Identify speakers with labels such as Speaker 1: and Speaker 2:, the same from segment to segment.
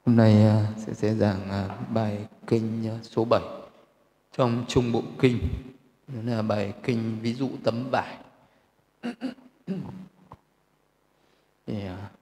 Speaker 1: Hôm nay sẽ giảng bài kinh số 7 trong Trung Bộ Kinh. Đó là bài kinh ví dụ tấm vải. Thì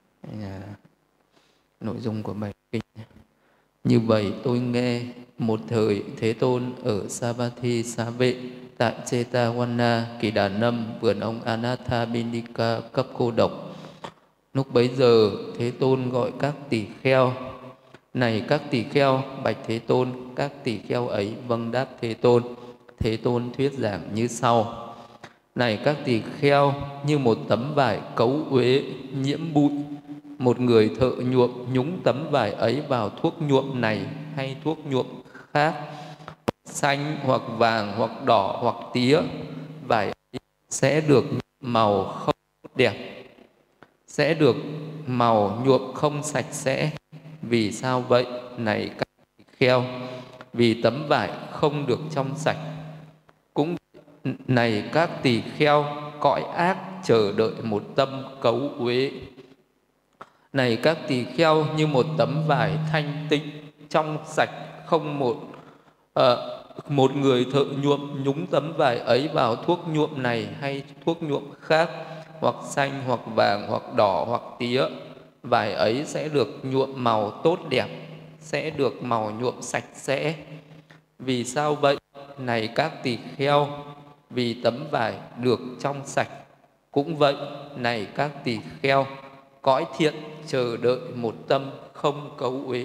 Speaker 1: nội dung của bài kinh: như vậy tôi nghe một thời Thế Tôn ở Savatthi Xá Vệ tại Chetavana Kỳ Đà Nâm, vườn ông Anathapindika cấp cô độc. Lúc bấy giờ Thế Tôn gọi các tỳ kheo: này các tỳ kheo, bạch Thế Tôn. Các tỳ kheo ấy vâng đáp Thế Tôn. Thế Tôn thuyết giảng như sau: này các tỳ kheo, như một tấm vải cấu uế nhiễm bụi, một người thợ nhuộm nhúng tấm vải ấy vào thuốc nhuộm này hay thuốc nhuộm khác, xanh hoặc vàng hoặc đỏ hoặc tía, vải ấy sẽ được màu không đẹp, sẽ được màu nhuộm không sạch sẽ. Vì sao vậy? Này các tỳ kheo, vì tấm vải không được trong sạch. Cũng này các tỳ kheo, cõi ác chờ đợi một tâm cấu uế. Này các tỳ kheo, như một tấm vải thanh tịnh trong sạch, không một người thợ nhuộm nhúng tấm vải ấy vào thuốc nhuộm này hay thuốc nhuộm khác, hoặc xanh hoặc vàng hoặc đỏ hoặc tía, vải ấy sẽ được nhuộm màu tốt đẹp, sẽ được màu nhuộm sạch sẽ. Vì sao vậy? Này các tỳ kheo, vì tấm vải được trong sạch. Cũng vậy, này các tỳ kheo, cõi thiện chờ đợi một tâm không cấu uế.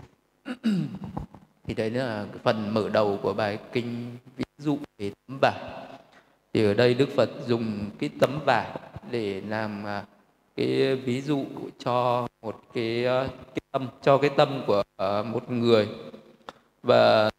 Speaker 1: Thì đấy là phần mở đầu của bài kinh ví dụ về tấm vải. Thì ở đây Đức Phật dùng cái tấm vải để làm cái ví dụ cho một cái tâm, cho cái tâm của một người. Và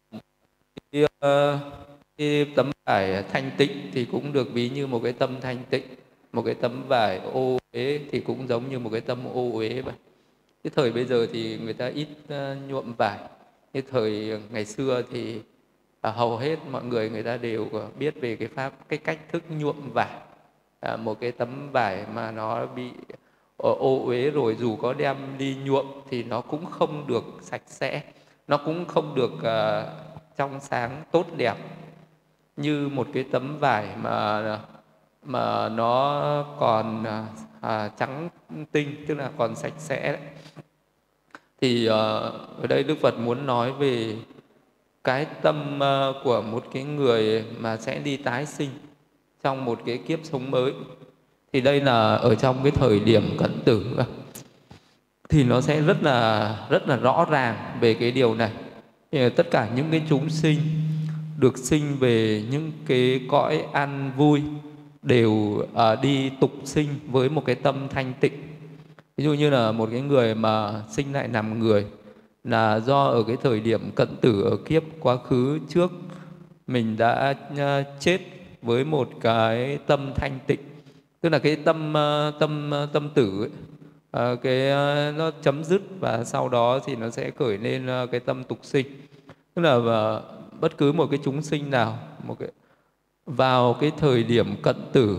Speaker 1: cái tấm vải thanh tịnh thì cũng được ví như một cái tâm thanh tịnh. Một cái tấm vải ô uế thì cũng giống như một cái tâm ô uế vậy. Cái thời bây giờ thì người ta ít nhuộm vải. Cái thời ngày xưa thì hầu hết mọi người ta đều biết về cái cách thức nhuộm vải. Một cái tấm vải mà nó bị ô uế rồi, dù có đem đi nhuộm thì nó cũng không được sạch sẽ, nó cũng không được trong sáng tốt đẹp như một cái tấm vải mà nó còn trắng tinh, tức là còn sạch sẽ đấy. Thì ở đây Đức Phật muốn nói về cái tâm của một cái người mà sẽ đi tái sinh trong một cái kiếp sống mới. Thì đây là ở trong cái thời điểm cận tử, thì nó sẽ rất là rõ ràng về cái điều này. Thì tất cả những cái chúng sinh được sinh về những cái cõi an vui đều đi tục sinh với một cái tâm thanh tịnh. Ví dụ như là một cái người mà sinh lại làm người là do ở cái thời điểm cận tử ở kiếp quá khứ trước mình đã chết với một cái tâm thanh tịnh, tức là cái tâm tử ấy, nó chấm dứt và sau đó thì nó sẽ khởi lên cái tâm tục sinh. Tức là bất cứ một cái chúng sinh nào vào cái thời điểm cận tử,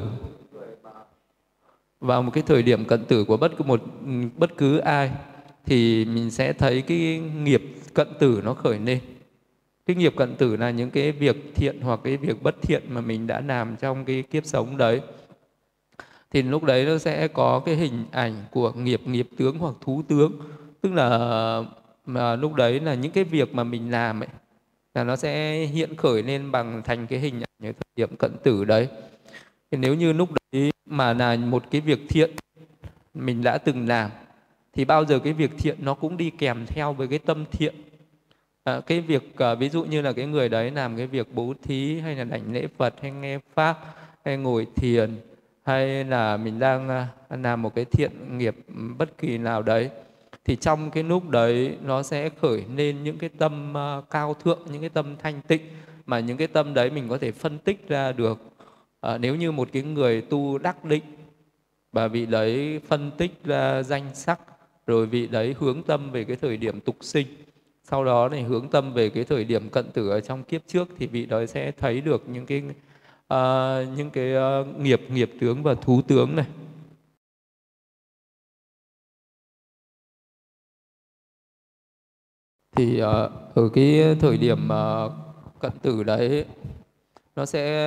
Speaker 1: vào một cái thời điểm cận tử của bất cứ ai, thì mình sẽ thấy cái nghiệp cận tử nó khởi lên. Cái nghiệp cận tử là những cái việc thiện hoặc cái việc bất thiện mà mình đã làm trong cái kiếp sống đấy. Thì lúc đấy nó sẽ có cái hình ảnh của nghiệp tướng hoặc thú tướng. Tức là mà lúc đấy là những cái việc mà mình làm ấy, là nó sẽ hiện khởi lên bằng thành cái hình ảnh ở thời điểm cận tử đấy. Thì nếu như lúc đấy mà là một cái việc thiện mình đã từng làm, thì bao giờ cái việc thiện nó cũng đi kèm theo với cái tâm thiện. Cái việc ví dụ như là cái người đấy làm cái việc bố thí, hay là đảnh lễ Phật, hay nghe Pháp, hay ngồi thiền, hay là mình đang làm một cái thiện nghiệp bất kỳ nào đấy, thì trong cái lúc đấy nó sẽ khởi lên những cái tâm cao thượng, những cái tâm thanh tịnh, mà những cái tâm đấy mình có thể phân tích ra được. Nếu như một cái người tu đắc định và vị đấy phân tích ra danh sắc, rồi vị đấy hướng tâm về cái thời điểm tục sinh, sau đó này hướng tâm về cái thời điểm cận tử ở trong kiếp trước, thì vị đấy sẽ thấy được những cái nghiệp tướng và thú tướng này. Thì ở cái thời điểm cận tử đấy, nó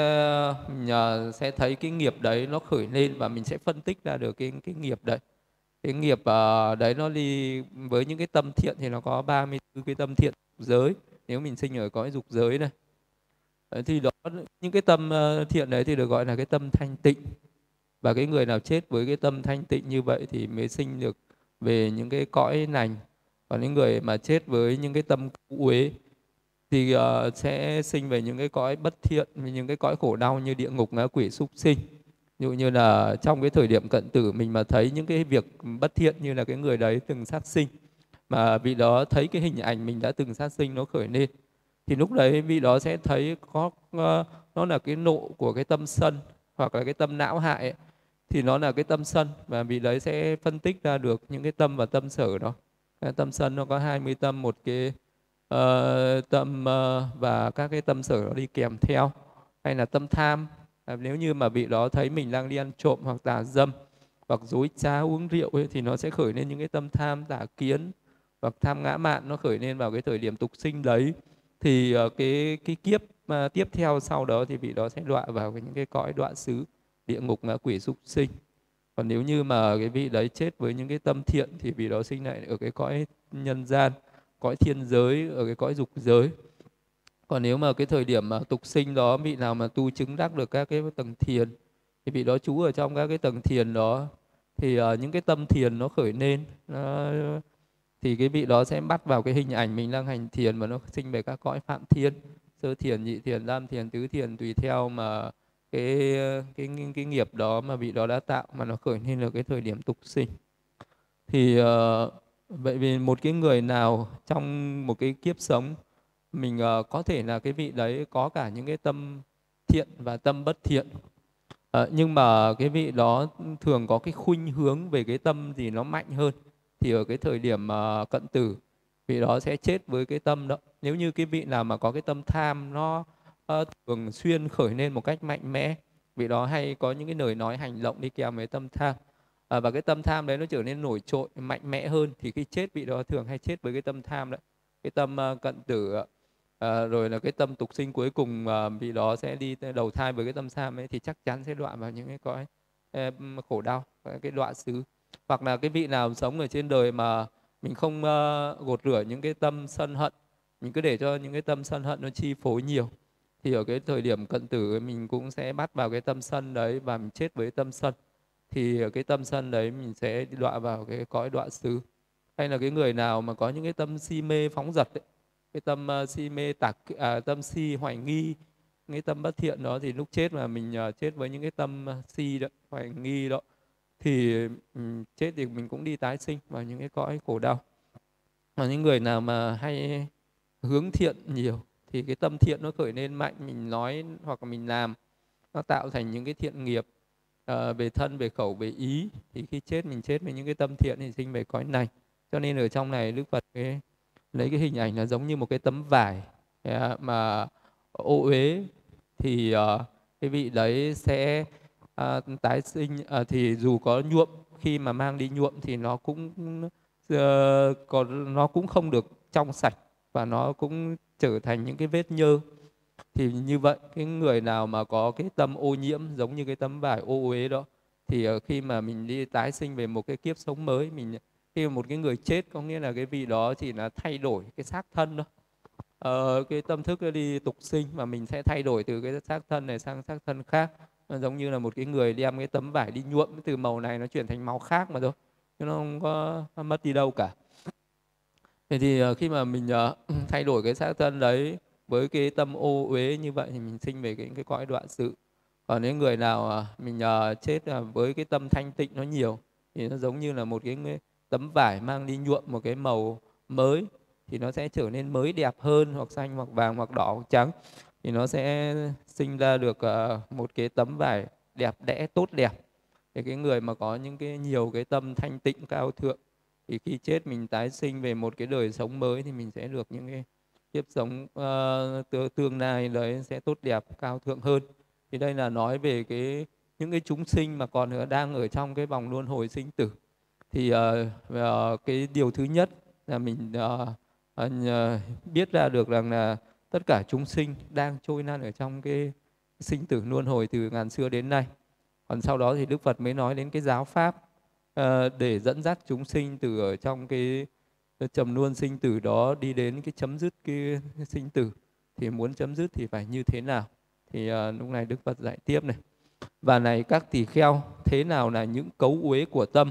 Speaker 1: sẽ thấy cái nghiệp đấy nó khởi lên, và mình sẽ phân tích ra được cái nghiệp đấy. Cái nghiệp đấy nó đi với những cái tâm thiện thì nó có 34 cái tâm thiện giới, nếu mình sinh ở cõi dục giới này. Đấy, thì đó, những cái tâm thiện đấy thì được gọi là cái tâm thanh tịnh. Và cái người nào chết với cái tâm thanh tịnh như vậy thì mới sinh được về những cái cõi lành. Còn những người mà chết với những cái tâm uế thì sẽ sinh về những cái cõi bất thiện, những cái cõi khổ đau như địa ngục, ngạ quỷ, súc sinh. Ví dụ như là trong cái thời điểm cận tử mình mà thấy những cái việc bất thiện, như là cái người đấy từng sát sinh, mà vị đó thấy cái hình ảnh mình đã từng sát sinh nó khởi lên, thì lúc đấy vị đó sẽ thấy có nó là cái nộ của cái tâm sân, hoặc là cái tâm não hại ấy. Thì nó là cái tâm sân, và vị đấy sẽ phân tích ra được những cái tâm và tâm sở đó. Cái tâm sân nó có 20 tâm, một cái tâm và các cái tâm sở nó đi kèm theo. Hay là tâm tham, nếu như mà vị đó thấy mình đang đi ăn trộm hoặc tà dâm hoặc dối trá uống rượu ấy, thì nó sẽ khởi lên những cái tâm tham, tà kiến hoặc tham ngã mạn, nó khởi lên vào cái thời điểm tục sinh đấy. Thì cái kiếp tiếp theo sau đó thì vị đó sẽ đọa vào những cái cõi đọa xứ, địa ngục, ngạ quỷ, súc sinh. Còn nếu như mà cái vị đấy chết với những cái tâm thiện thì vị đó sinh lại ở cái cõi nhân gian, cõi thiên giới, ở cái cõi dục giới. Còn nếu mà cái thời điểm mà tục sinh đó, vị nào mà tu chứng đắc được các cái tầng thiền thì vị đó trú ở trong các cái tầng thiền đó, thì những cái tâm thiền nó khởi lên, thì cái vị đó sẽ bắt vào cái hình ảnh mình đang hành thiền, và nó sinh về các cõi phạm thiên, sơ thiền, nhị thiền, tam thiền, tứ thiền, tùy theo mà cái cái nghiệp đó mà vị đó đã tạo mà nó khởi lên ở cái thời điểm tục sinh. Thì vậy vì một cái người nào trong một cái kiếp sống mình có thể là cái vị đấy có cả những cái tâm thiện và tâm bất thiện. Nhưng mà cái vị đó thường có cái khuynh hướng về cái tâm gì nó mạnh hơn, thì ở cái thời điểm cận tử, vị đó sẽ chết với cái tâm đó. Nếu như cái vị nào mà có cái tâm tham nó thường xuyên khởi lên một cách mạnh mẽ, vị đó hay có những cái lời nói hành động đi kèm với tâm tham, và cái tâm tham đấy nó trở nên nổi trội mạnh mẽ hơn, thì khi chết vị đó thường hay chết với cái tâm tham đấy, cái tâm cận tử. Rồi là cái tâm tục sinh cuối cùng vị đó sẽ đi đầu thai với cái tâm tham ấy, thì chắc chắn sẽ đọa vào những cái cõi khổ đau, cái đọa xứ. Hoặc là cái vị nào sống ở trên đời mà mình không gột rửa những cái tâm sân hận, mình cứ để cho những cái tâm sân hận nó chi phối nhiều, thì ở cái thời điểm cận tử mình cũng sẽ bắt vào cái tâm sân đấy, và mình chết với tâm sân, thì ở cái tâm sân đấy mình sẽ đọa vào cái cõi đọa xứ. Hay là cái người nào mà có những cái tâm si mê phóng dật ấy, cái tâm si mê tâm si hoài nghi, cái tâm bất thiện đó, thì lúc chết mà mình chết với những cái tâm si đó, hoài nghi đó, thì chết thì mình cũng đi tái sinh vào những cái cõi khổ đau. Và những người nào mà hay hướng thiện nhiều thì cái tâm thiện nó khởi lên mạnh, mình nói hoặc là mình làm nó tạo thành những cái thiện nghiệp về thân, về khẩu, về ý, thì khi chết mình chết với những cái tâm thiện thì sinh về cõi này. Cho nên ở trong này Đức Phật lấy cái hình ảnh là giống như một cái tấm vải mà ô uế, thì cái vị đấy sẽ tái sinh, thì dù có nhuộm, khi mà mang đi nhuộm thì nó cũng nó cũng không được trong sạch, và nó cũng trở thành những cái vết nhơ. Thì như vậy cái người nào mà có cái tâm ô nhiễm giống như cái tấm vải ô uế đó, thì khi mà mình đi tái sinh về một cái kiếp sống mới, khi mà một cái người chết có nghĩa là cái vị đó chỉ là thay đổi cái xác thân thôi. Cái tâm thức nó đi tục sinh, mà mình sẽ thay đổi từ cái xác thân này sang xác thân khác. Nó giống như là một cái người đem cái tấm vải đi nhuộm, từ màu này nó chuyển thành màu khác mà thôi, chứ nó không có mất đi đâu cả. Thế thì khi mà mình thay đổi cái xác thân đấy với cái tâm ô uế như vậy, thì mình sinh về cái cõi đoạn sự. Còn những người nào mình chết với cái tâm thanh tịnh nó nhiều, thì nó giống như là một cái tấm vải mang đi nhuộm một cái màu mới, thì nó sẽ trở nên mới đẹp hơn, hoặc xanh hoặc vàng hoặc đỏ hoặc trắng, thì nó sẽ sinh ra được một cái tấm vải đẹp đẽ tốt đẹp. Thì cái người mà có những cái nhiều cái tâm thanh tịnh cao thượng, thì khi chết mình tái sinh về một cái đời sống mới, thì mình sẽ được những cái kiếp sống tương lai đấy sẽ tốt đẹp cao thượng hơn. Thì đây là nói về những cái chúng sinh mà còn đang ở trong cái vòng luân hồi sinh tử. Thì cái điều thứ nhất là mình biết ra được rằng là tất cả chúng sinh đang trôi năn ở trong cái sinh tử luân hồi từ ngàn xưa đến nay. Còn sau đó thì Đức Phật mới nói đến cái giáo pháp để dẫn dắt chúng sinh từ ở trong cái trầm luân sinh tử đó đi đến cái chấm dứt cái sinh tử. Thì muốn chấm dứt thì phải như thế nào? Thì lúc này Đức Phật dạy tiếp này. Và này các tỳ kheo, thế nào là những cấu uế của tâm?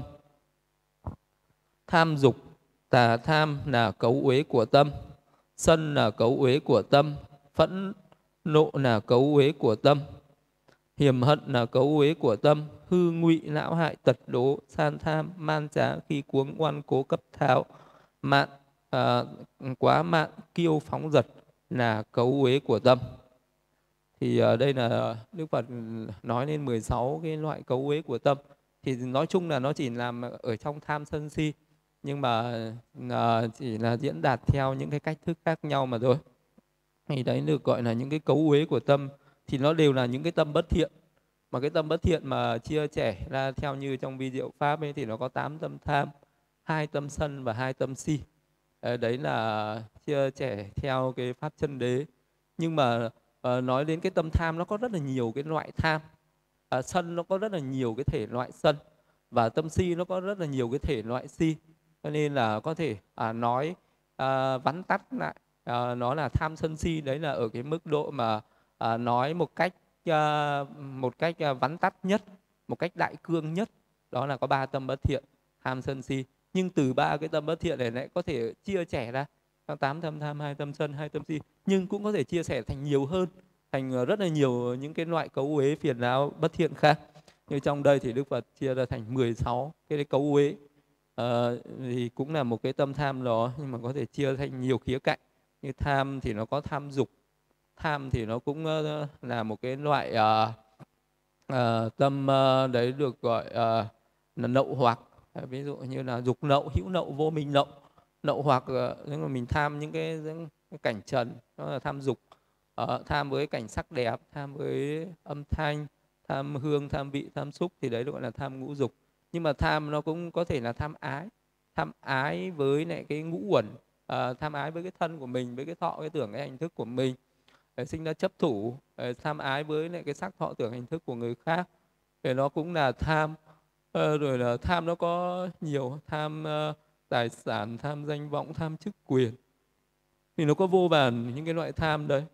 Speaker 1: Tham dục, tà tham là cấu uế của tâm. Sân là cấu uế của tâm. Phẫn nộ là cấu uế của tâm. Hiềm hận là cấu uế của tâm. Hư ngụy não hại tật đố san tham man trá khi cuống oan cố cấp tháo mạn quá mạn kiêu phóng dật là cấu uế của tâm. Thì đây là Đức Phật nói lên 16 cái loại cấu uế của tâm. Thì nói chung là nó chỉ làm ở trong tham sân si, nhưng mà chỉ là diễn đạt theo những cái cách thức khác nhau mà thôi. Thì đấy được gọi là những cái cấu uế của tâm. Thì nó đều là những cái tâm bất thiện. Mà cái tâm bất thiện mà chia sẻ ra theo như trong vi diệu pháp ấy thì nó có 8 tâm tham, 2 tâm sân và 2 tâm si. Đấy là chia sẻ theo cái pháp chân đế. Nhưng mà nói đến cái tâm tham, nó có rất là nhiều cái loại tham. Sân nó có rất là nhiều cái thể loại sân, và tâm si nó có rất là nhiều cái thể loại si. Cho nên là có thể nói vắn tắt lại, nó là tham sân si. Đấy là ở cái mức độ mà nói một cách vắn tắt nhất, một cách đại cương nhất. Đó là có 3 tâm bất thiện, tham sân si. Nhưng từ 3 cái tâm bất thiện này lại có thể chia sẻ ra 8 tâm tham, 2 tâm sân, 2 tâm si. Nhưng cũng có thể chia sẻ thành nhiều hơn, thành rất là nhiều những cái loại cấu uế phiền não bất thiện khác. Như trong đây thì Đức Phật chia ra thành 16 cái cấu uế. Thì cũng là một cái tâm tham đó, nhưng mà có thể chia thành nhiều khía cạnh. Như tham thì nó có tham dục. Tham thì nó cũng là một cái loại tâm đấy được gọi là nậu hoặc. Ví dụ như là dục nậu, hữu nậu, vô minh nậu. Nậu hoặc nếu mà mình tham những cái cảnh trần, đó là tham dục. Tham với cảnh sắc đẹp, tham với âm thanh, tham hương, tham vị, tham xúc, thì đấy gọi là tham ngũ dục. Nhưng mà tham nó cũng có thể là tham ái. Tham ái với lại cái ngũ uẩn, tham ái với cái thân của mình, với cái thọ, cái tưởng, cái hành thức của mình, sinh ra chấp thủ. Tham ái với lại cái sắc, thọ, tưởng, hành thức của người khác, thì nó cũng là tham. Rồi là tham nó có nhiều, tham tài sản, tham danh vọng, tham chức quyền. Thì nó có vô vàn những cái loại tham đấy.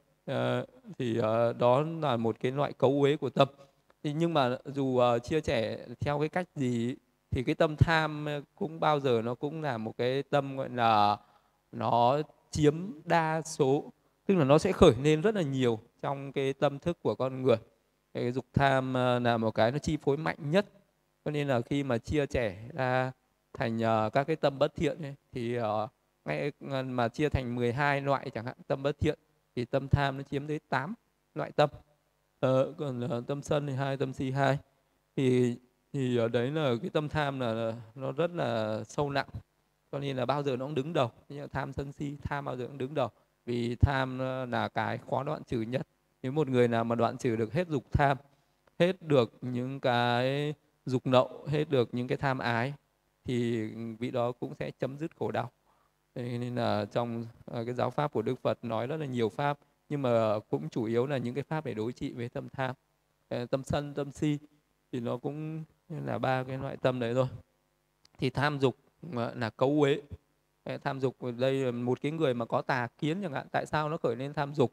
Speaker 1: Đó là một cái loại cấu uế của tâm. Thì nhưng mà dù chia sẻ theo cái cách gì thì cái tâm tham cũng bao giờ nó cũng là một cái tâm gọi là nó chiếm đa số. Tức là nó sẽ khởi lên rất là nhiều trong cái tâm thức của con người. Cái dục tham là một cái nó chi phối mạnh nhất. Cho nên là khi mà chia sẻ ra thành các cái tâm bất thiện ấy, thì ngay mà chia thành 12 loại chẳng hạn tâm bất thiện, thì tâm tham nó chiếm tới 8 loại tâm. Còn tâm sân thì 2, tâm si 2. Thì ở đấy là cái tâm tham là nó rất là sâu nặng. Cho nên là bao giờ nó cũng đứng đầu. Tham sân si, tham bao giờ cũng đứng đầu. Vì tham là cái khó đoạn trừ nhất. Nếu một người nào mà đoạn trừ được hết dục tham, hết được những cái dục nậu, hết được những cái tham ái, thì vị đó cũng sẽ chấm dứt khổ đau. Nên là trong cái giáo pháp của Đức Phật nói rất là nhiều pháp, nhưng mà cũng chủ yếu là những cái pháp để đối trị với tâm tham. Tâm sân, tâm si thì nó cũng là 3 cái loại tâm đấy thôi. Thì tham dục là cấu uế. Tham dục ở đây là một cái người mà có tà kiến chẳng hạn. Tại sao nó khởi lên tham dục?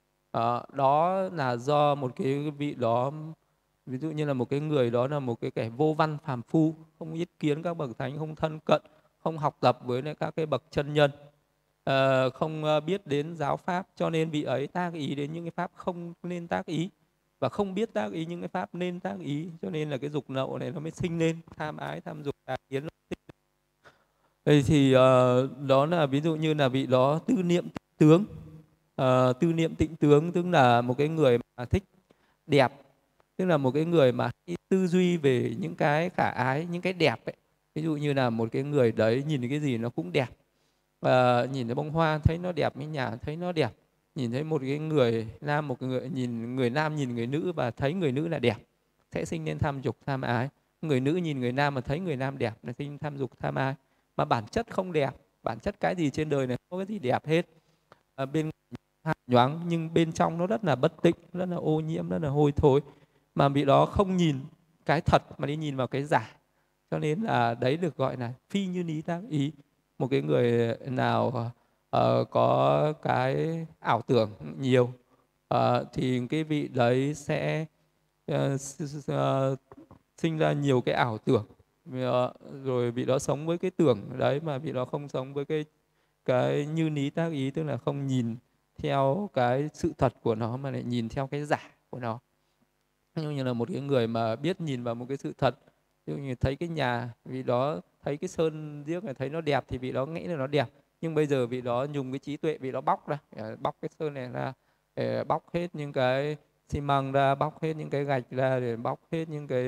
Speaker 1: Đó là do một cái vị đó, ví dụ như là một cái người đó là một cái kẻ vô văn phàm phu, không yết kiến các bậc thánh, không thân cận, không học tập với các cái bậc chân nhân, không biết đến giáo pháp, cho nên vị ấy tác ý đến những cái pháp không nên tác ý, và không biết tác ý những cái pháp nên tác ý. Cho nên là cái dục nậu này nó mới sinh lên, tham ái, tham dục, tà kiến. Thì đó là ví dụ như là vị đó tư niệm tịnh tướng. Tư niệm tịnh tướng tức là một cái người mà thích đẹp, tức là một cái người mà tư duy về những cái khả ái, những cái đẹp ấy. Ví dụ như là một cái người đấy nhìn thấy cái gì nó cũng đẹp. Nhìn thấy bông hoa thấy nó đẹp, cái nhà thấy nó đẹp. Nhìn thấy một cái người nam, người nam nhìn người nữ và thấy người nữ là đẹp, sẽ sinh lên tham dục, tham ái. Người nữ nhìn người nam mà thấy người nam đẹp là sinh tham dục, tham ái. Mà bản chất không đẹp, bản chất cái gì trên đời này không có cái gì đẹp hết. Bên ngoài nhoáng nhưng bên trong nó rất là bất tịnh, rất là ô nhiễm, rất là hôi thối, mà vị đó không nhìn cái thật mà đi nhìn vào cái giả, cho nên là đấy được gọi là phi như lý tác ý. Một cái người nào có cái ảo tưởng nhiều thì cái vị đấy sẽ sinh ra nhiều cái ảo tưởng. Rồi vị đó sống với cái tưởng đấy mà vị đó không sống với cái như lý tác ý, tức là không nhìn theo cái sự thật của nó mà lại nhìn theo cái giả của nó. Như là một cái người mà biết nhìn vào một cái sự thật, ví dụ như thấy cái nhà, vì đó thấy cái sơn riếc này thấy nó đẹp thì vị đó nghĩ là nó đẹp, nhưng bây giờ vị đó dùng cái trí tuệ, vị đó bóc ra, bóc cái sơn này ra, để bóc hết những cái xi măng ra, bóc hết những cái gạch ra, để bóc hết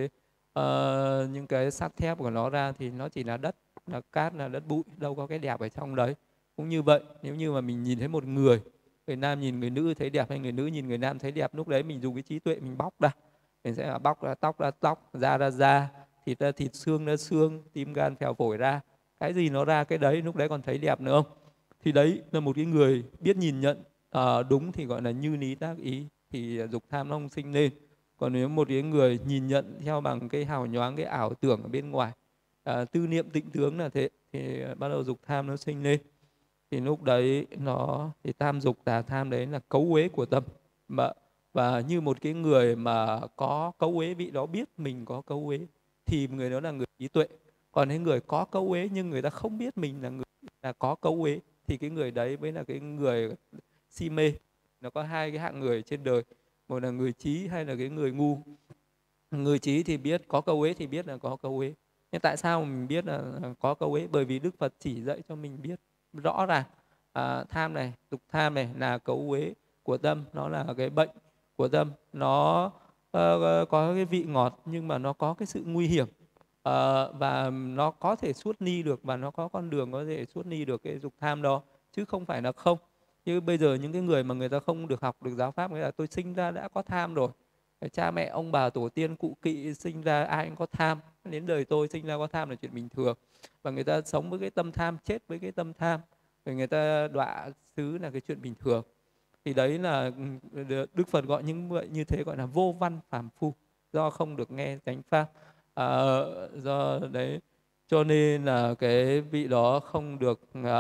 Speaker 1: những cái sắt thép của nó ra, thì nó chỉ là đất, là cát, là đất bụi, đâu có cái đẹp ở trong đấy. Cũng như vậy, nếu như mà mình nhìn thấy một người nam nhìn người nữ thấy đẹp, hay người nữ nhìn người nam thấy đẹp, lúc đấy mình dùng cái trí tuệ mình bóc ra, mình sẽ bóc ra tóc, da ra da, thịt ra thịt, xương ra xương, tim gan phèo phổi ra, cái gì nó ra cái đấy, lúc đấy còn thấy đẹp nữa không? Thì đấy là một cái người biết nhìn nhận đúng thì gọi là như lý tác ý, thì dục tham nó không sinh lên. Còn nếu một cái người nhìn nhận theo bằng cái hào nhoáng, cái ảo tưởng ở bên ngoài, tư niệm tịnh tướng là thế, thì bắt đầu dục tham nó sinh lên. Thì lúc đấy thì tam dục tà tham đấy là cấu uế của tâm. Và như một cái người mà có cấu uế, vị đó biết mình có cấu uế, thì người đó là người trí tuệ. Còn những người có cấu uế nhưng người ta không biết mình là người là có cấu uế, thì cái người đấy mới là cái người si mê. Nó có hai cái hạng người trên đời, một là người trí, hay là cái người ngu. Người trí thì biết có cấu uế, thì biết là có cấu uế. Nhưng tại sao mình biết là có cấu uế? Bởi vì Đức Phật chỉ dạy cho mình biết rõ ràng tham này, dục tham này là cấu uế của tâm, nó là cái bệnh của tâm, nó có cái vị ngọt nhưng mà nó có cái sự nguy hiểm, và nó có thể suốt ni được, và nó có con đường có thể suốt ni được cái dục tham đó, chứ không phải là không. Như bây giờ những cái người mà người ta không được học được giáo pháp, người ta tôi sinh ra đã có tham rồi, cha mẹ ông bà tổ tiên cụ kỵ sinh ra ai cũng có tham, đến đời tôi sinh ra có tham là chuyện bình thường, và người ta sống với cái tâm tham, chết với cái tâm tham, rồi người ta đọa xứ là cái chuyện bình thường. Thì đấy là Đức Phật gọi những vậy như thế gọi là vô văn phàm phu, do không được nghe chánh pháp. Do đấy cho nên là cái vị đó không được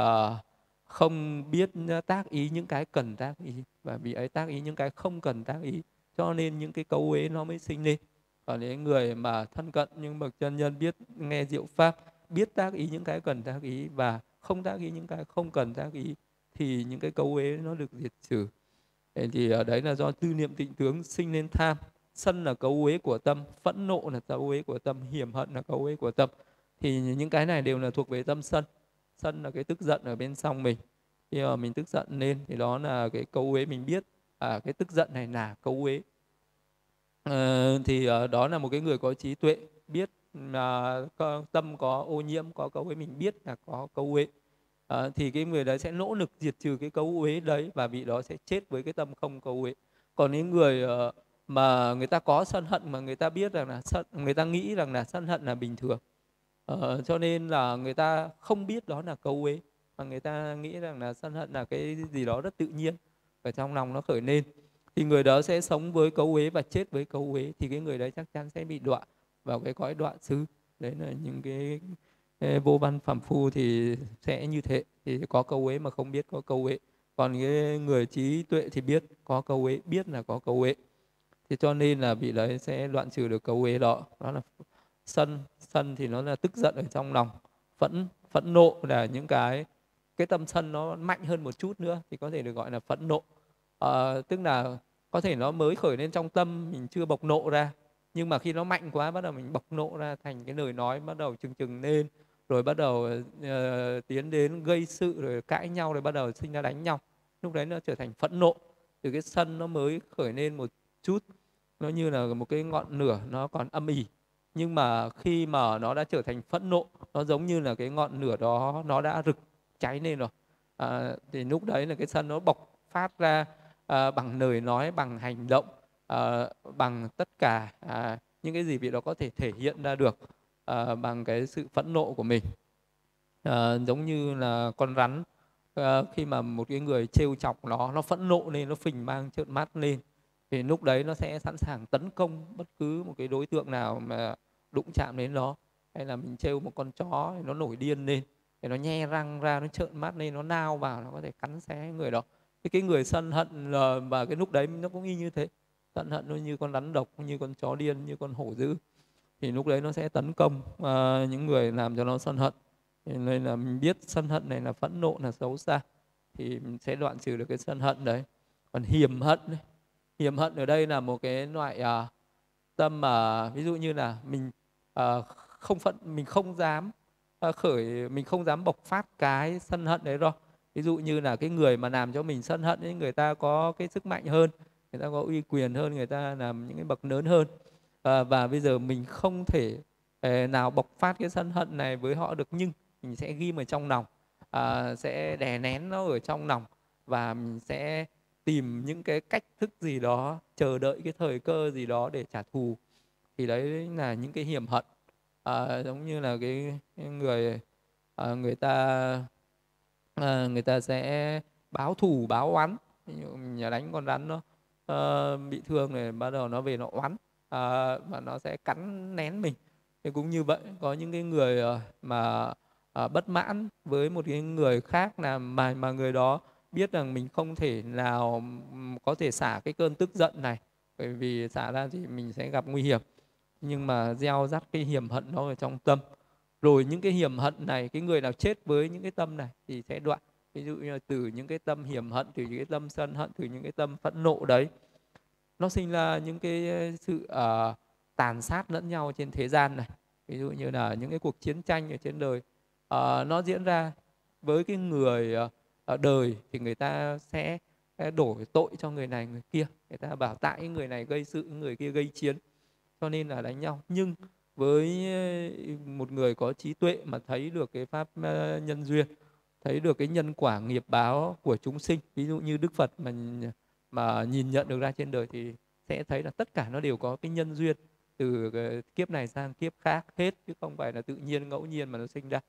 Speaker 1: không biết tác ý những cái cần tác ý, và vị ấy tác ý những cái không cần tác ý, cho nên những cái cấu uế nó mới sinh lên. Còn những người mà thân cận những bậc chân nhân biết nghe diệu pháp, biết tác ý những cái cần tác ý và không tác ý những cái không cần tác ý, thì những cái cấu uế nó được diệt trừ. Thì ở đấy là do tư niệm tịnh tướng sinh lên tham. Sân là cấu uế của tâm, phẫn nộ là cấu uế của tâm, hiểm hận là cấu uế của tâm. Thì những cái này đều là thuộc về tâm sân. Sân là cái tức giận ở bên trong mình. Khi mà mình tức giận lên thì đó là cái cấu uế, mình biết cái tức giận này là cấu uế. Thì đó là một cái người có trí tuệ, biết là tâm có ô nhiễm, có cấu uế, mình biết là có cấu uế. Thì cái người đấy sẽ nỗ lực diệt trừ cái cấu uế đấy, và vị đó sẽ chết với cái tâm không cấu uế. Còn những người mà người ta có sân hận mà người ta biết rằng là người ta nghĩ rằng là sân hận là bình thường, cho nên là người ta không biết đó là cấu uế, mà người ta nghĩ rằng là sân hận là cái gì đó rất tự nhiên ở trong lòng nó khởi lên, thì người đó sẽ sống với cấu uế và chết với cấu uế, thì cái người đấy chắc chắn sẽ bị đọa vào cái cõi đọa xứ. Đấy là những cái vô văn phàm phu thì sẽ như thế, thì có cấu uế mà không biết có cấu uế. Còn cái người trí tuệ thì biết có cấu uế, biết là có cấu uế, thì cho nên là vị đấy sẽ đoạn trừ được cấu uế đó. Đó là sân thì nó là tức giận ở trong lòng, phẫn nộ là những cái tâm sân nó mạnh hơn một chút nữa thì có thể được gọi là phẫn nộ. Tức là có thể nó mới khởi lên trong tâm, mình chưa bộc nộ ra, nhưng mà khi nó mạnh quá bắt đầu mình bộc nộ ra thành cái lời nói bắt đầu chừng lên, rồi bắt đầu tiến đến gây sự, rồi cãi nhau, rồi bắt đầu sinh ra đánh nhau. Lúc đấy nó trở thành phẫn nộ. Từ cái sân nó mới khởi lên một chút, nó như là một cái ngọn lửa nó còn âm ỉ, nhưng mà khi mà nó đã trở thành phẫn nộ, nó giống như là cái ngọn lửa đó nó đã rực cháy lên rồi. Thì lúc đấy là cái sân nó bộc phát ra bằng lời nói, bằng hành động, bằng tất cả những cái gì vị đó có thể thể hiện ra được bằng cái sự phẫn nộ của mình. Giống như là con rắn, khi mà một cái người trêu chọc nó phẫn nộ lên, nó phình mang trợn mắt lên, thì lúc đấy nó sẽ sẵn sàng tấn công bất cứ một cái đối tượng nào mà đụng chạm đến nó. Hay là mình trêu một con chó thì nó nổi điên lên, thì nó nhe răng ra, nó trợn mắt lên, nó nao vào, nó có thể cắn xé người đó. Thì cái người sân hận là, và cái lúc đấy nó cũng y như thế, sân hận nó như con rắn độc, như con chó điên, như con hổ dữ, thì lúc đấy nó sẽ tấn công những người làm cho nó sân hận. Nên là mình biết sân hận này là phẫn nộ, là xấu xa, thì mình sẽ đoạn trừ được cái sân hận đấy. Còn hiềm hận đấy, hiềm hận ở đây là một cái loại tâm mà ví dụ như là mình mình không dám mình không dám bộc phát cái sân hận đấy đâu. Ví dụ như là cái người mà làm cho mình sân hận ấy, người ta có cái sức mạnh hơn, người ta có uy quyền hơn, người ta làm những cái bậc lớn hơn, và bây giờ mình không thể nào bộc phát cái sân hận này với họ được, nhưng mình sẽ ghim ở trong lòng, sẽ đè nén nó ở trong lòng, và mình sẽ tìm những cái cách thức gì đó, chờ đợi cái thời cơ gì đó để trả thù. Thì đấy là những cái hiềm hận. Giống như là cái người người ta sẽ báo thù báo oán. Ví dụ mình đánh con rắn, nó bị thương này, bắt đầu nó về nó oán, và nó sẽ cắn nén mình. Thì cũng như vậy, có những cái người mà bất mãn với một cái người khác, là mà người đó biết rằng mình không thể nào có thể xả cái cơn tức giận này, bởi vì xả ra thì mình sẽ gặp nguy hiểm, nhưng mà gieo rắc cái hiềm hận nó ở trong tâm. Rồi những cái hiềm hận này, cái người nào chết với những cái tâm này thì sẽ đoạn. Ví dụ như là từ những cái tâm hiềm hận, từ những cái tâm sân hận, từ những cái tâm phẫn nộ đấy, nó sinh ra những cái sự tàn sát lẫn nhau trên thế gian này. Ví dụ như là những cái cuộc chiến tranh ở trên đời, nó diễn ra với cái người ở đời, thì người ta sẽ đổi tội cho người này người kia. Người ta bảo tại cái người này gây sự, người kia gây chiến, cho nên là đánh nhau. Nhưng với một người có trí tuệ mà thấy được cái pháp nhân duyên, thấy được cái nhân quả nghiệp báo của chúng sinh, ví dụ như Đức Phật mà nhìn nhận được ra trên đời, thì sẽ thấy là tất cả nó đều có cái nhân duyên, từ cái kiếp này sang kiếp khác hết, chứ không phải là tự nhiên ngẫu nhiên mà nó sinh ra.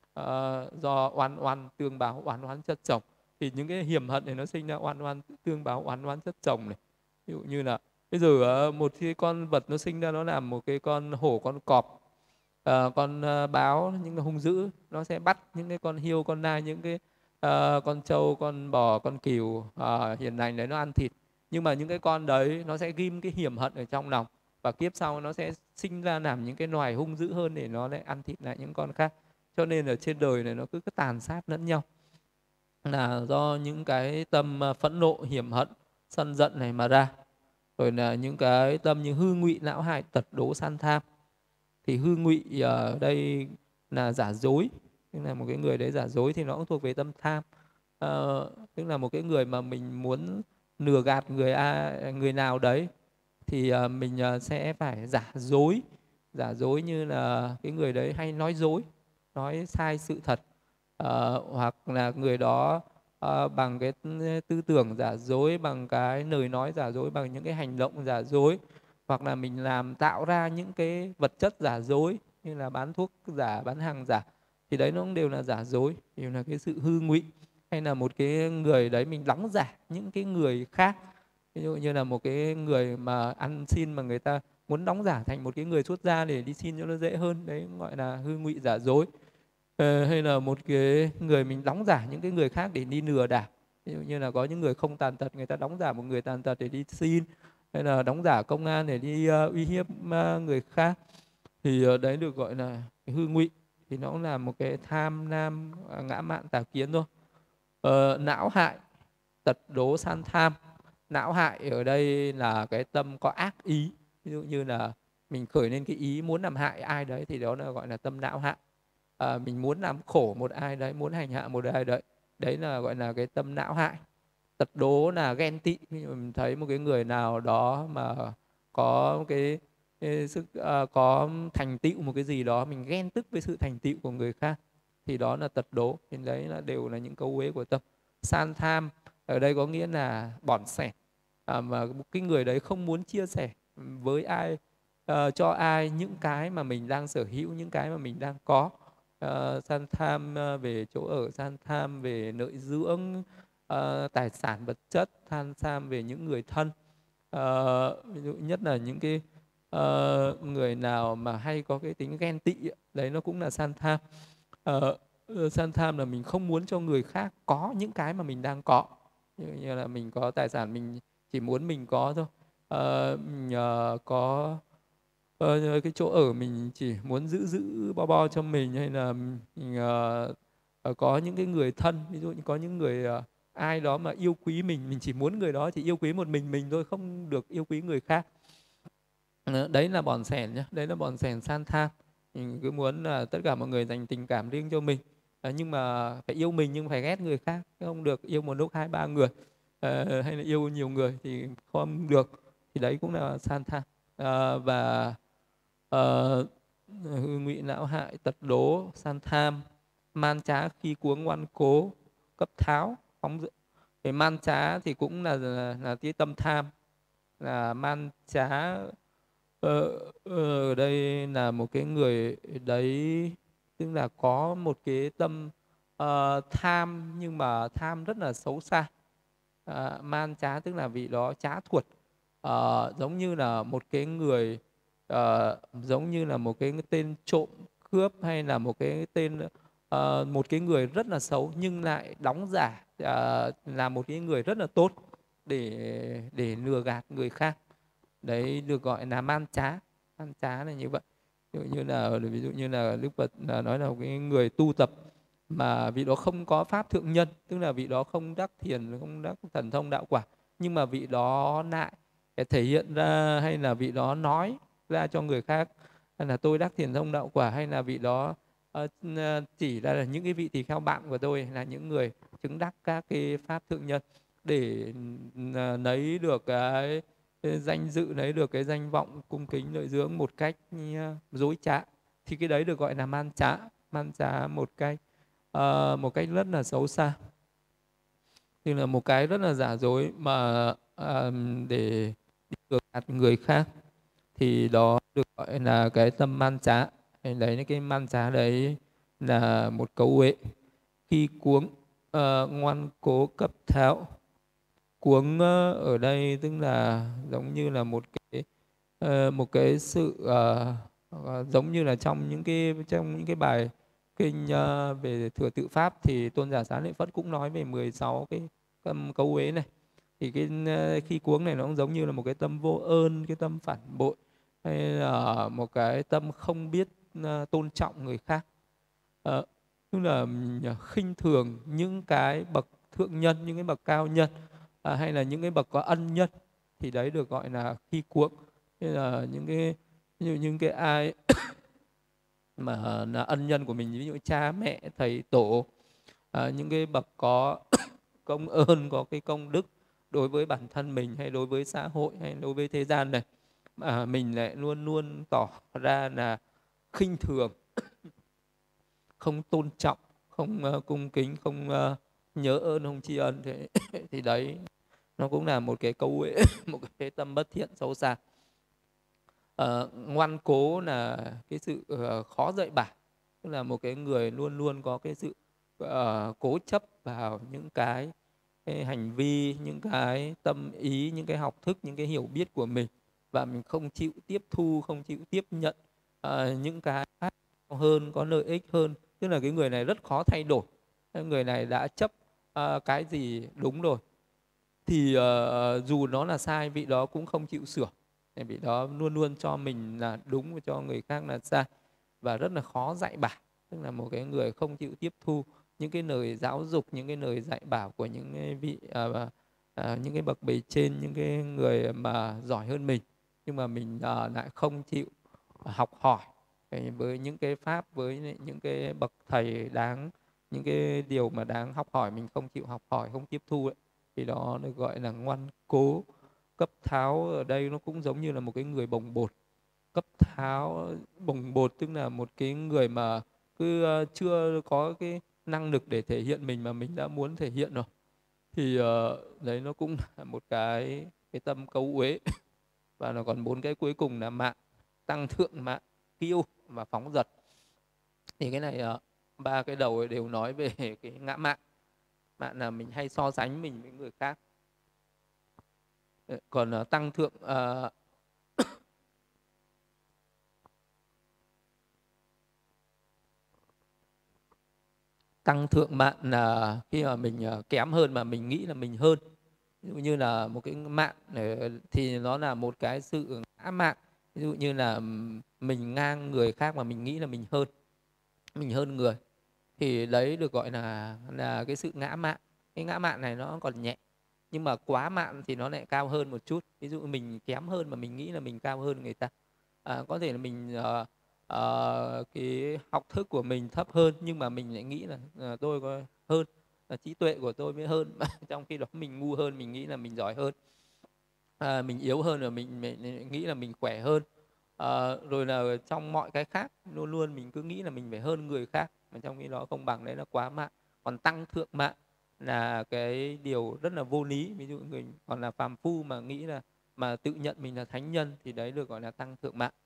Speaker 1: Do oan oan tương báo, oán oán chất chồng, thì những cái hiềm hận này nó sinh ra oan oan tương báo, oán oán chất chồng này. Ví dụ như là bây giờ một cái con vật nó sinh ra, nó làm một cái con hổ, con cọp, con báo, những cái hung dữ, nó sẽ bắt những cái con hiêu, con nai, những cái con trâu, con bò, con cừu hiền lành đấy, nó ăn thịt. Nhưng mà những cái con đấy nó sẽ ghim cái hiềm hận ở trong lòng, và kiếp sau nó sẽ sinh ra làm những cái loài hung dữ hơn, để nó lại ăn thịt lại những con khác. Cho nên ở trên đời này nó cứ tàn sát lẫn nhau, là do những cái tâm phẫn nộ, hiềm hận, sân giận này mà ra. Rồi là những cái tâm như hư ngụy, não hại, tật đố, san tham. Thì hư ngụy ở đây là giả dối, tức là một cái người đấy giả dối, thì nó cũng thuộc về tâm tham. Tức là một cái người mà mình muốn lừa gạt người nào đấy, thì mình sẽ phải giả dối, như là cái người đấy hay nói dối, nói sai sự thật, hoặc là người đó bằng cái tư tưởng giả dối, bằng cái lời nói giả dối, bằng những cái hành động giả dối, hoặc là mình tạo ra những cái vật chất giả dối, như là bán thuốc giả, bán hàng giả, thì đấy nó cũng đều là giả dối, đều là cái sự hư ngụy. Hay là một cái người đấy mình đóng giả những cái người khác, ví dụ như là một cái người mà ăn xin, mà người ta muốn đóng giả thành một cái người xuất gia để đi xin cho nó dễ hơn, đấy gọi là hư ngụy giả dối. Hay là một cái người mình đóng giả những cái người khác để đi lừa đảo, ví dụ như là có những người không tàn tật, người ta đóng giả một người tàn tật để đi xin, hay là đóng giả công an để đi uy hiếp người khác, thì đấy được gọi là hư ngụy. Thì nó cũng là một cái tham lam, ngã mạn, tà kiến thôi. Não hại, tật đố, san tham. Não hại ở đây là cái tâm có ác ý, ví dụ như là mình khởi lên cái ý muốn làm hại ai đấy, thì đó là gọi là tâm não hại. Mình muốn làm khổ một ai đấy, muốn hành hạ một ai đấy, đấy là gọi là cái tâm não hại. Tật đố là ghen tị, mình thấy một cái người nào đó mà có cái sức có thành tựu một cái gì đó, mình ghen tức với sự thành tựu của người khác, thì đó là tật đố. Thì đấy là đều là những cấu uế của tâm. San tham ở đây có nghĩa là bỏn sẻ, mà cái người đấy không muốn chia sẻ với ai, cho ai những cái mà mình đang sở hữu, những cái mà mình đang có. San tham về chỗ ở, san tham về nội dưỡng, tài sản vật chất, san tham về những người thân. Ví dụ nhất là những cái người nào mà hay có cái tính ghen tị ấy, đấy nó cũng là san tham. San tham là mình không muốn cho người khác có những cái mà mình đang có, như là mình có tài sản mình chỉ muốn mình có thôi. Mình có cái chỗ ở mình chỉ muốn giữ giữ bo bo cho mình, hay là mình có những cái người thân, ví dụ như có những người ai đó mà yêu quý mình chỉ muốn người đó chỉ yêu quý một mình thôi, không được yêu quý người khác. Đấy là bòn xẻn nhá, đấy là bòn xẻn san tham. Mình cứ muốn là tất cả mọi người dành tình cảm riêng cho mình, nhưng mà phải yêu mình nhưng phải ghét người khác, không được yêu một lúc 2-3 người, hay là yêu nhiều người thì không được, thì đấy cũng là san tham. Và hư ngụy não hại tật đố, san tham, man trá khi cuống ngoan cố, cấp tháo, phóng dữ. Cái man trá thì cũng là cái tâm tham, là man trá ở đây là một cái người đấy, tức là có một cái tâm tham, nhưng mà tham rất là xấu xa. Man trá tức là vị đó trá thuật, giống như là một cái người, giống như là một cái tên trộm cướp, hay là một cái tên một cái người rất là xấu nhưng lại đóng giả là một cái người rất là tốt để lừa gạt người khác. Đấy được gọi là man trá. Man trá là như vậy. Ví dụ như là Đức Phật nói là một cái người tu tập mà vị đó không có pháp thượng nhân, tức là vị đó không đắc thiền, không đắc thần thông đạo quả, nhưng mà vị đó lại thể hiện ra, hay là vị đó nói ra cho người khác hay là tôi đắc thiền thông đạo quả, hay là vị đó chỉ ra là những cái vị tỳ kheo bạn của tôi là những người chứng đắc các cái pháp thượng nhân, để lấy được cái danh dự, lấy được cái danh vọng cung kính lợi dưỡng một cách dối trá, thì cái đấy được gọi là man trá. Man trá một cách rất là xấu xa, thì là một cái rất là giả dối mà để lừa gạt người khác, thì đó được gọi là cái tâm man trá. Đấy, cái man trá đấy là một cấu uế. Khi cuống ngoan cố cấp tháo. Cuống ở đây tức là giống như là một cái sự giống như là trong những cái bài kinh về thừa tự pháp, thì tôn giả Xá Lợi Phất cũng nói về 16 cái cấu uế này. Thì khi cuống này nó cũng giống như là một cái tâm vô ơn, cái tâm phản bội, hay là một cái tâm không biết tôn trọng người khác, tức là khinh thường những cái bậc thượng nhân, những cái bậc cao nhân, hay là những cái bậc có ân nhân, thì đấy được gọi là khi cuống. Thế là những cái ai mà là ân nhân của mình, ví dụ cha mẹ thầy tổ, những cái bậc có công ơn, có cái công đức đối với bản thân mình, hay đối với xã hội, hay đối với thế gian này, mà mình lại luôn luôn tỏ ra là khinh thường, không tôn trọng, không cung kính, không nhớ ơn, không tri ân, thì đấy nó cũng là một cái câu uế một cái tâm bất thiện xấu xa. Ngoan cố là cái sự khó dạy bảo, tức là một cái người luôn luôn có cái sự cố chấp vào những cái hành vi, những cái tâm ý, những cái học thức, những cái hiểu biết của mình, và mình không chịu tiếp thu, không chịu tiếp nhận những cái khác hơn, có lợi ích hơn. Tức là cái người này rất khó thay đổi. Người này đã chấp cái gì đúng rồi thì dù nó là sai, vị đó cũng không chịu sửa. Vị đó luôn luôn cho mình là đúng và cho người khác là sai, và rất là khó dạy bảo. Tức là một cái người không chịu tiếp thu những cái lời giáo dục, những cái lời dạy bảo của những cái vị những cái bậc bề trên, những cái người mà giỏi hơn mình, nhưng mà mình lại không chịu học hỏi với những cái pháp, với những cái bậc thầy đáng, những cái điều mà đáng học hỏi, mình không chịu học hỏi, không tiếp thu ấy, thì đó được gọi là ngoan cố. Cấp tháo ở đây nó cũng giống như là một cái người bồng bột. Cấp tháo, bồng bột tức là một cái người mà cứ chưa có cái năng lực để thể hiện mình mà mình đã muốn thể hiện rồi, thì đấy nó cũng là một cái tâm cấu uế. Và nó còn 4 cái cuối cùng là mạn, tăng thượng mạn, kiêu và phóng dật. Thì cái này ba cái đầu ấy đều nói về cái ngã mạn. Mạn là mình hay so sánh mình với người khác. Còn tăng thượng tăng thượng mạn là khi mà mình kém hơn mà mình nghĩ là mình hơn. Ví dụ như là một cái mạn thì nó là một cái sự ngã mạn. Ví dụ như là mình ngang người khác mà mình nghĩ là mình hơn người, thì đấy được gọi là cái sự ngã mạn. Cái ngã mạn này nó còn nhẹ, nhưng mà quá mạn thì nó lại cao hơn một chút. Ví dụ mình kém hơn mà mình nghĩ là mình cao hơn người ta. Có thể là mình cái học thức của mình thấp hơn, nhưng mà mình lại nghĩ là tôi có hơn, là trí tuệ của tôi mới hơn. Trong khi đó mình ngu hơn, mình nghĩ là mình giỏi hơn. Mình yếu hơn rồi mình nghĩ là mình khỏe hơn. Rồi là trong mọi cái khác luôn luôn mình cứ nghĩ là mình phải hơn người khác, mà trong khi đó không bằng, đấy là quá mạn. Còn tăng thượng mạn là cái điều rất là vô lý. Ví dụ người còn là phàm phu mà nghĩ là mà tự nhận mình là thánh nhân, thì đấy được gọi là tăng thượng mạn.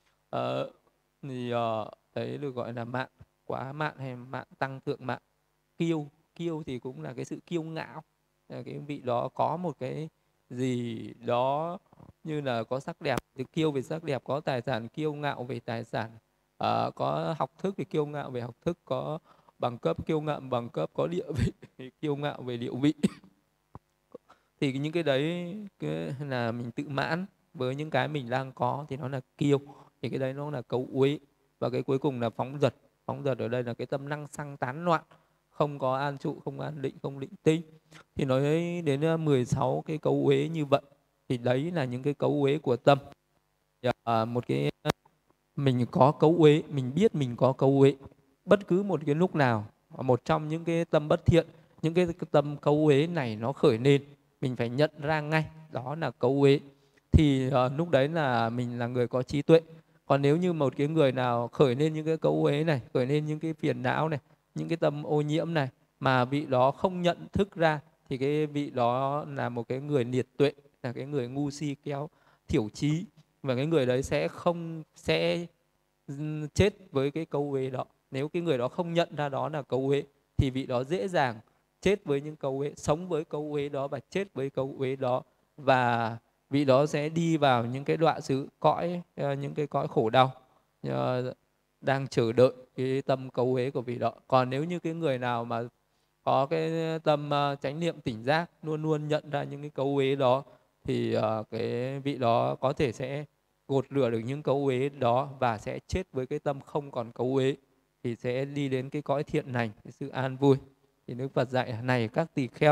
Speaker 1: Đấy được gọi là mạn, quá mạn hay mạn tăng thượng mạn. Kiêu thì cũng là cái sự kiêu ngạo. Cái vị đó có một cái gì đó như là có sắc đẹp thì kiêu về sắc đẹp, có tài sản kiêu ngạo về tài sản, có học thức thì kiêu ngạo về học thức, có bằng cấp kiêu ngạo bằng cấp, có địa vị thì kiêu ngạo về địa vị. Thì những cái đấy là mình tự mãn với những cái mình đang có, thì nó là kiêu. Thì cái đấy nó là cấu uế. Và cái cuối cùng là phóng dật. Phóng dật ở đây là cái tâm năng xăng tán loạn, không có an trụ, không an định, không định tinh. Thì nói đến 16 cái cấu uế như vậy. Thì đấy là những cái cấu uế của tâm. Một cái mình có cấu uế, mình biết mình có cấu uế. Bất cứ một cái lúc nào, một trong những cái tâm bất thiện, những cái tâm cấu uế này nó khởi lên, mình phải nhận ra ngay đó là cấu uế. Thì lúc đấy là mình là người có trí tuệ. Còn nếu như một cái người nào khởi lên những cái cấu uế này, khởi lên những cái phiền não này, những cái tâm ô nhiễm này, mà vị đó không nhận thức ra, thì cái vị đó là một cái người liệt tuệ, là cái người ngu si kéo thiểu trí. Và cái người đấy sẽ chết với cái cấu uế đó. Nếu cái người đó không nhận ra đó là cấu uế, thì vị đó dễ dàng chết với những cấu uế, sống với cấu uế đó và chết với cấu uế đó. Và vị đó sẽ đi vào những cái đọa xứ những cái cõi khổ đau đang chờ đợi cái tâm cấu uế của vị đó. Còn nếu như cái người nào mà có cái tâm chánh niệm tỉnh giác, luôn luôn nhận ra những cái cấu uế đó, thì cái vị đó có thể sẽ gột rửa được những cấu uế đó và sẽ chết với cái tâm không còn cấu uế, thì sẽ đi đến cái cõi thiện lành, cái sự an vui. Thì Đức Phật dạy này các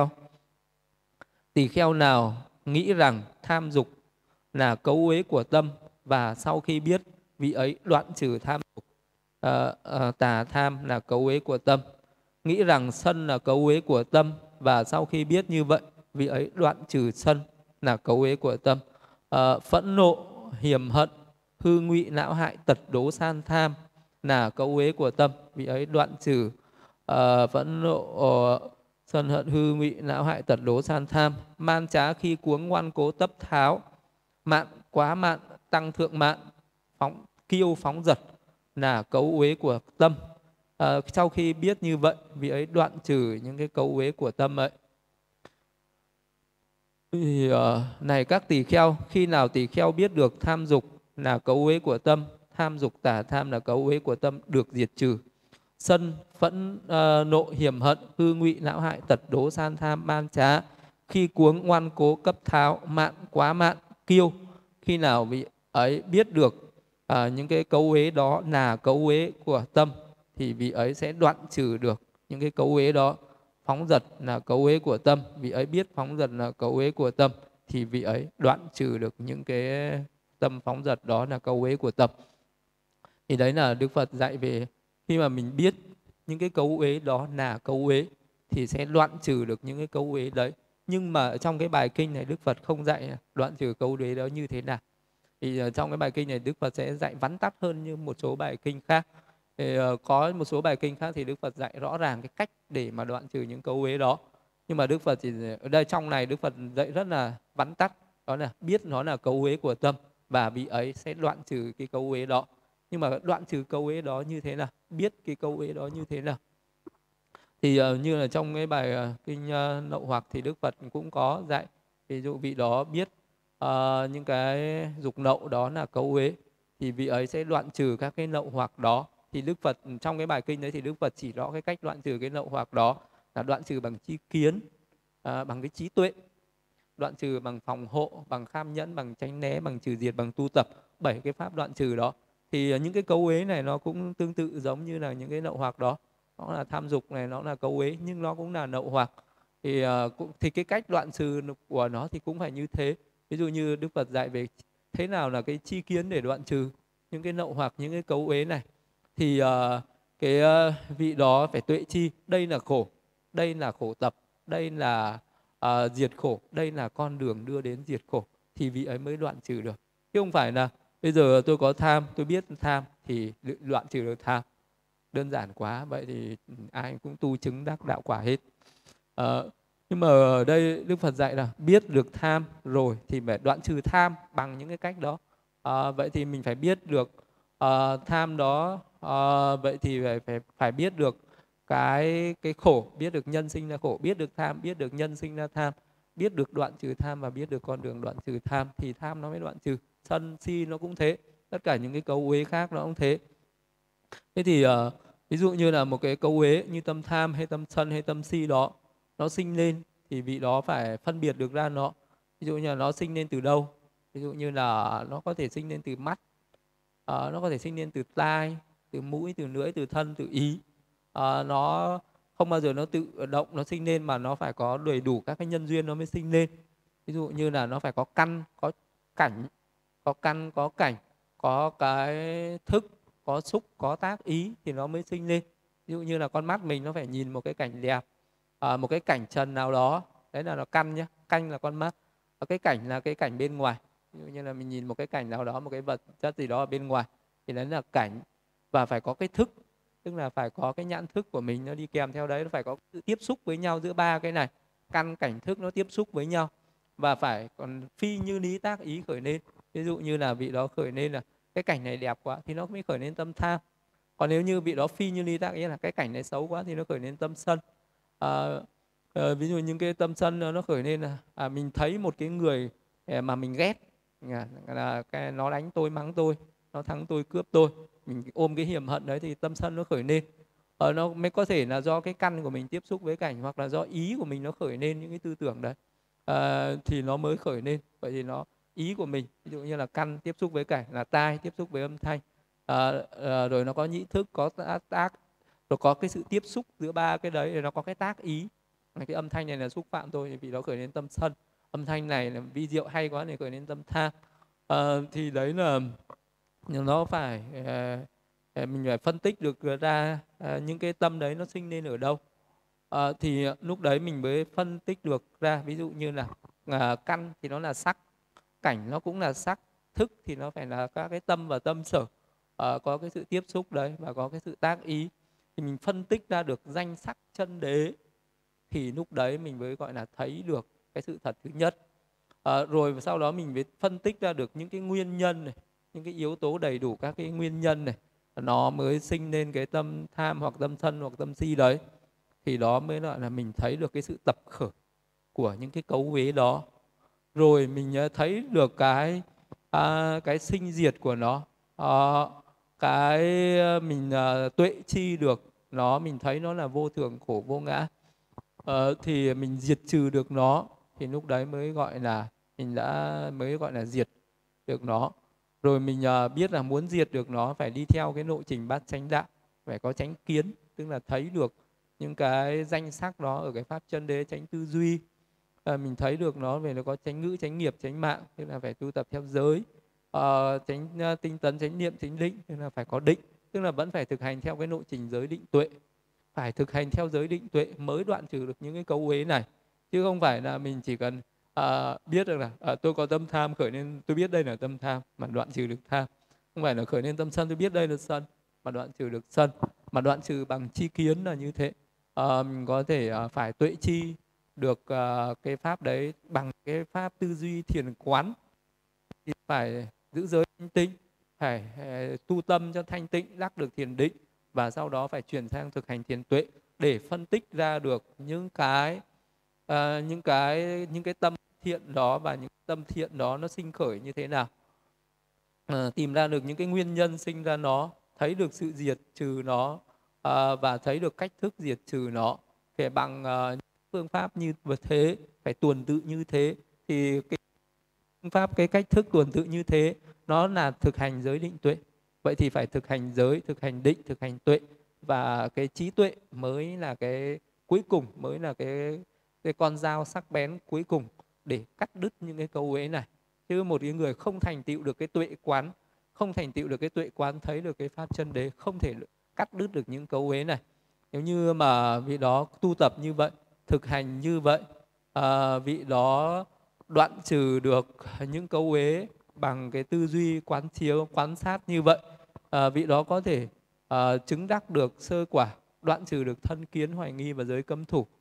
Speaker 1: tỳ kheo nào nghĩ rằng tham dục là cấu uế của tâm, và sau khi biết, vị ấy đoạn trừ tham dục. Tà tham là cấu uế của tâm. Nghĩ rằng sân là cấu uế của tâm, và sau khi biết như vậy, vị ấy đoạn trừ sân là cấu uế của tâm. Phẫn nộ, hiềm hận, hư ngụy não hại, tật đố san tham là cấu uế của tâm, vị ấy đoạn trừ phẫn nộ, sân hận, hư ngụy não hại, tật đố san tham. Man trá, khi cuống, ngoan cố, tấp tháo, mạn, quá mạn, tăng thượng mạn, kiêu, phóng dật là cấu uế của tâm. Sau khi biết như vậy, vị ấy đoạn trừ những cái cấu uế của tâm ấy. Thì này các tỳ kheo, khi nào tỳ kheo biết được tham dục là cấu uế của tâm, tham dục tà tham là cấu uế của tâm được diệt trừ, sân, phẫn nộ, hiềm hận, hư ngụy não hại, tật đố san tham, man trá, khi cuống, ngoan cố, cấp tháo, mạn, quá mạn, kiêu, khi nào vị ấy biết được những cái cấu uế đó là cấu uế của tâm, thì vị ấy sẽ đoạn trừ được những cái cấu uế đó. Phóng dật là cấu uế của tâm, vị ấy biết phóng dật là cấu uế của tâm, thì vị ấy đoạn trừ được những cái tâm phóng dật đó là cấu uế của tâm. Thì đấy là Đức Phật dạy về khi mà mình biết những cái cấu uế đó là cấu uế, thì sẽ đoạn trừ được những cái cấu uế đấy. Nhưng mà trong cái bài kinh này Đức Phật không dạy đoạn trừ cấu uế đó như thế nào. Thì trong cái bài kinh này Đức Phật sẽ dạy vắn tắt hơn như một số bài kinh khác. Thì có một số bài kinh khác thì Đức Phật dạy rõ ràng cái cách để mà đoạn trừ những cấu uế đó. Nhưng mà Đức Phật chỉ ở đây trong này Đức Phật dạy rất là vắn tắt, đó là biết nó là cấu uế của tâm và vị ấy sẽ đoạn trừ cái cấu uế đó. Nhưng mà đoạn trừ câu uế đó như thế nào, biết cái câu uế đó như thế nào. Thì như là trong cái bài kinh Nậu Hoặc thì Đức Phật cũng có dạy, ví dụ vị đó biết những cái dục nậu đó là câu uế, thì vị ấy sẽ đoạn trừ các cái nậu hoặc đó. Thì Đức Phật trong cái bài kinh đấy thì Đức Phật chỉ rõ cái cách đoạn trừ cái nậu hoặc đó là đoạn trừ bằng tri kiến, bằng cái trí tuệ, đoạn trừ bằng phòng hộ, bằng kham nhẫn, bằng tránh né, bằng trừ diệt, bằng tu tập. 7 cái pháp đoạn trừ đó. Thì những cái câu uế này nó cũng tương tự giống như là những cái nậu hoặc đó. Nó là tham dục này, nó là câu uế, nhưng nó cũng là nậu hoặc. Thì cái cách đoạn trừ của nó thì cũng phải như thế. Ví dụ như Đức Phật dạy về thế nào là cái tri kiến để đoạn trừ những cái nậu hoặc, những cái câu uế này. Thì vị đó phải tuệ chi, đây là khổ, đây là khổ tập, đây là diệt khổ, đây là con đường đưa đến diệt khổ, thì vị ấy mới đoạn trừ được. Chứ không phải là bây giờ tôi có tham, tôi biết tham thì đoạn trừ được tham. Đơn giản quá, vậy thì ai cũng tu chứng đắc đạo quả hết. Nhưng mà ở đây Đức Phật dạy là biết được tham rồi thì phải đoạn trừ tham bằng những cái cách đó. Vậy thì mình phải biết được tham đó, vậy thì phải biết được cái khổ, biết được nhân sinh ra khổ, biết được tham, biết được nhân sinh ra tham, biết được đoạn trừ tham và biết được con đường đoạn trừ tham, thì tham nó mới đoạn trừ. Sân si nó cũng thế, tất cả những cái câu uế khác nó cũng thế. Thế thì ví dụ như là một cái câu uế như tâm tham hay tâm sân hay tâm si đó, nó sinh lên thì vị đó phải phân biệt được ra nó. Ví dụ như là nó sinh lên từ đâu. Ví dụ như là nó có thể sinh lên từ mắt, nó có thể sinh lên từ tai, từ mũi, từ lưỡi, từ thân, từ ý. Nó không bao giờ nó tự động nó sinh lên, mà nó phải có đầy đủ các cái nhân duyên nó mới sinh lên. Ví dụ như là nó phải có căn, có cảnh, có căn, có cảnh, có cái thức, có xúc, có tác ý thì nó mới sinh lên. Ví dụ như là con mắt mình nó phải nhìn một cái cảnh đẹp, một cái cảnh trần nào đó, đấy là nó căn nhé, canh là con mắt. Cái cảnh là cái cảnh bên ngoài, ví dụ như là mình nhìn một cái cảnh nào đó, một cái vật chất gì đó ở bên ngoài thì đấy là cảnh. Và phải có cái thức, tức là phải có cái nhãn thức của mình nó đi kèm theo đấy, nó phải có sự tiếp xúc với nhau giữa ba cái này, căn cảnh thức nó tiếp xúc với nhau. Và phải còn phi như lý tác ý khởi lên. Ví dụ như là vị đó khởi lên là cái cảnh này đẹp quá thì nó mới khởi lên tâm tham. Còn nếu như vị đó phi như lý tác ý là cái cảnh này xấu quá thì nó khởi lên tâm sân. Ví dụ những cái tâm sân nó khởi lên là mình thấy một cái người mà mình ghét, là nó đánh tôi, mắng tôi, nó thắng tôi, cướp tôi, mình ôm cái hiềm hận đấy thì tâm sân nó khởi lên. Nó mới có thể là do cái căn của mình tiếp xúc với cảnh, hoặc là do ý của mình nó khởi lên những cái tư tưởng đấy, thì nó mới khởi lên. Vậy thì nó ý của mình, ví dụ như là căn tiếp xúc với cảnh, là tai tiếp xúc với âm thanh, rồi nó có nhĩ thức, có tác, rồi có cái sự tiếp xúc giữa ba cái đấy, rồi nó có cái tác ý. Cái âm thanh này là xúc phạm tôi vì nó khởi lên tâm sân, âm thanh này là vi diệu hay quá để khởi lên tâm tham. Thì đấy là nó phải mình phải phân tích được ra những cái tâm đấy nó sinh lên ở đâu. Thì lúc đấy mình mới phân tích được ra. Ví dụ như là căn thì nó là sắc, cảnh nó cũng là sắc, thức thì nó phải là các cái tâm và tâm sở, có cái sự tiếp xúc đấy và có cái sự tác ý. Thì mình phân tích ra được danh sắc chân đế, thì lúc đấy mình mới gọi là thấy được cái sự thật thứ nhất. Rồi sau đó mình mới phân tích ra được những cái nguyên nhân này, những cái yếu tố đầy đủ các cái nguyên nhân này, nó mới sinh lên cái tâm tham hoặc tâm sân hoặc tâm si đấy. Thì đó mới gọi là mình thấy được cái sự tập khởi của những cái cấu uế đó. Rồi mình thấy được cái sinh diệt của nó, mình tuệ chi được nó, mình thấy nó là vô thường, khổ, vô ngã, thì mình diệt trừ được nó, thì lúc đấy mới gọi là mình mới gọi là diệt được nó. Rồi mình biết là muốn diệt được nó phải đi theo cái lộ trình bát chánh đạo, phải có chánh kiến, tức là thấy được những cái danh sắc đó ở cái pháp chân đế, chánh tư duy. Mình thấy được nó về nó có chánh ngữ, chánh nghiệp, chánh mạng, tức là phải tu tập theo giới, chánh tinh tấn, chánh niệm, chánh định, tức là phải có định, tức là vẫn phải thực hành theo cái lộ trình giới định tuệ. Phải thực hành theo giới định tuệ mới đoạn trừ được những cái cấu uế này. Chứ không phải là mình chỉ cần biết được là tôi có tâm tham khởi nên tôi biết đây là tâm tham mà đoạn trừ được tham. Không phải là khởi lên tâm sân tôi biết đây là sân mà đoạn trừ được sân. Mà đoạn trừ bằng chi kiến là như thế. Mình có thể phải tuệ chi được cái pháp đấy bằng cái pháp tư duy thiền quán. Thì phải giữ giới thanh tịnh, phải tu tâm cho thanh tịnh, đắc được thiền định, và sau đó phải chuyển sang thực hành thiền tuệ để phân tích ra được những cái tâm thiện đó, và những tâm thiện đó nó sinh khởi như thế nào, tìm ra được những cái nguyên nhân sinh ra nó, thấy được sự diệt trừ nó, và thấy được cách thức diệt trừ nó. Thì bằng phương pháp như thế, phải tuần tự như thế, thì cái phương pháp, cái cách thức tuần tự như thế nó là thực hành giới định tuệ. Vậy thì phải thực hành giới, thực hành định, thực hành tuệ, và cái trí tuệ mới là cái cuối cùng, mới là cái con dao sắc bén cuối cùng để cắt đứt những cái câu uế này. Chứ một cái người không thành tựu được cái tuệ quán, không thành tựu được cái tuệ quán, thấy được cái pháp chân đế, không thể cắt đứt được những câu uế này. Nếu như mà vị đó tu tập như vậy, thực hành như vậy, vị đó đoạn trừ được những câu uế bằng cái tư duy quán chiếu, quan sát như vậy, vị đó có thể chứng đắc được sơ quả, đoạn trừ được thân kiến, hoài nghi và giới cấm thủ.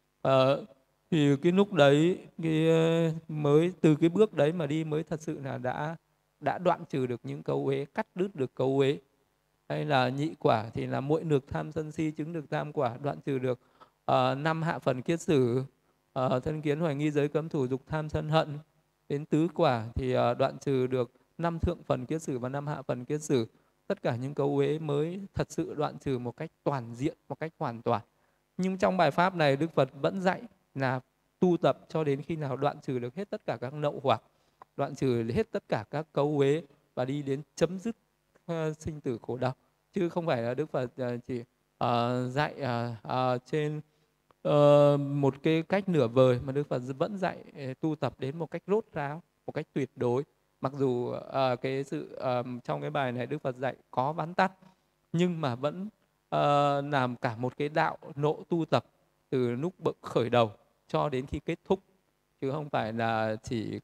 Speaker 1: Thì cái lúc đấy, mới từ cái bước đấy mà đi mới thật sự là đã đoạn trừ được những câu uế, cắt đứt được câu uế. Hay là nhị quả thì là muội lược tham sân si, chứng được tam quả, đoạn trừ được 5 hạ phần kiết sử, thân kiến, hoài nghi, giới cấm thủ, dục tham sân hận. Đến tứ quả thì đoạn trừ được 5 thượng phần kiết sử và 5 hạ phần kiết sử. Tất cả những câu uế mới thật sự đoạn trừ một cách toàn diện, một cách hoàn toàn. Nhưng trong bài pháp này Đức Phật vẫn dạy là tu tập cho đến khi nào đoạn trừ được hết tất cả các nậu hoặc, đoạn trừ hết tất cả các câu uế, và đi đến chấm dứt sinh tử khổ đau. Chứ không phải là Đức Phật chỉ dạy trên một cái cách nửa vời, mà Đức Phật vẫn dạy tu tập đến một cách rốt ráo, một cách tuyệt đối. Mặc dù trong cái bài này Đức Phật dạy có vắn tắt, nhưng mà vẫn làm cả một cái đạo nộ tu tập từ lúc khởi đầu cho đến khi kết thúc, chứ không phải là chỉ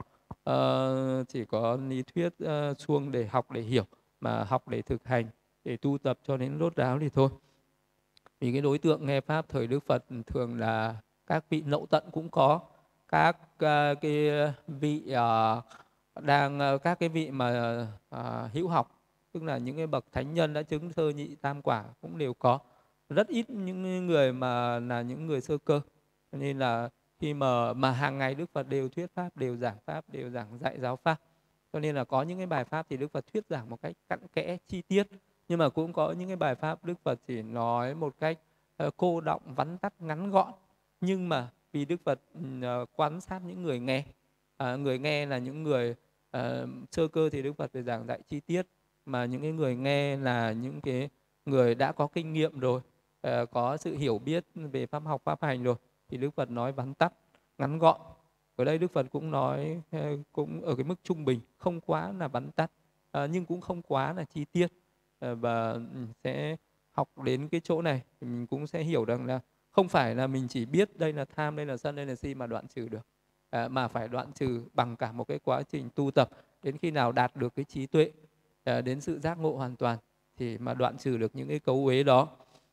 Speaker 1: có lý thuyết suông để học để hiểu, mà học để thực hành, để tu tập cho đến rốt ráo thì thôi. Vì cái đối tượng nghe pháp thời Đức Phật thường là các vị lậu tận cũng có, các cái vị các cái vị mà hữu học, tức là những cái bậc thánh nhân đã chứng sơ nhị tam quả cũng đều có. Rất ít những người mà là những người sơ cơ. Nên là khi mà hàng ngày Đức Phật đều thuyết pháp, đều giảng pháp, đều giảng dạy giáo pháp. Cho nên là có những cái bài pháp thì Đức Phật thuyết giảng một cách cặn kẽ, chi tiết. Nhưng mà cũng có những cái bài pháp Đức Phật chỉ nói một cách cô đọng, vắn tắt, ngắn gọn. Nhưng mà vì Đức Phật quan sát những người nghe, người nghe là những người sơ cơ thì Đức Phật phải giảng dạy chi tiết. Mà những cái người nghe là những cái người đã có kinh nghiệm rồi, có sự hiểu biết về pháp học, pháp hành rồi, thì Đức Phật nói vắn tắt, ngắn gọn. Ở đây Đức Phật cũng nói cũng ở cái mức trung bình, không quá là vắn tắt, nhưng cũng không quá là chi tiết. Và sẽ học đến cái chỗ này thì mình cũng sẽ hiểu rằng là không phải là mình chỉ biết đây là tham, đây là sân, đây là si mà đoạn trừ được, mà phải đoạn trừ bằng cả một cái quá trình tu tập, đến khi nào đạt được cái trí tuệ, đến sự giác ngộ hoàn toàn thì mà đoạn trừ được những cái cấu uế đó.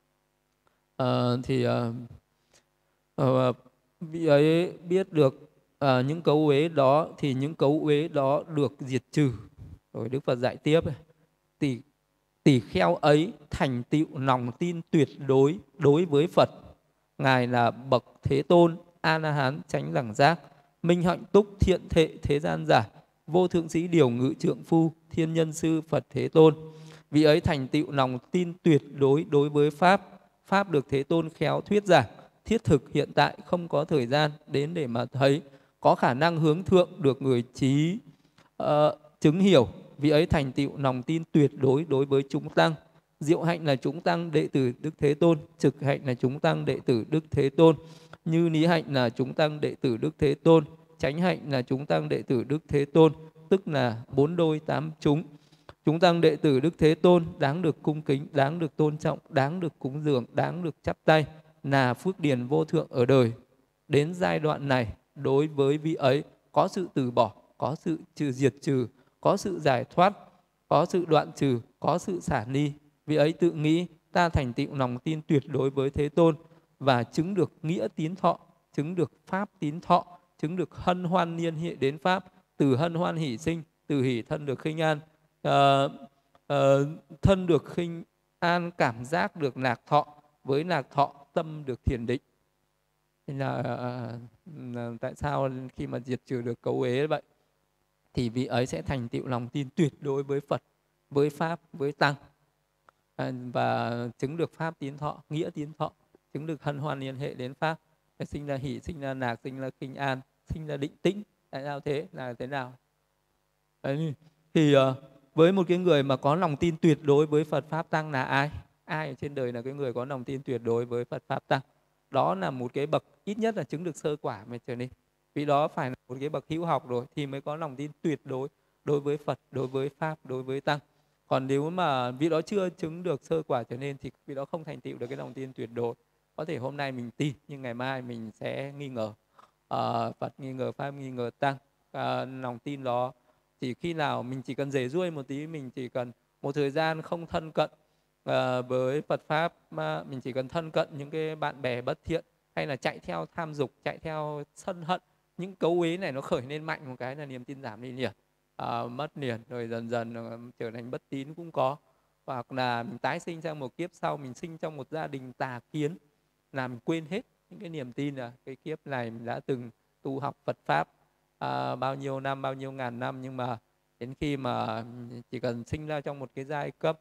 Speaker 1: Vị ấy biết được những cấu uế đó, thì những cấu uế đó được diệt trừ. Rồi Đức Phật dạy tiếp, tỷ kheo ấy thành tựu lòng tin tuyệt đối đối với Phật. Ngài là bậc Thế Tôn, A-la-hán chánh đẳng giác, minh hạnh túc thiện thệ thế gian giải, vô thượng sĩ điều ngự trượng phu, thiên nhân sư Phật Thế Tôn. Vị ấy thành tựu lòng tin tuyệt đối đối với Pháp. Pháp được Thế Tôn khéo thuyết giảng, thiết thực hiện tại, không có thời gian đến để mà thấy, có khả năng hướng thượng được người trí chứng hiểu. Vị ấy thành tựu lòng tin tuyệt đối đối với chúng tăng. Diệu hạnh là chúng tăng đệ tử Đức Thế Tôn, trực hạnh là chúng tăng đệ tử Đức Thế Tôn, như lý hạnh là chúng tăng đệ tử Đức Thế Tôn, chánh hạnh là chúng tăng đệ tử Đức Thế Tôn, tức là 4 đôi 8 chúng. Chúng tăng đệ tử Đức Thế Tôn đáng được cung kính, đáng được tôn trọng, đáng được cúng dường, đáng được chắp tay, là phước điền vô thượng ở đời. Đến giai đoạn này, đối với vị ấy có sự từ bỏ, có sự diệt trừ, có sự giải thoát, có sự đoạn trừ, có sự xả ly. Vị ấy tự nghĩ ta thành tựu lòng tin tuyệt đối với Thế Tôn và chứng được nghĩa tín thọ, chứng được pháp tín thọ, chứng được hân hoan niên hiện đến pháp, từ hân hoan hỷ sinh, từ hỷ thân được khinh an. Ờ, thân được khinh an, cảm giác được lạc thọ, với lạc thọ tâm được thiền định. Nên là tại sao khi mà diệt trừ được cấu uế vậy thì vị ấy sẽ thành tựu lòng tin tuyệt đối với Phật, với Pháp, với Tăng, và chứng được Pháp tín thọ, nghĩa tín thọ, chứng được hân hoan liên hệ đến Pháp, sinh ra hỷ, sinh ra lạc, sinh ra khinh an, sinh ra định tĩnh. Tại sao thế? Là thế nào? Đấy. Thì với một cái người mà có lòng tin tuyệt đối với Phật Pháp Tăng là ai? Ai ở trên đời là cái người có lòng tin tuyệt đối với Phật Pháp Tăng? Đó là một cái bậc ít nhất là chứng được sơ quả mà trở nên. Vì đó phải là một cái bậc hữu học rồi thì mới có lòng tin tuyệt đối đối với Phật, đối với Pháp, đối với Tăng. Còn nếu mà vị đó chưa chứng được sơ quả trở nên thì vị đó không thành tựu được cái lòng tin tuyệt đối. Có thể hôm nay mình tin nhưng ngày mai mình sẽ nghi ngờ Phật, nghi ngờ Pháp, nghi ngờ Tăng. Lòng tin đó chỉ khi nào mình chỉ cần rể ruôi một tí, mình chỉ cần một thời gian không thân cận với Phật Pháp, mà mình chỉ cần thân cận những cái bạn bè bất thiện, hay là chạy theo tham dục, chạy theo sân hận, những cấu uế này nó khởi lên mạnh một cái là niềm tin giảm đi liền, mất liền, rồi dần dần trở thành bất tín cũng có. Hoặc là mình tái sinh sang một kiếp sau, mình sinh trong một gia đình tà kiến, là mình quên hết những cái niềm tin là cái kiếp này mình đã từng tu học Phật Pháp bao nhiêu năm, bao nhiêu ngàn năm, nhưng mà đến khi mà chỉ cần sinh ra trong một cái giai cấp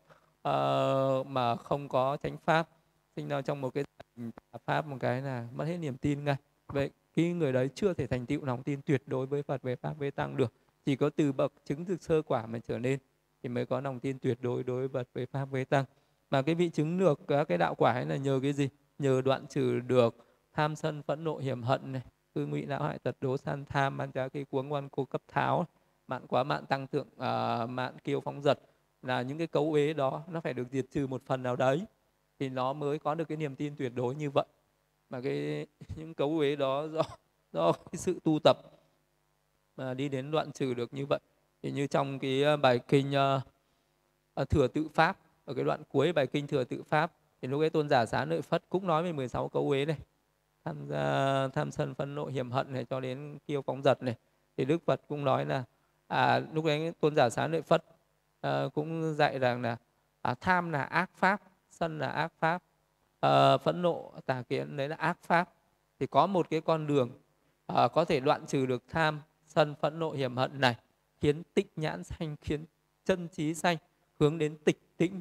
Speaker 1: mà không có chánh Pháp, sinh ra trong một cái Pháp một cái là mất hết niềm tin ngay. Vậy cái người đấy chưa thể thành tựu lòng tin tuyệt đối với Phật, với Pháp, với Tăng được. Chỉ có từ bậc chứng thực sơ quả mà trở lên thì mới có lòng tin tuyệt đối đối với Phật, với Pháp, với Tăng. Mà cái vị chứng được các cái đạo quả ấy là nhờ cái gì? Nhờ đoạn trừ được tham sân phẫn nộ hiểm hận này, cư ngụy não hại tật đố san tham, ban trá cây cuống ngoan cô cấp tháo, mạn quá mạn tăng tượng, mạn kiêu phóng dật, là những cái cấu uế đó nó phải được diệt trừ một phần nào đấy thì nó mới có được cái niềm tin tuyệt đối như vậy. Mà những cấu uế đó do cái sự tu tập mà đi đến đoạn trừ được như vậy. Thì như trong cái bài kinh Thừa Tự Pháp, ở cái đoạn cuối bài kinh Thừa Tự Pháp, thì lúc ấy Tôn giả Xá Lợi Phất cũng nói về 16 cấu uế này, tham sân phẫn nộ hiểm hận này cho đến kiêu phóng dật này. Thì Đức Phật cũng nói là lúc đấy Tôn giả Xá Lợi Phất cũng dạy rằng là tham là ác pháp, sân là ác pháp, phẫn nộ tà kiến đấy là ác pháp. Thì có một cái con đường có thể đoạn trừ được tham sân phẫn nộ hiểm hận này, khiến tịnh nhãn sanh, khiến chân trí sanh, hướng đến tịch tĩnh,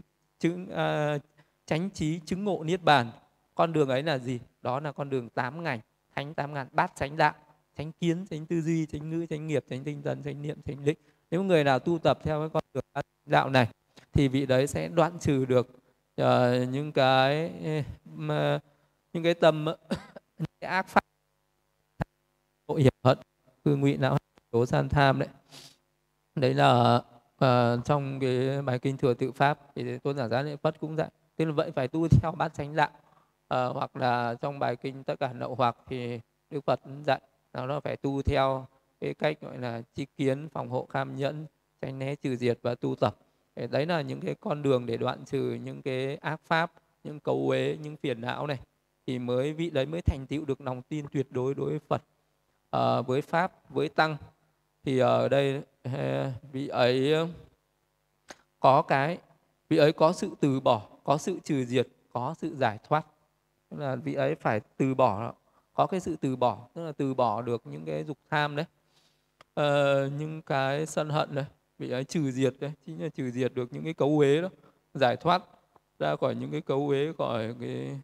Speaker 1: chánh trí chứng ngộ niết bàn. Con đường ấy là gì? Đó là con đường 8 ngành, thánh 8 ngàn bát chánh đạo: chánh kiến, chánh tư duy, chánh ngữ, chánh nghiệp, chánh tinh tấn, chánh niệm, chánh định. Nếu người nào tu tập theo cái con đường bát chánh đạo này thì vị đấy sẽ đoạn trừ được những cái tâm những cái ác pháp, tội hiểm hận, cư ngụy não đố san tham đấy. Đấy là trong cái bài kinh Thừa Tự Pháp thì Tôn giả Giá Lợi Phất cũng dạy. Tức là vậy phải tu theo bát chánh đạo. Hoặc là trong bài kinh Tất Cả Lậu Hoặc thì Đức Phật cũng dạy nó phải tu theo cái cách gọi là tri kiến, phòng hộ, kham nhẫn, tránh né, trừ diệt và tu tập. Đấy là những cái con đường để đoạn trừ những cái ác pháp, những cấu uế, những phiền não này, thì vị đấy mới thành tựu được lòng tin tuyệt đối đối với Phật, với Pháp, với Tăng. Thì ở đây vị ấy có sự từ bỏ, có sự trừ diệt, có sự giải thoát. Tức là vị ấy phải từ bỏ, có cái sự từ bỏ, tức là từ bỏ được những cái dục tham đấy, những cái sân hận đấy, vị ấy trừ diệt đấy, chính là trừ diệt được những cái cấu uế đó, giải thoát ra khỏi những cái cấu uế, khỏi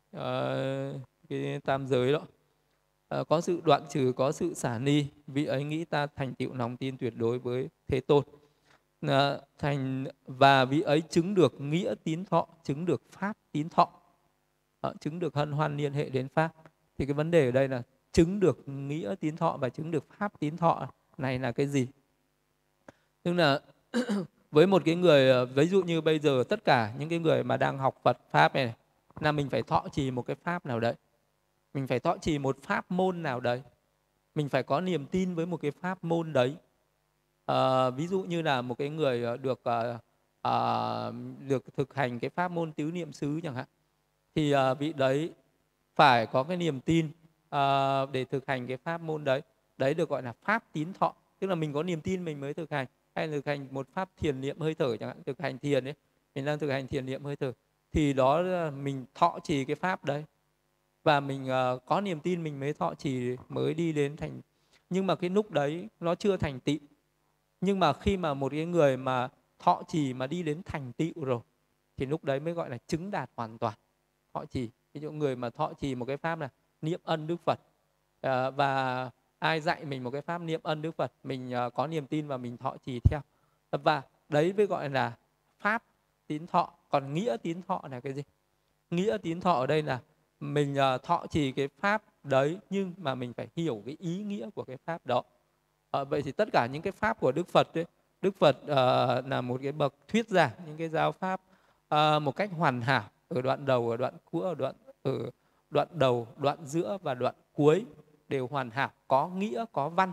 Speaker 1: cái tam giới đó. Có sự đoạn trừ, có sự xả ni, vị ấy nghĩ ta thành tựu lòng tin tuyệt đối với Thế Tôn. Và vị ấy chứng được nghĩa tín thọ, chứng được pháp tín thọ, chứng được hân hoan liên hệ đến Pháp. Thì cái vấn đề ở đây là chứng được nghĩa tín thọ và chứng được pháp tín thọ này là cái gì? Tức là với một cái người, ví dụ như bây giờ tất cả những cái người mà đang học Phật Pháp này, là mình phải thọ trì một cái Pháp nào đấy, mình phải thọ trì một pháp môn nào đấy, mình phải có niềm tin với một cái pháp môn đấy. Ví dụ như là một cái người được thực hành cái pháp môn tứ niệm xứ chẳng hạn, thì vị đấy phải có cái niềm tin để thực hành cái pháp môn đấy. Đấy được gọi là pháp tín thọ, tức là mình có niềm tin mình mới thực hành. hay thực hành một pháp thiền niệm hơi thở chẳng hạn, thực hành thiền ấy, mình đang thực hành thiền niệm hơi thở, thì đó là mình thọ trì cái pháp đấy, và mình có niềm tin mình mới thọ trì, mới đi đến thành. Nhưng mà cái lúc đấy nó chưa thành tựu. Nhưng mà khi mà một cái người mà thọ trì mà đi đến thành tựu rồi thì lúc đấy mới gọi là chứng đạt hoàn toàn. Thọ trì, ví dụ người mà thọ trì một cái pháp là niệm ân Đức Phật, và ai dạy mình một cái pháp niệm ân Đức Phật, mình có niềm tin và mình thọ trì theo, và đấy mới gọi là pháp tín thọ. Còn nghĩa tín thọ là cái gì? Nghĩa tín thọ ở đây là mình thọ trì cái pháp đấy, nhưng mà mình phải hiểu cái ý nghĩa của cái pháp đó. Vậy thì tất cả những cái pháp của Đức Phật ấy, Đức Phật là một cái bậc thuyết giảng những cái giáo pháp một cách hoàn hảo, ở đoạn đầu, ở đoạn cuối, ở đoạn đầu, đoạn giữa và đoạn cuối đều hoàn hảo, có nghĩa, có văn.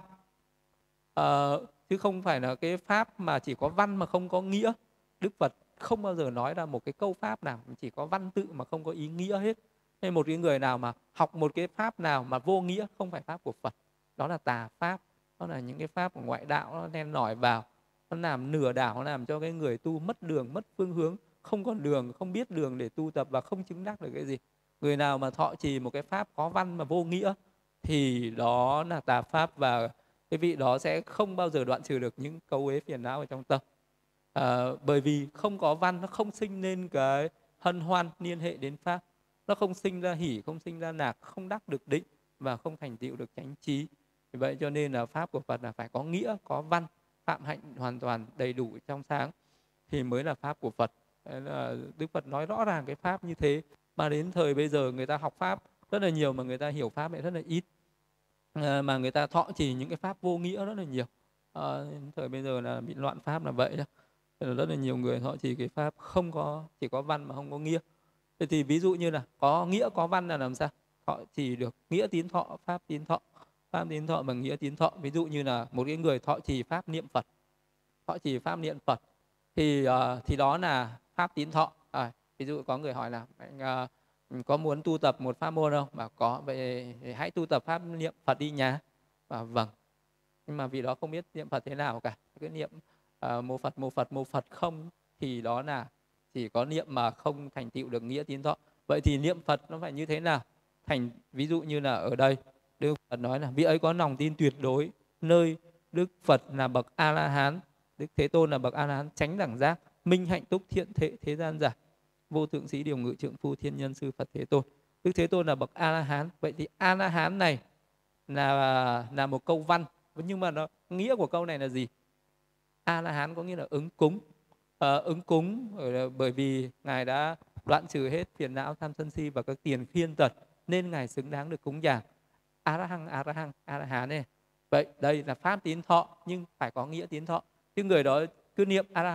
Speaker 1: Chứ không phải là cái pháp mà chỉ có văn mà không có nghĩa. Đức Phật không bao giờ nói ra một cái câu pháp nào chỉ có văn tự mà không có ý nghĩa hết. Nên một cái người nào mà học một cái pháp nào mà vô nghĩa không phải pháp của Phật, đó là tà pháp. Đó là những cái pháp của ngoại đạo, nó len lỏi vào, nó làm nửa đảo, nó làm cho cái người tu mất đường, mất phương hướng, không còn đường, không biết đường để tu tập và không chứng đắc được cái gì. Người nào mà thọ trì một cái pháp có văn mà vô nghĩa thì đó là tà pháp, và cái vị đó sẽ không bao giờ đoạn trừ được những cấu uế phiền não ở trong tâm. Bởi vì không có văn, nó không sinh lên cái hân hoan liên hệ đến pháp, nó không sinh ra hỷ, không sinh ra lạc, không đắc được định và không thành tựu được chánh trí. Vì vậy cho nên là pháp của Phật là phải có nghĩa, có văn, phạm hạnh hoàn toàn đầy đủ trong sáng thì mới là pháp của Phật. Đấy là Đức Phật nói rõ ràng cái pháp như thế. Mà đến thời bây giờ người ta học pháp rất là nhiều mà người ta hiểu pháp lại rất là ít, mà người ta thọ trì những cái pháp vô nghĩa rất là nhiều. Thời bây giờ là bị loạn pháp là vậy đó. Rất là nhiều người thọ trì cái pháp không có, chỉ có văn mà không có nghĩa. Thế thì ví dụ như là có nghĩa có văn là làm sao? Thọ trì được nghĩa tín thọ, pháp tín thọ. Pháp tín thọ bằng nghĩa tín thọ. Ví dụ như là một cái người thọ trì pháp niệm Phật, thọ trì pháp niệm Phật thì đó là pháp tín thọ. Ví dụ có người hỏi là anh có muốn tu tập một pháp môn không? Mà có, vậy hãy tu tập pháp niệm Phật đi nhá. Vâng. Nhưng mà vì đó không biết niệm Phật thế nào cả, cứ niệm mô Phật mô Phật mô Phật không, thì đó là chỉ có niệm mà không thành tựu được nghĩa tín thọ. Vậy thì niệm Phật nó phải như thế nào? Ví dụ như là ở đây Đức Phật nói là vị ấy có lòng tin tuyệt đối nơi Đức Phật là bậc A La Hán, Đức Thế Tôn là bậc A La Hán chánh đẳng giác, minh hạnh túc thiện thệ thế gian giải, vô thượng sĩ điều ngự trượng phu thiên nhân sư Phật Thế Tôn. Đức Thế Tôn là bậc A La Hán. Vậy thì A La Hán này là một câu văn, nhưng mà nghĩa của câu này là gì? A La Hán có nghĩa là ứng cúng. Ứng cúng bởi vì ngài đã đoạn trừ hết phiền não tham sân si và các tiền khiên tật, nên ngài xứng đáng được cúng dường. A La Hán này. Vậy đây là pháp tín thọ nhưng phải có nghĩa tín thọ. Chứ người đó cứ niệm A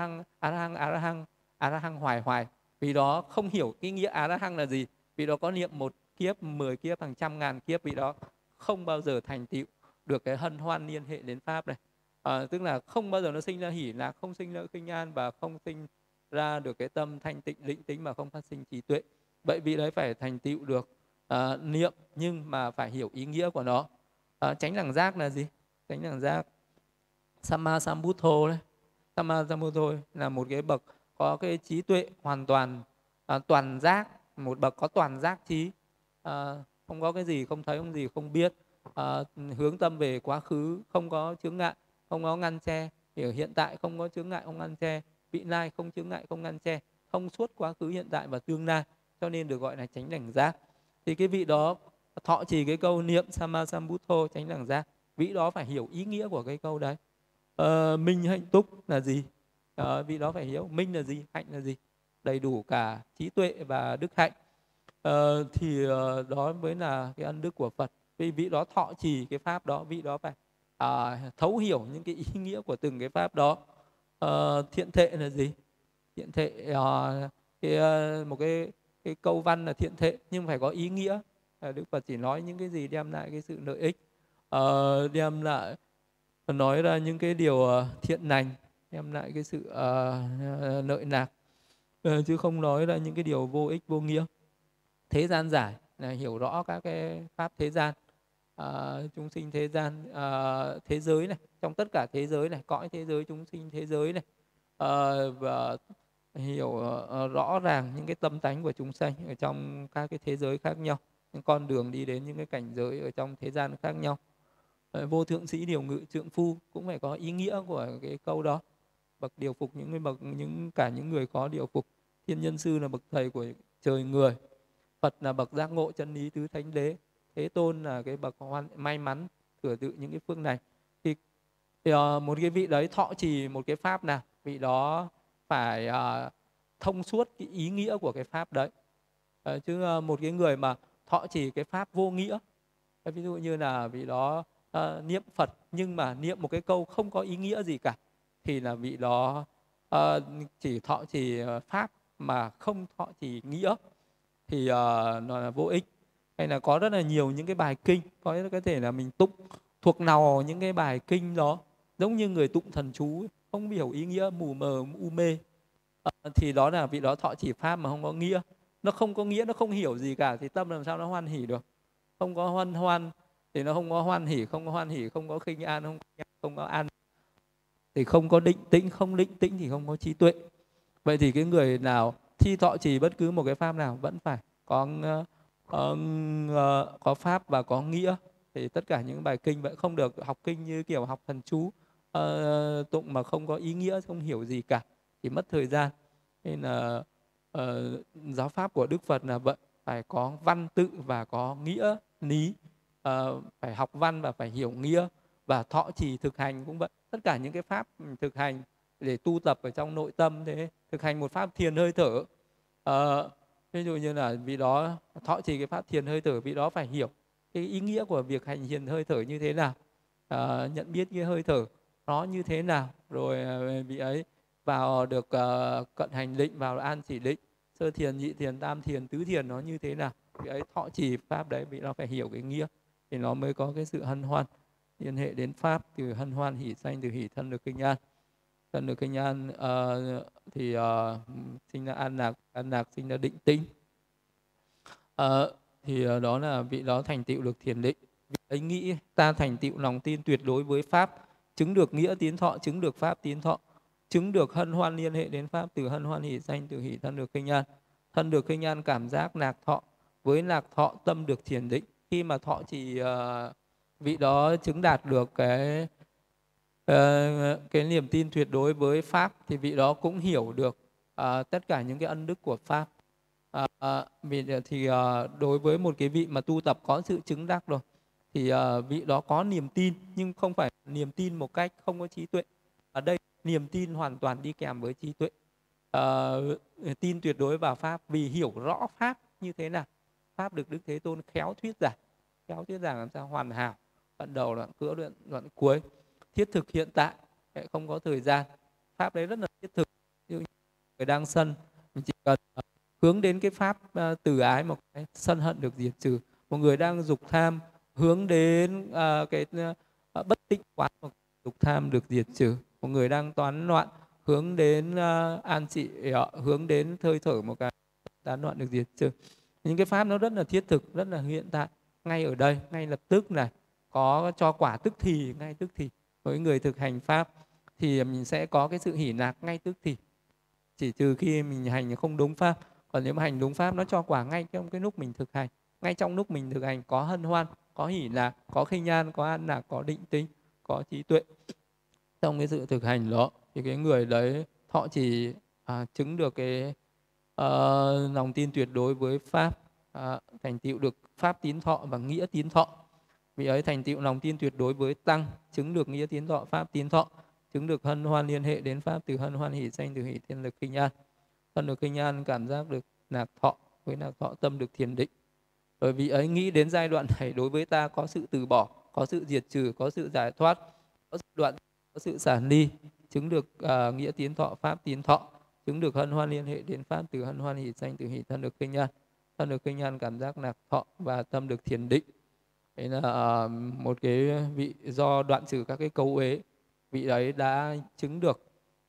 Speaker 1: La Hán hoài, vì đó không hiểu cái nghĩa A La Hán là gì. Vì đó có niệm 1 kiếp, 10 kiếp, hàng trăm ngàn kiếp, vì đó không bao giờ thành tựu được cái hân hoan liên hệ đến pháp này. Tức là không bao giờ nó sinh ra hỷ lạc, không sinh ra khinh an và không sinh ra được cái tâm thanh tịnh định tính mà không phát sinh trí tuệ. Vậy vì đấy phải thành tựu được niệm nhưng mà phải hiểu ý nghĩa của nó. Chánh đẳng giác là gì? Chánh đẳng giác Samma Sambuddho đấy. Samma Sambuddho là một cái bậc có cái trí tuệ hoàn toàn toàn giác, một bậc có toàn giác trí, không có cái gì không thấy, không gì không biết, hướng tâm về quá khứ, không có chướng ngại, không có ngăn che, hiểu hiện tại không có chướng ngại, không ngăn che, vị lai không chướng ngại, không ngăn che, thông suốt quá khứ, hiện tại và tương lai, cho nên được gọi là chánh đẳng giác. Thì cái vị đó thọ trì cái câu niệm Samma Sambuddho chánh đẳng giác, vị đó phải hiểu ý nghĩa của cái câu đấy. Minh hạnh túc là gì? Vị đó phải hiểu minh là gì, hạnh là gì, đầy đủ cả trí tuệ và đức hạnh. Thì đó mới là cái ân đức của Phật. Vì vị đó thọ trì cái pháp đó, vị đó phải thấu hiểu những cái ý nghĩa của từng cái pháp đó. Thiện thệ là gì? Thiện thệ một cái câu văn là thiện thệ nhưng phải có ý nghĩa. Đức Phật chỉ nói những cái gì đem lại cái sự lợi ích, đem lại nói ra những cái điều thiện lành, đem lại cái sự lợi lạc, chứ không nói ra những cái điều vô ích vô nghĩa. Thế gian giải là hiểu rõ các cái pháp thế gian, chúng sinh thế gian, thế giới này, trong tất cả thế giới này, cõi thế giới, chúng sinh thế giới này, và hiểu rõ ràng những cái tâm tánh của chúng sanh ở trong các cái thế giới khác nhau, những con đường đi đến những cái cảnh giới ở trong thế gian khác nhau. Vô thượng sĩ điều ngự trượng phu cũng phải có ý nghĩa của cái câu đó. Bậc điều phục những người có điều phục. Thiên nhân sư là bậc thầy của trời người. Phật là bậc giác ngộ chân lý tứ thánh đế. Thế Tôn là cái bậc may mắn thừa tự những cái phước này. Thì một cái vị đấy thọ trì một cái pháp nào, vị đó phải thông suốt cái ý nghĩa của cái pháp đấy. Chứ một cái người mà thọ trì cái pháp vô nghĩa, ví dụ như là vị đó niệm Phật nhưng mà niệm một cái câu không có ý nghĩa gì cả, thì là vị đó chỉ thọ trì pháp mà không thọ trì nghĩa, thì nó là vô ích. Hay là có rất là nhiều những cái bài kinh, có thể là mình tụng thuộc nào những cái bài kinh đó, giống như người tụng thần chú không hiểu ý nghĩa, mù mờ u mê, thì đó là vị đó thọ trì pháp mà không có nghĩa. Nó không có nghĩa, nó không hiểu gì cả, thì tâm làm sao nó hoan hỉ được? Không có hoan thì nó không có hoan hỉ, không có hoan hỉ không có khinh an, không có an thì không có định tĩnh, không định tĩnh thì không có trí tuệ. Vậy thì cái người nào thi thọ trì bất cứ một cái pháp nào vẫn phải có pháp và có nghĩa. Thì tất cả những bài kinh vậy, không được học kinh như kiểu học thần chú tụng mà không có ý nghĩa, không hiểu gì cả thì mất thời gian. Nên là giáo pháp của Đức Phật là vậy, phải có văn tự và có nghĩa lý, phải học văn và phải hiểu nghĩa. Và thọ trì thực hành cũng vậy, tất cả những cái pháp thực hành để tu tập ở trong nội tâm, thế thực hành một pháp thiền hơi thở, ví dụ như là vị đó thọ trì cái pháp thiền hơi thở, vị đó phải hiểu cái ý nghĩa của việc hành thiền hơi thở như thế nào, nhận biết cái hơi thở nó như thế nào, rồi vị ấy vào được cận hành định, vào an chỉ định, sơ thiền, nhị thiền, tam thiền, tứ thiền nó như thế nào, vị ấy thọ trì pháp đấy, vị đó phải hiểu cái nghĩa thì nó mới có cái sự hân hoan liên hệ đến pháp. Từ hân hoan hỷ sanh, từ hỷ thân được kinh an. Thân được kinh an thì sinh ra an lạc sinh ra định tĩnh. Thì đó là vị đó thành tựu được thiền định. Vị ấy nghĩ ta thành tựu lòng tin tuyệt đối với pháp, chứng được nghĩa tiến thọ, chứng được pháp tiến thọ, chứng được hân hoan liên hệ đến pháp. Từ hân hoan hỷ sanh, từ hỷ thân được kinh an. Thân được kinh an cảm giác lạc thọ, với lạc thọ tâm được thiền định. Khi mà thọ thì vị đó chứng đạt được cái niềm tin tuyệt đối với pháp, thì vị đó cũng hiểu được tất cả những cái ân đức của pháp. Thì đối với một cái vị mà tu tập có sự chứng đắc rồi, thì vị đó có niềm tin, nhưng không phải niềm tin một cách không có trí tuệ. Ở đây niềm tin hoàn toàn đi kèm với trí tuệ. Tin tuyệt đối vào pháp vì hiểu rõ pháp như thế nào. Pháp được Đức Thế Tôn khéo thuyết giảng làm sao hoàn hảo, đoạn đầu, đoạn giữa, đoạn cuối, thiết thực hiện tại, không có thời gian. Pháp đấy rất là thiết thực. Ví dụ như người đang sân, mình chỉ cần hướng đến cái pháp từ ái, một cái sân hận được diệt trừ. Một người đang dục tham, hướng đến cái bất tịnh quán, một dục tham được diệt trừ. Một người đang toán loạn, hướng đến an trị, hướng đến hơi thở, một cái tán loạn được diệt trừ. Những cái pháp nó rất là thiết thực, rất là hiện tại, ngay ở đây, ngay lập tức này, có cho quả tức thì, ngay tức thì. Với người thực hành pháp thì mình sẽ có cái sự hỷ lạc ngay tức thì, chỉ trừ khi mình hành không đúng pháp. Còn nếu mà hành đúng pháp, nó cho quả ngay trong cái lúc mình thực hành. Ngay trong lúc mình thực hành có hân hoan, có hỷ lạc, có khinh an, có an lạc, có định tĩnh, có trí tuệ. Trong cái sự thực hành đó thì cái người đấy thọ trì chứng được cái lòng tin tuyệt đối với pháp, thành tựu được pháp tín thọ và nghĩa tín thọ. Vị ấy thành tựu lòng tin tuyệt đối với tăng, chứng được nghĩa tín thọ, pháp tín thọ, chứng được hân hoan liên hệ đến pháp. Từ hân hoan hỷ sanh, từ hỷ thiên lực kinh an. Thân được kinh an cảm giác được lạc thọ, với lạc thọ tâm được thiền định. Bởi vị ấy nghĩ đến giai đoạn này đối với ta có sự từ bỏ, có sự diệt trừ, có sự giải thoát, có sự đoạn, có sự sản ly, chứng được nghĩa tiến thọ, pháp tiến thọ, chứng được hân hoan liên hệ đến pháp. Từ hân hoan hỷ sanh, từ hỷ thân được kinh an. Thân được kinh an cảm giác lạc thọ và tâm được thiền định. Đấy là một cái vị do đoạn trừ các cái cấu uế, vị đấy đã chứng được,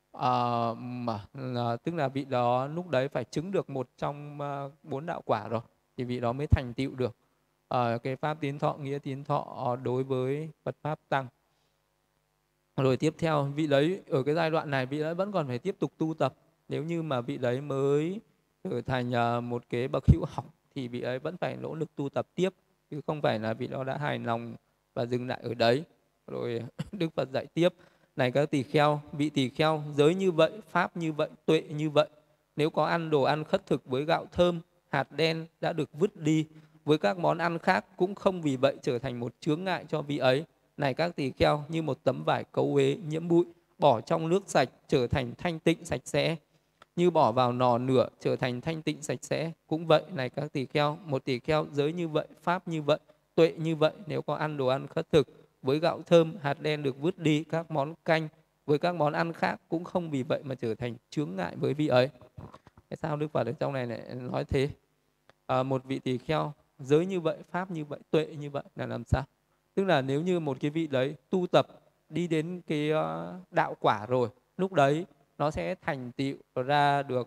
Speaker 1: tức là vị đó lúc đấy phải chứng được một trong 4 đạo quả rồi thì vị đó mới thành tựu được cái pháp tiến thọ, nghĩa tiến thọ đối với Phật pháp tăng. Rồi tiếp theo vị đấy ở cái giai đoạn này vị đấy vẫn còn phải tiếp tục tu tập. Nếu như mà vị đấy mới trở thành một cái bậc hữu học thì vị ấy vẫn phải nỗ lực tu tập tiếp, chứ không phải là vị đó đã hài lòng và dừng lại ở đấy. Rồi Đức Phật dạy tiếp: này các tỳ kheo, vị tỳ kheo, giới như vậy, pháp như vậy, tuệ như vậy, nếu có ăn đồ ăn khất thực với gạo thơm, hạt đen đã được vứt đi, với các món ăn khác cũng không vì vậy trở thành một chướng ngại cho vị ấy. Này các tỳ kheo, như một tấm vải cấu uế nhiễm bụi, bỏ trong nước sạch trở thành thanh tịnh sạch sẽ, như bỏ vào nò nửa trở thành thanh tịnh sạch sẽ. Cũng vậy, này các tỳ kheo, một tỳ kheo giới như vậy, pháp như vậy, tuệ như vậy, nếu có ăn đồ ăn khất thực với gạo thơm, hạt đen được vứt đi, các món canh với các món ăn khác cũng không vì vậy mà trở thành chướng ngại với vị ấy. Tại sao Đức Phật ở trong này lại nói thế? Một vị tỳ kheo giới như vậy, pháp như vậy, tuệ như vậy là làm sao? Tức là nếu như một cái vị đấy tu tập đi đến cái đạo quả rồi, lúc đấy nó sẽ thành tựu ra được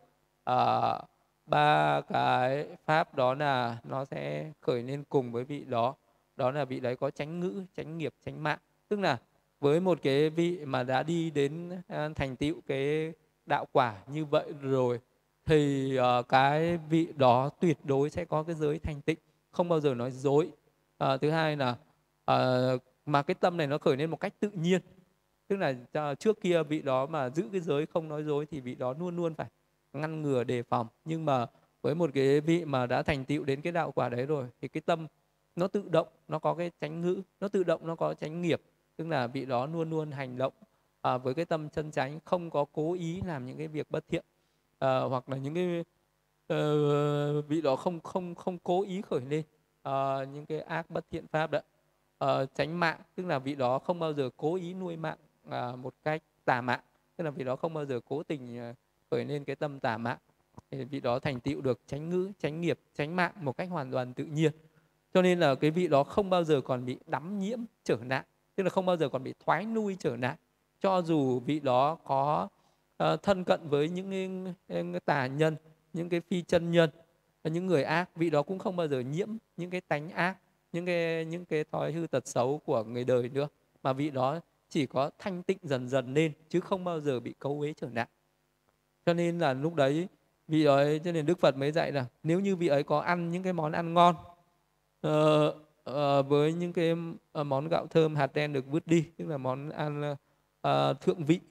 Speaker 1: ba cái pháp, đó là nó sẽ khởi lên cùng với vị đó. Đó là vị đấy có chánh ngữ, chánh nghiệp, chánh mạng. Tức là với một cái vị mà đã đi đến thành tựu cái đạo quả như vậy rồi thì cái vị đó tuyệt đối sẽ có cái giới thanh tịnh, không bao giờ nói dối. Thứ hai là mà cái tâm này nó khởi lên một cách tự nhiên. Tức là trước kia vị đó mà giữ cái giới không nói dối thì vị đó luôn luôn phải ngăn ngừa đề phòng. Nhưng mà với một cái vị mà đã thành tựu đến cái đạo quả đấy rồi thì cái tâm nó tự động nó có cái chánh ngữ, nó tự động nó có chánh nghiệp. Tức là vị đó luôn luôn hành động với cái tâm chân chánh, không có cố ý làm những cái việc bất thiện, hoặc là những cái vị đó không cố ý khởi lên những cái ác bất thiện pháp đó. Chánh mạng tức là vị đó không bao giờ cố ý nuôi mạng một cách tà mạng, tức là vị đó không bao giờ cố tình khởi lên cái tâm tà mạng, thì vị đó thành tựu được chánh ngữ, chánh nghiệp, chánh mạng một cách hoàn toàn tự nhiên. Cho nên là cái vị đó không bao giờ còn bị đắm nhiễm trở nạn, tức là không bao giờ còn bị thoái nuôi trở nạn. Cho dù vị đó có thân cận với những cái tà nhân, những cái phi chân nhân, những người ác, vị đó cũng không bao giờ nhiễm những cái tánh ác, những cái thói hư tật xấu của người đời nữa, mà vị đó chỉ có thanh tịnh dần dần lên, chứ không bao giờ bị cấu uế trở nạn. Cho nên là lúc đấy vị ấy, cho nên Đức Phật mới dạy là nếu như vị ấy có ăn những cái món ăn ngon với những cái món gạo thơm, hạt đen được vứt đi, tức là món ăn thượng vị,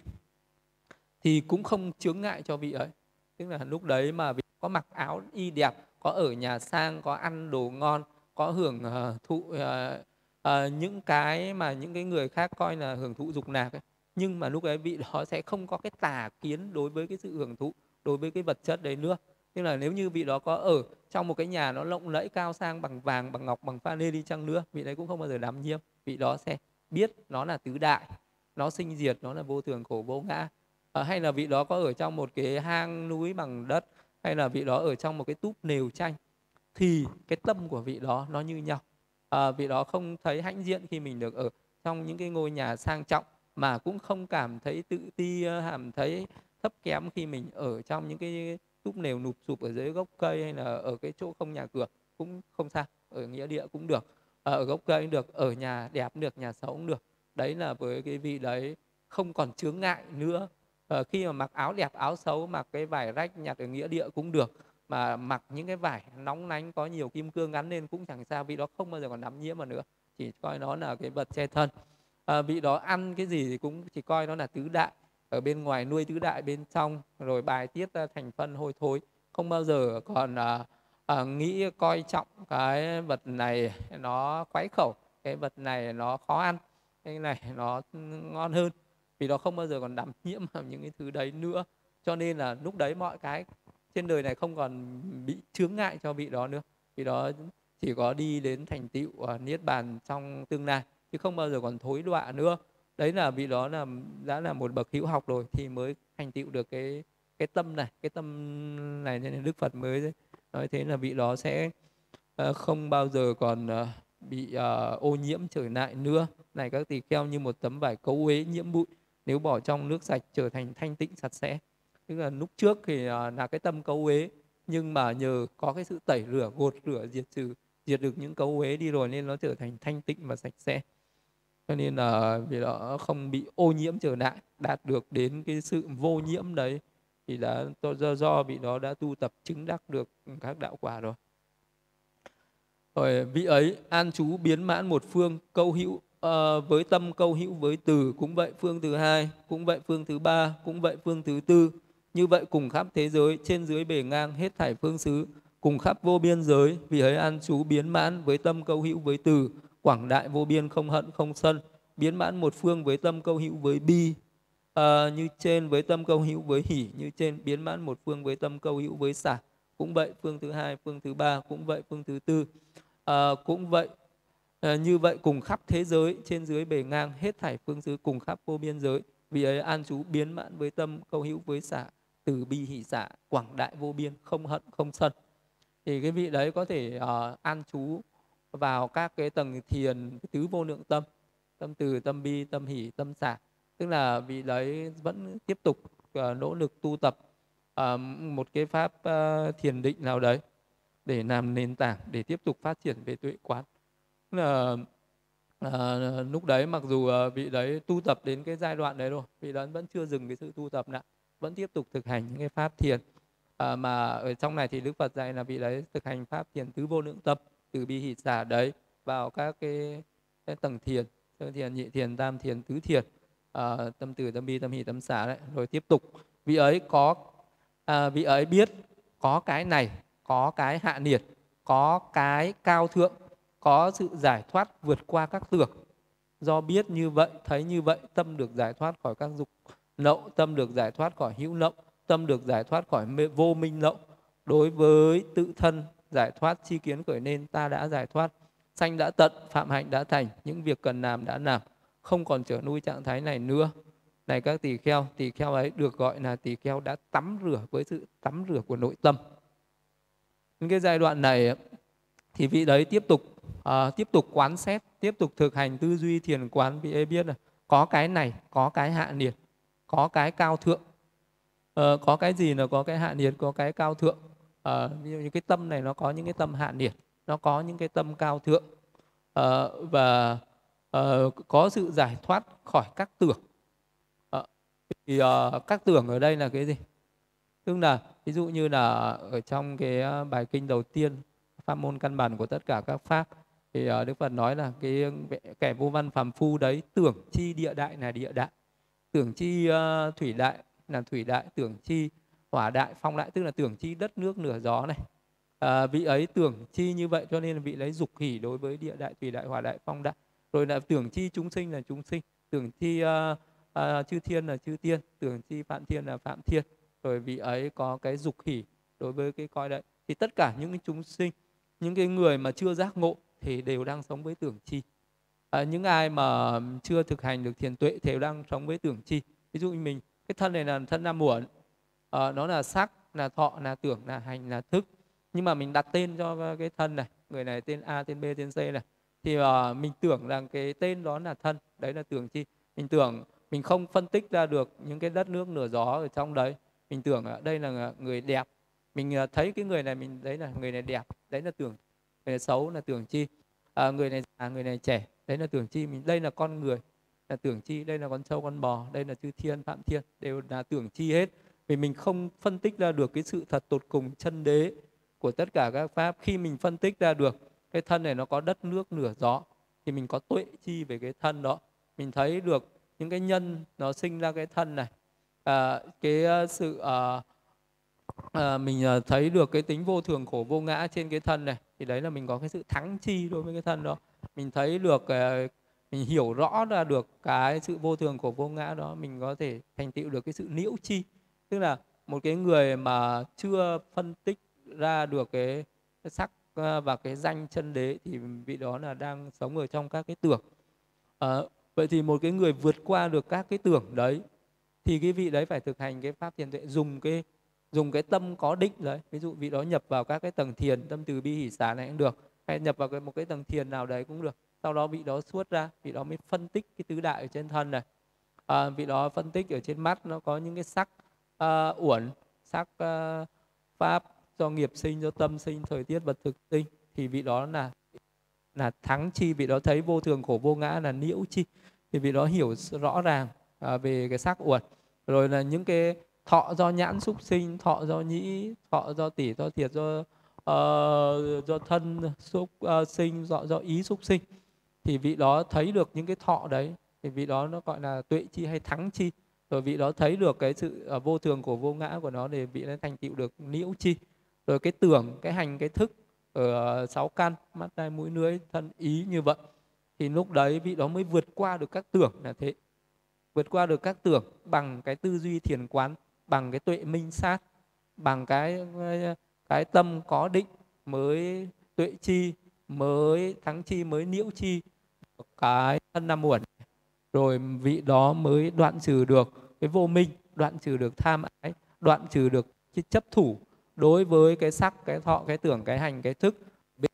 Speaker 1: thì cũng không chướng ngại cho vị ấy. Tức là lúc đấy mà vị có mặc áo y đẹp, có ở nhà sang, có ăn đồ ngon, có hưởng thụ những cái mà những cái người khác coi là hưởng thụ dục lạc ấy. Nhưng mà lúc ấy vị đó sẽ không có cái tà kiến đối với cái sự hưởng thụ, đối với cái vật chất đấy nữa. Tức là nếu như vị đó có ở trong một cái nhà nó lộng lẫy cao sang bằng vàng, bằng ngọc, bằng pha lê đi chăng nữa, vị đấy cũng không bao giờ đắm nhiễm. Vị đó sẽ biết nó là tứ đại, nó sinh diệt, nó là vô thường khổ vô ngã. Hay là vị đó có ở trong một cái hang núi bằng đất, hay là vị đó ở trong một cái túp nều tranh, thì cái tâm của vị đó nó như nhau. Vị đó không thấy hãnh diện khi mình được ở trong những cái ngôi nhà sang trọng, mà cũng không cảm thấy tự ti, cảm thấy thấp kém khi mình ở trong những cái túp nều nụp sụp ở dưới gốc cây, hay là ở cái chỗ không nhà cửa cũng không sao, ở nghĩa địa cũng được, ở gốc cây cũng được, ở nhà đẹp cũng được, nhà xấu cũng được. Đấy là với cái vị đấy không còn chướng ngại nữa. Khi mà mặc áo đẹp, áo xấu, mặc cái vải rách nhặt ở nghĩa địa cũng được, mà mặc những cái vải nóng nánh có nhiều kim cương gắn lên cũng chẳng sao, vị đó không bao giờ còn đắm nhiễm vào nữa, chỉ coi nó là cái vật che thân. Vị đó ăn cái gì thì cũng chỉ coi nó là tứ đại, ở bên ngoài nuôi tứ đại bên trong, rồi bài tiết ra thành phân hôi thối, không bao giờ còn nghĩ coi trọng cái vật này nó khoái khẩu, cái vật này nó khó ăn, cái này nó ngon hơn. Vì đó không bao giờ còn đắm nhiễm vào những cái thứ đấy nữa. Cho nên là lúc đấy mọi cái trên đời này không còn bị chướng ngại cho vị đó nữa. Vì đó chỉ có đi đến thành tựu niết bàn trong tương lai, chứ không bao giờ còn thối đọa nữa. Đấy là vị đó là đã là một bậc hữu học rồi thì mới thành tựu được cái tâm này. Cái tâm này nên Đức Phật mới nói thế, là vị đó sẽ không bao giờ còn bị ô nhiễm trở lại nữa. Này các tỳ kheo, như một tấm vải cấu uế nhiễm bụi, nếu bỏ trong nước sạch trở thành thanh tịnh sạch sẽ. Tức là lúc trước thì là cái tâm cấu uế, nhưng mà nhờ có cái sự tẩy rửa, gột rửa, diệt trừ diệt được những cấu uế đi rồi nên nó trở thành thanh tịnh và sạch sẽ. Cho nên là vì đó không bị ô nhiễm trở lại, đạt được đến cái sự vô nhiễm đấy thì đã do vị đó đã tu tập chứng đắc được các đạo quả rồi. Rồi vị ấy an trú biến mãn một phương, câu hữu với tâm câu hữu với từ, cũng vậy phương thứ hai, cũng vậy phương thứ ba, cũng vậy phương thứ tư. Như vậy cùng khắp thế giới, trên dưới bề ngang hết thảy phương xứ, cùng khắp vô biên giới, vị ấy an trú biến mãn với tâm câu hữu với từ, quảng đại vô biên không hận không sân, biến mãn một phương với tâm câu hữu với bi, như trên với tâm câu hữu với hỷ, như trên biến mãn một phương với tâm câu hữu với xả. Cũng vậy phương thứ hai, phương thứ ba, cũng vậy phương thứ tư. Cũng vậy như vậy cùng khắp thế giới, trên dưới bề ngang hết thảy phương xứ, cùng khắp vô biên giới, vì ấy an trú biến mãn với tâm câu hữu với xả, từ bi hỷ xả, quảng đại vô biên không hận không sân. Thì cái vị đấy có thể an trú vào các cái tầng thiền tứ vô lượng tâm, tâm từ, tâm bi, tâm hỷ, tâm xả. Tức là vị đấy vẫn tiếp tục nỗ lực tu tập một cái pháp thiền định nào đấy để làm nền tảng để tiếp tục phát triển về tuệ quán. Là lúc đấy mặc dù vị đấy tu tập đến cái giai đoạn đấy rồi, vị đấy vẫn chưa dừng cái sự tu tập lại, vẫn tiếp tục thực hành những cái pháp thiền. Mà ở trong này thì Đức Phật dạy là vị đấy thực hành pháp thiền tứ vô lượng tâm, từ bi hỷ xả đấy vào các cái tầng thiền, sơ thiền, nhị thiền, tam thiền, tứ thiền, tâm từ, tâm bi, tâm hỷ, tâm xả đấy, rồi tiếp tục. Vị ấy vị ấy biết có cái này, có cái hạ nhiệt, có cái cao thượng, có sự giải thoát vượt qua các tưởng. Do biết như vậy, thấy như vậy, tâm được giải thoát khỏi các dục lậu, tâm được giải thoát khỏi hữu lậu, tâm được giải thoát khỏi vô minh lậu. Đối với tự thân giải thoát, chi kiến khởi nên, ta đã giải thoát, sanh đã tận, phạm hạnh đã thành, những việc cần làm đã làm, không còn trở nuôi trạng thái này nữa. Này các tỳ kheo ấy được gọi là tỳ kheo đã tắm rửa với sự tắm rửa của nội tâm. Những cái giai đoạn này thì vị đấy tiếp tục quán xét, tiếp tục thực hành tư duy thiền quán. Vị ấy biết là có cái này, có cái hạ nhiệt, có cái cao thượng. Có cái gì là có cái hạ nhiệt, có cái cao thượng. Ví dụ như cái tâm này nó có những cái tâm hạ nhiệt, nó có những cái tâm cao thượng, và có sự giải thoát khỏi các tưởng. Thì các tưởng ở đây là cái gì? Tức là ví dụ như là ở trong cái bài kinh đầu tiên, pháp môn căn bản của tất cả các pháp, thì Đức Phật nói là cái kẻ vô văn phàm phu đấy tưởng chi địa đại là địa đại, tưởng chi thủy đại là thủy đại, tưởng chi hỏa đại phong đại, tức là tưởng chi đất nước lửa gió này. Vị ấy tưởng chi như vậy cho nên là vị lấy dục hỷ đối với địa đại, thủy đại, hỏa đại, phong đại. Rồi là tưởng chi chúng sinh là chúng sinh, tưởng chi chư thiên là chư thiên, tưởng chi phạm thiên là phạm thiên. Rồi vị ấy có cái dục hỷ đối với cái coi đấy. Thì tất cả những cái chúng sinh, những cái người mà chưa giác ngộ thì đều đang sống với tưởng chi. Những ai mà chưa thực hành được thiền tuệ thì đều đang sống với tưởng chi. Ví dụ như mình, cái thân này là thân nam muộn, nó là sắc, là thọ, là tưởng, là hành, là thức. Nhưng mà mình đặt tên cho cái thân này, người này tên A, tên B, tên C này, thì mình tưởng rằng cái tên đó là thân, đấy là tưởng chi. Mình tưởng, mình không phân tích ra được những cái đất nước lửa gió ở trong đấy. Mình tưởng đây là người đẹp, mình thấy cái người này, mình đấy là người này đẹp, đấy là tưởng. Người này xấu là tưởng chi. Người này già, người này trẻ, đấy là tưởng chi. Mình đây là con người là tưởng chi, đây là con trâu con bò, đây là chư thiên phạm thiên, đều là tưởng chi hết. Vì mình không phân tích ra được cái sự thật tột cùng chân đế của tất cả các pháp. Khi mình phân tích ra được cái thân này nó có đất nước lửa gió thì mình có tuệ chi về cái thân đó. Mình thấy được những cái nhân nó sinh ra cái thân này, mình thấy được cái tính vô thường khổ vô ngã trên cái thân này, thì đấy là mình có cái sự thắng chi đối với cái thân đó. Mình thấy được, mình hiểu rõ ra được cái sự vô thường khổ vô ngã đó, mình có thể thành tựu được cái sự nhiễu chi. Tức là một cái người mà chưa phân tích ra được cái sắc và cái danh chân đế thì vị đó là đang sống ở trong các cái tưởng. Vậy thì một cái người vượt qua được các cái tưởng đấy thì cái vị đấy phải thực hành cái pháp thiền tuệ, dùng cái tâm có định đấy. Ví dụ vị đó nhập vào các cái tầng thiền, tâm từ bi hỷ xả này cũng được, hay nhập vào một cái tầng thiền nào đấy cũng được. Sau đó vị đó xuất ra, vị đó mới phân tích cái tứ đại ở trên thân này. Vị đó phân tích ở trên mắt nó có những cái sắc uẩn, sắc pháp do nghiệp sinh, do tâm sinh, thời tiết vật thực sinh. thì vị đó là thắng chi, vị đó thấy vô thường khổ vô ngã là nhiễu chi, thì vị đó hiểu rõ ràng về cái sắc uẩn. Rồi là những cái thọ do nhãn xúc sinh, thọ do nhĩ, thọ do tỷ, do thiệt, do thân xúc sinh, do ý xúc sinh, thì vị đó thấy được những cái thọ đấy, thì vị đó nó gọi là tuệ chi hay thắng chi. Rồi vị đó thấy được cái sự vô thường của vô ngã của nó, để vị nó thành tựu được nhiễu chi. Rồi cái tưởng, cái hành, cái thức ở 6 căn mắt tai mũi lưỡi thân ý như vậy, thì lúc đấy vị đó mới vượt qua được các tưởng, là thế. Vượt qua được các tưởng bằng cái tư duy thiền quán, bằng cái tuệ minh sát, bằng cái tâm có định, mới tuệ chi, mới thắng chi, mới nhiễu chi cái thân năm uẩn. Rồi vị đó mới đoạn trừ được cái vô minh, đoạn trừ được tham ái, đoạn trừ được cái chấp thủ đối với cái sắc, cái thọ, cái tưởng, cái hành, cái thức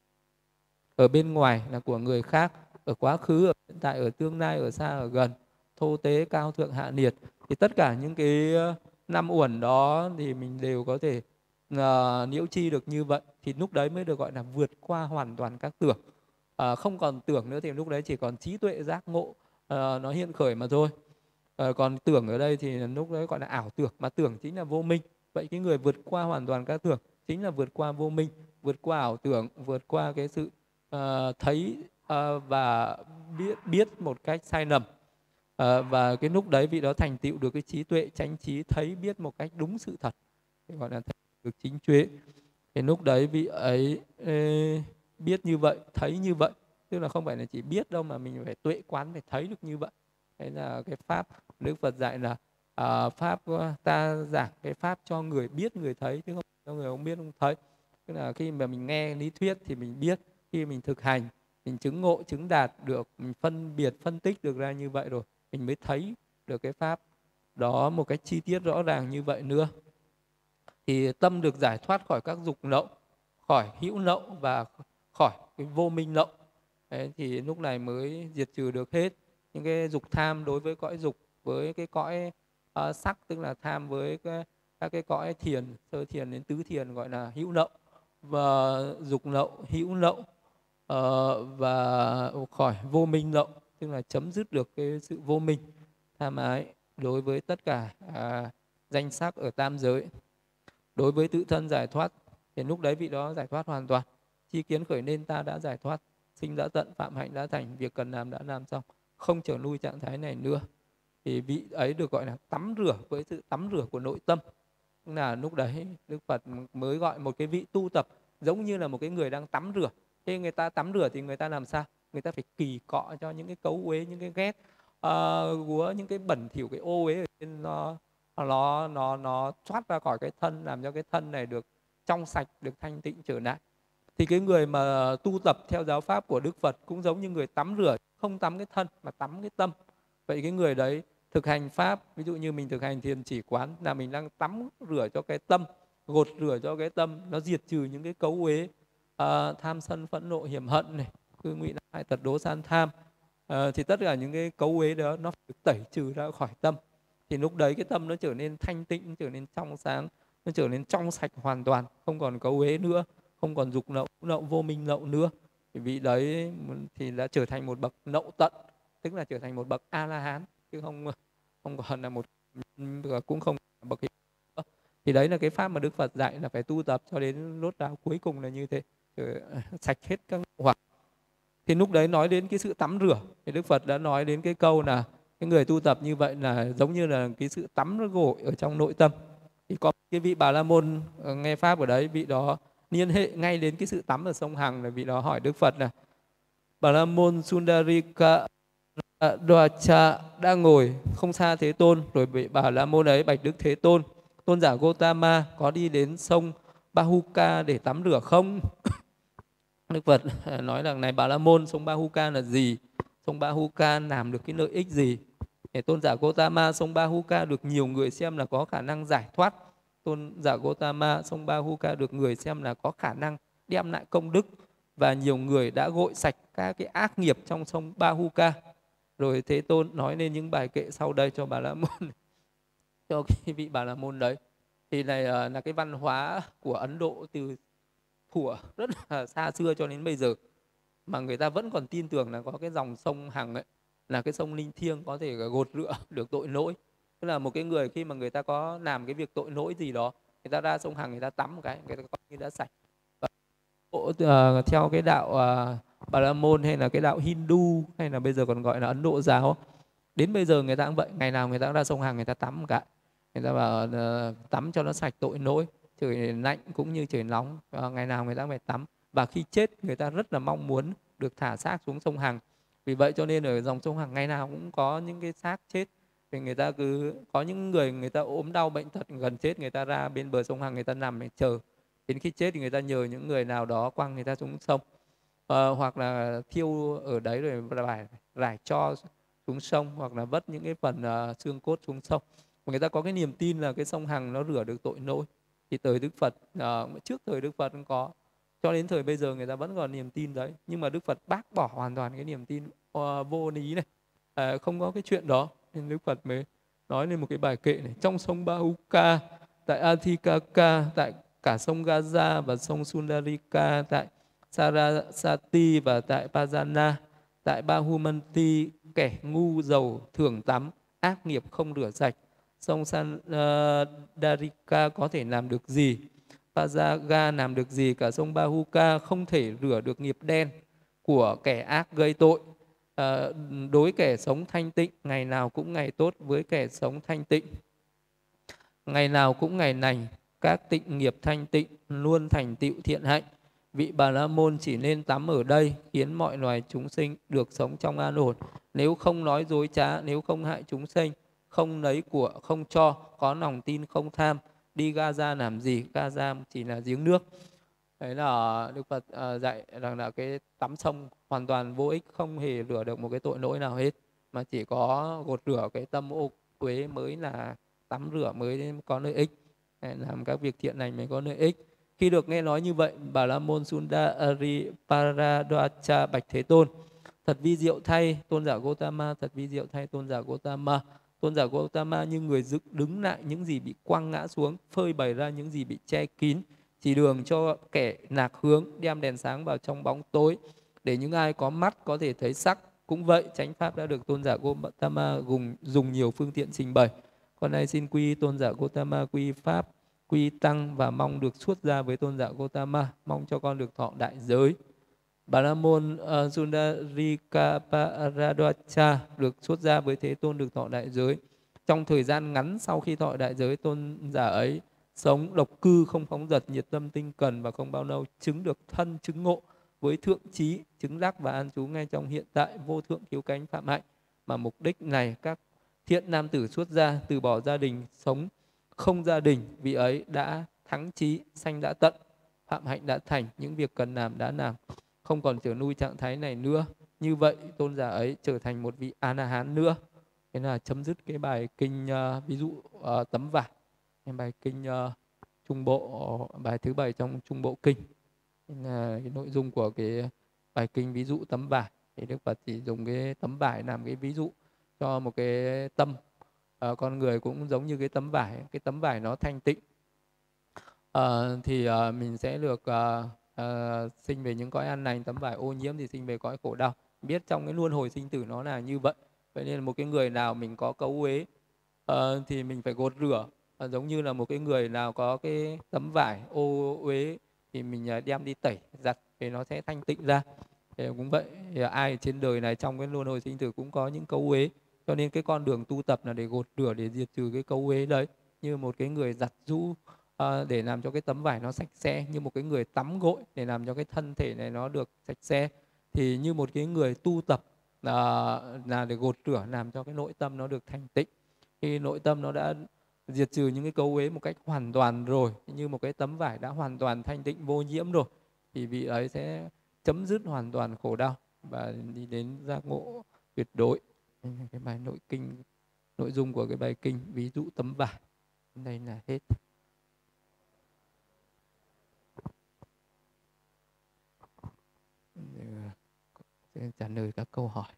Speaker 1: ở bên ngoài là của người khác, ở quá khứ, ở hiện tại, ở tương lai, ở xa, ở gần, thô tế, cao thượng, hạ nhiệt. Thì tất cả những cái năm uẩn đó thì mình đều có thể nhiễu chi được như vậy, thì lúc đấy mới được gọi là vượt qua hoàn toàn các tưởng. Không còn tưởng nữa thì lúc đấy chỉ còn trí tuệ giác ngộ nó hiện khởi mà thôi. Còn tưởng ở đây thì lúc đấy gọi là ảo tưởng, mà tưởng chính là vô minh. Vậy cái người vượt qua hoàn toàn các tưởng chính là vượt qua vô minh, vượt qua ảo tưởng, vượt qua cái sự thấy và biết một cách sai lầm. Và cái lúc đấy vị đó thành tựu được cái trí tuệ chánh trí, thấy biết một cách đúng sự thật, thì gọi là được chính tuệ. Thì lúc đấy vị ấy biết như vậy, thấy như vậy, tức là không phải là chỉ biết đâu, mà mình phải tuệ quán, phải thấy được như vậy. Đấy là cái pháp Đức Phật dạy là pháp ta giảng cái pháp cho người biết, người thấy, chứ không cho người không biết không thấy. Tức là khi mà mình nghe lý thuyết thì mình biết, khi mình thực hành, mình chứng ngộ, chứng đạt được, mình phân biệt, phân tích được ra như vậy rồi, mình mới thấy được cái pháp đó một cách chi tiết rõ ràng như vậy nữa. Thì tâm được giải thoát khỏi các dục lậu, khỏi hữu lậu và khỏi cái vô minh lậu. Đấy, thì lúc này mới diệt trừ được hết những cái dục tham đối với cõi dục, với cái cõi sắc, tức là tham với các cái cõi thiền, sơ thiền đến tứ thiền gọi là hữu lậu, và dục lậu, hữu lậu, và khỏi vô minh lậu, tức là chấm dứt được cái sự vô minh tham ái đối với tất cả danh sắc ở tam giới. Đối với tự thân giải thoát thì lúc đấy vị đó giải thoát hoàn toàn. Chi kiến khởi nên ta đã giải thoát, sinh đã tận, phạm hạnh đã thành, việc cần làm đã làm xong, không trở lui trạng thái này nữa. Thì vị ấy được gọi là tắm rửa với sự tắm rửa của nội tâm. Là lúc đấy Đức Phật mới gọi một cái vị tu tập giống như là một cái người đang tắm rửa. Thế người ta tắm rửa thì người ta làm sao? Người ta phải kỳ cọ cho những cái cấu uế, những cái ghét, gúa, những cái bẩn thỉu, cái ô uế ở trên nó thoát ra khỏi cái thân, làm cho cái thân này được trong sạch, được thanh tịnh trở lại. Thì cái người mà tu tập theo giáo pháp của Đức Phật cũng giống như người tắm rửa, không tắm cái thân mà tắm cái tâm. Vậy cái người đấy thực hành pháp, ví dụ như mình thực hành thiền chỉ quán, là mình đang tắm rửa cho cái tâm, gột rửa cho cái tâm, nó diệt trừ những cái cấu uế tham sân phẫn nộ hiểm hận này, cư ngụy nạn hại tật đố san tham. Thì tất cả những cái cấu uế đó nó phải tẩy trừ ra khỏi tâm. Thì lúc đấy cái tâm nó trở nên thanh tịnh, trở nên trong sáng, nó trở nên trong sạch hoàn toàn, không còn cấu uế nữa, không còn dục lậu, vô minh lậu nữa. Thì vị đấy thì đã trở thành một bậc lậu tận, tức là trở thành một bậc A La Hán, chứ không còn là một, cũng không là bậc hiệu nữa. Thì đấy là cái pháp mà Đức Phật dạy là phải tu tập cho đến lốt ráo cuối cùng là như thế, sạch hết các hoặc. Thì lúc đấy nói đến cái sự tắm rửa, thì Đức Phật đã nói đến cái câu là cái người tu tập như vậy là giống như là cái sự tắm gội ở trong nội tâm. Thì có cái vị Bà La Môn nghe pháp ở đấy, vị đó liên hệ ngay đến cái sự tắm ở sông Hằng, là vị đó hỏi Đức Phật là: Bà La Môn Sundarika Dvacha đang ngồi không xa Thế Tôn, rồi vị Bà La Môn ấy bạch Đức Thế Tôn: Tôn giả Gotama có đi đến sông Bahuka để tắm rửa không? Đức Phật nói rằng: này Bà La Môn, sông Bahuka là gì? Sông Bahuka làm được cái lợi ích gì? Để tôn giả Gotama, sông Bahuka được nhiều người xem là có khả năng giải thoát. Tôn giả Gotama, sông Bahuka được người xem là có khả năng đem lại công đức, và nhiều người đã gội sạch các cái ác nghiệp trong sông Bahuka. Rồi Thế Tôn nói lên những bài kệ sau đây cho Bà La Môn, cho cái vị Bà La Môn đấy. Thì này là cái văn hóa của Ấn Độ từ thuở rất là xa xưa cho đến bây giờ mà người ta vẫn còn tin tưởng là có cái dòng sông Hằng ấy, là cái sông linh thiêng có thể gột rửa được tội lỗi. Tức là một cái người khi mà người ta có làm cái việc tội lỗi gì đó, người ta ra sông Hằng người ta tắm một cái, người ta coi như đã sạch. Theo cái đạo Bà La Môn hay là cái đạo Hindu hay là bây giờ còn gọi là Ấn Độ giáo, đến bây giờ người ta cũng vậy, ngày nào người ta cũng ra sông Hằng người ta tắm một cái, người ta bảo tắm cho nó sạch tội lỗi, trời lạnh cũng như trời nóng, ngày nào người ta cũng phải tắm. Và khi chết người ta rất là mong muốn được thả xác xuống sông Hằng. Vì vậy cho nên ở dòng sông Hằng ngày nào cũng có những cái xác chết, thì người ta cứ có những người người ta ốm đau bệnh tật gần chết, người ta ra bên bờ sông Hằng người ta nằm để chờ, đến khi chết thì người ta nhờ những người nào đó quăng người ta xuống sông, hoặc là thiêu ở đấy rồi rải tro xuống sông, hoặc là vất những cái phần xương cốt xuống sông. Người ta có cái niềm tin là cái sông Hằng nó rửa được tội lỗi. Thì tới Đức Phật, trước thời Đức Phật cũng có, cho đến thời bây giờ người ta vẫn còn niềm tin đấy. Nhưng mà Đức Phật bác bỏ hoàn toàn cái niềm tin vô lý này, không có cái chuyện đó. Nên Đức Phật mới nói lên một cái bài kệ này: trong sông Bahuka, tại Athikaka, tại cả sông Gaza và sông Sundarika, tại Sarasati và tại Pajana, tại Bahumanti, kẻ ngu giàu thường tắm, ác nghiệp không rửa sạch. Sông Sandarika có thể làm được gì? Pajaga làm được gì? Cả sông Bahuka không thể rửa được nghiệp đen của kẻ ác gây tội. Đối kẻ sống thanh tịnh, ngày nào cũng ngày tốt với kẻ sống thanh tịnh. Ngày nào cũng ngày lành, các tịnh nghiệp thanh tịnh luôn thành tựu thiện hạnh. Vị Bà La Môn chỉ nên tắm ở đây, khiến mọi loài chúng sinh được sống trong an ổn. Nếu không nói dối trá, nếu không hại chúng sinh, không lấy của, không cho, có lòng tin không tham, đi Gaza làm gì? Gaza chỉ là giếng nước. Đấy là Đức Phật dạy rằng là cái tắm sông hoàn toàn vô ích, không hề rửa được một cái tội lỗi nào hết, mà chỉ có gột rửa cái tâm ô uế mới là tắm rửa mới có lợi ích, làm các việc thiện lành mới có lợi ích. Khi được nghe nói như vậy, Bà La Môn Sundari Paradvacha bạch Thế Tôn: thật vi diệu thay tôn giả Gotama, thật vi diệu thay tôn giả Gotama. Tôn giả Gotama như người dựng đứng lại những gì bị quăng ngã xuống, phơi bày ra những gì bị che kín, chỉ đường cho kẻ lạc hướng, đem đèn sáng vào trong bóng tối, để những ai có mắt có thể thấy sắc. Cũng vậy, chánh pháp đã được tôn giả Gotama dùng nhiều phương tiện trình bày. Con nay xin quy tôn giả Gotama, quy pháp, quy tăng và mong được xuất gia với tôn giả Gotama, mong cho con được thọ đại giới. Bà La Môn Sundarika Paradvacha được xuất gia với Thế Tôn, được thọ đại giới. Trong thời gian ngắn sau khi thọ đại giới, tôn giả ấy sống độc cư, không phóng dật, nhiệt tâm tinh cần, và không bao lâu chứng được thân chứng ngộ với thượng trí, chứng đắc và an trú ngay trong hiện tại vô thượng cứu cánh phạm hạnh. Mà mục đích này, các thiện nam tử xuất gia từ bỏ gia đình, sống không gia đình, vị ấy đã thắng trí, sanh đã tận, phạm hạnh đã thành, những việc cần làm đã làm, không còn trở nuôi trạng thái này nữa. Như vậy tôn giả ấy trở thành một vị A La Hán nữa. Thế là chấm dứt cái bài kinh ví dụ tấm vải, cái bài kinh trung bộ, bài thứ 7 trong trung bộ kinh. Là cái nội dung của cái bài kinh ví dụ tấm vải, thì Đức Phật chỉ dùng cái tấm vải làm cái ví dụ cho một cái tâm con người cũng giống như cái tấm vải. Cái tấm vải nó thanh tịnh thì mình sẽ được sinh về những cõi an lành. Tấm vải ô nhiễm thì sinh về cõi khổ đau. Biết trong cái luân hồi sinh tử nó là như vậy. Vậy nên một cái người nào mình có cấu uế thì mình phải gột rửa. Giống như là một cái người nào có cái tấm vải ô uế thì mình đem đi tẩy giặt thì nó sẽ thanh tịnh ra. Thì cũng vậy, thì ai trên đời này trong cái luân hồi sinh tử cũng có những cấu uế, cho nên cái con đường tu tập là để gột rửa, để diệt trừ cái cấu uế đấy. Như một cái người giặt giũ để làm cho cái tấm vải nó sạch sẽ, như một cái người tắm gội để làm cho cái thân thể này nó được sạch sẽ, thì như một cái người tu tập là để gột rửa, làm cho cái nội tâm nó được thanh tịnh. Khi nội tâm nó đã diệt trừ những cái cấu uế một cách hoàn toàn rồi, như một cái tấm vải đã hoàn toàn thanh tịnh vô nhiễm rồi, thì vị ấy sẽ chấm dứt hoàn toàn khổ đau và đi đến giác ngộ tuyệt đối. Cái bài nội dung của cái bài kinh ví dụ tấm vải đây là hết. Sẽ trả lời các câu hỏi.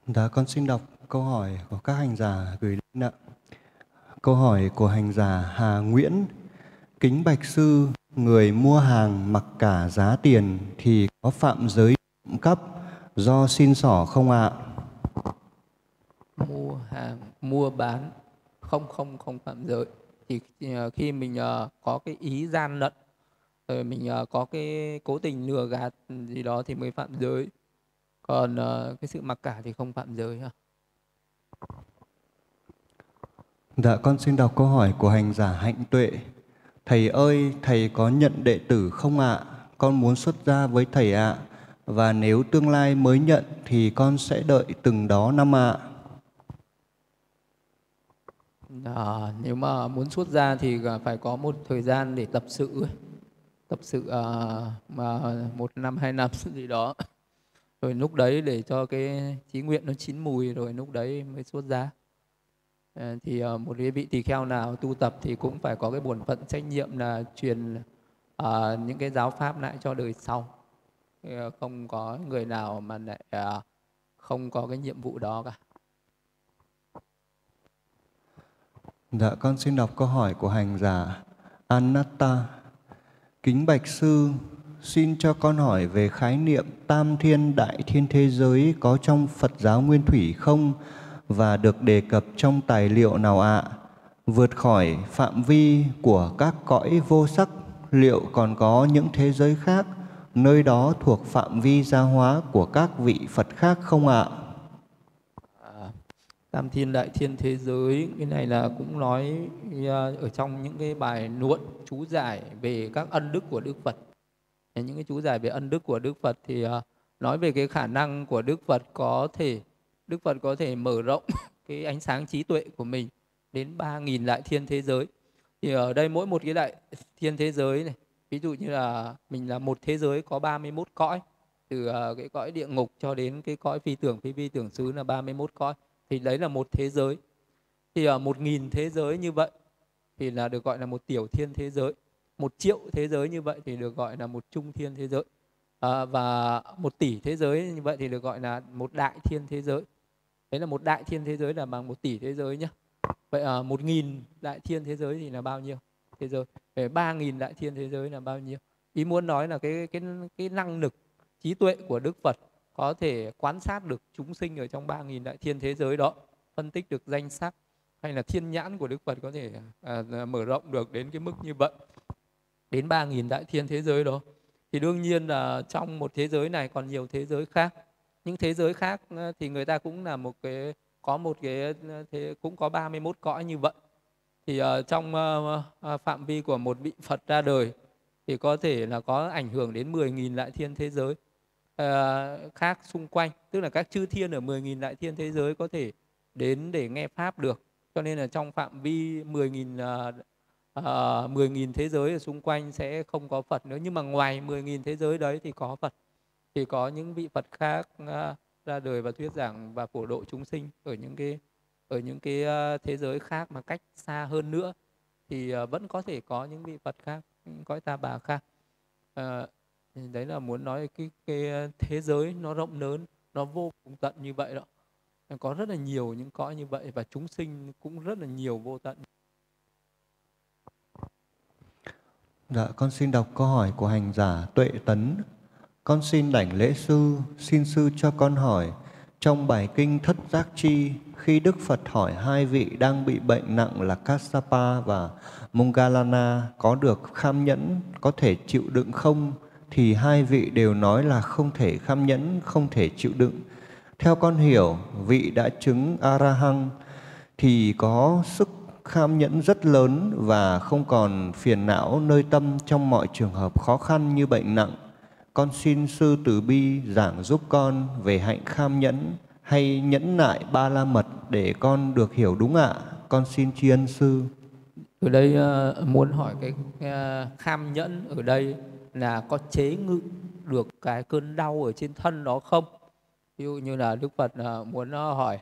Speaker 2: Dạ, con xin đọc câu hỏi của các hành giả gửi lên ạ. Câu hỏi của hành giả Hà Nguyễn: kính bạch sư, người mua hàng mặc cả giá tiền thì có phạm giới trộm cắp do xin xỏ không ạ?
Speaker 1: Mua hàng, mua bán không phạm giới. Thì khi mình có cái ý gian lận, rồi mình có cái cố tình lừa gạt gì đó thì mới phạm giới. Còn cái sự mặc cả thì không phạm giới ha.
Speaker 2: Dạ, con xin đọc câu hỏi của hành giả Hạnh Tuệ. Thầy ơi, thầy có nhận đệ tử không ạ? Con muốn xuất gia với thầy ạ. Và nếu tương lai mới nhận thì con sẽ đợi từng đó năm ạ.
Speaker 1: Nếu mà muốn xuất gia thì phải có một thời gian để tập sự ấy. Tập sự mà 1 năm 2 năm gì đó, rồi lúc đấy để cho cái chí nguyện nó chín mùi rồi lúc đấy mới xuất gia. Thì một cái vị tỳ kheo nào tu tập thì cũng phải có cái bổn phận trách nhiệm là truyền những cái giáo pháp lại cho đời sau. Không có người nào mà lại không có cái nhiệm vụ đó cả.
Speaker 2: Dạ, con xin đọc câu hỏi của hành giả Anatta. Kính bạch sư, xin cho con hỏi về khái niệm tam thiên đại thiên thế giới có trong Phật giáo Nguyên Thủy không và được đề cập trong tài liệu nào ạ? Vượt khỏi phạm vi của các cõi vô sắc, liệu còn có những thế giới khác, nơi đó thuộc phạm vi gia hóa của các vị Phật khác không ạ?
Speaker 1: Tam thiên đại thiên thế giới, cái này là cũng nói ở trong những cái bài luận chú giải về các ân đức của Đức Phật. Những cái chú giải về ân đức của Đức Phật thì nói về cái khả năng của Đức Phật Đức Phật có thể mở rộng cái ánh sáng trí tuệ của mình đến 3.000 đại thiên thế giới. Thì ở đây mỗi một cái đại thiên thế giới này, ví dụ như là mình là một thế giới có 31 cõi, từ cái cõi địa ngục cho đến cái cõi phi tưởng phi vi tưởng xứ là 31 cõi, thì đấy là một thế giới. Thì ở 1.000 thế giới như vậy thì là được gọi là một tiểu thiên thế giới. 1.000.000 thế giới như vậy thì được gọi là một trung thiên thế giới. Và 1 tỷ thế giới như vậy thì được gọi là một đại thiên thế giới. Đấy là một đại thiên thế giới là bằng 1 tỷ thế giới nhé. Vậy 1.000 đại thiên thế giới thì là bao nhiêu thế giới? Về 3.000 đại thiên thế giới là bao nhiêu? Ý muốn nói là cái năng lực trí tuệ của Đức Phật có thể quan sát được chúng sinh ở trong 3.000 đại thiên thế giới đó, phân tích được danh sắc, hay là thiên nhãn của Đức Phật có thể mở rộng được đến cái mức như vậy, đến 3.000 đại thiên thế giới đó. Thì đương nhiên là trong một thế giới này còn nhiều thế giới khác. Những thế giới khác thì người ta cũng là cũng có 31 cõi như vậy. Thì trong phạm vi của một vị Phật ra đời thì có thể là có ảnh hưởng đến 10.000 đại thiên thế giới khác xung quanh. Tức là các chư thiên ở 10.000 đại thiên thế giới có thể đến để nghe Pháp được. Cho nên là trong phạm vi 10.000 thế giới ở xung quanh sẽ không có Phật nữa. Nhưng mà ngoài 10.000 thế giới đấy thì có Phật. Thì có những vị Phật khác ra đời và thuyết giảng và phổ độ chúng sinh ở những cái thế giới khác mà cách xa hơn nữa, thì vẫn có thể có những vị Phật khác, cõi Ta Bà khác. Đấy là muốn nói cái thế giới nó rộng lớn, nó vô cùng tận như vậy đó. Có rất là nhiều những cõi như vậy và chúng sinh cũng rất là nhiều vô tận.
Speaker 2: Dạ, con xin đọc câu hỏi của hành giả Tuệ Tấn. Con xin đảnh lễ sư, xin sư cho con hỏi, trong bài kinh Thất Giác Chi, khi Đức Phật hỏi 2 vị đang bị bệnh nặng là Kassapa và Moggallana có được kham nhẫn, có thể chịu đựng không, thì 2 vị đều nói là không thể kham nhẫn, không thể chịu đựng. Theo con hiểu, vị đã chứng A-la-hán thì có sức kham nhẫn rất lớn và không còn phiền não nơi tâm trong mọi trường hợp khó khăn như bệnh nặng. Con xin sư từ bi giảng giúp con về hạnh kham nhẫn hay nhẫn nại ba la mật để con được hiểu đúng ạ. Con xin tri ân sư.
Speaker 1: Ở đây muốn hỏi cái kham nhẫn ở đây là có chế ngự được cái cơn đau ở trên thân đó không? Ví dụ như là Đức Phật muốn hỏi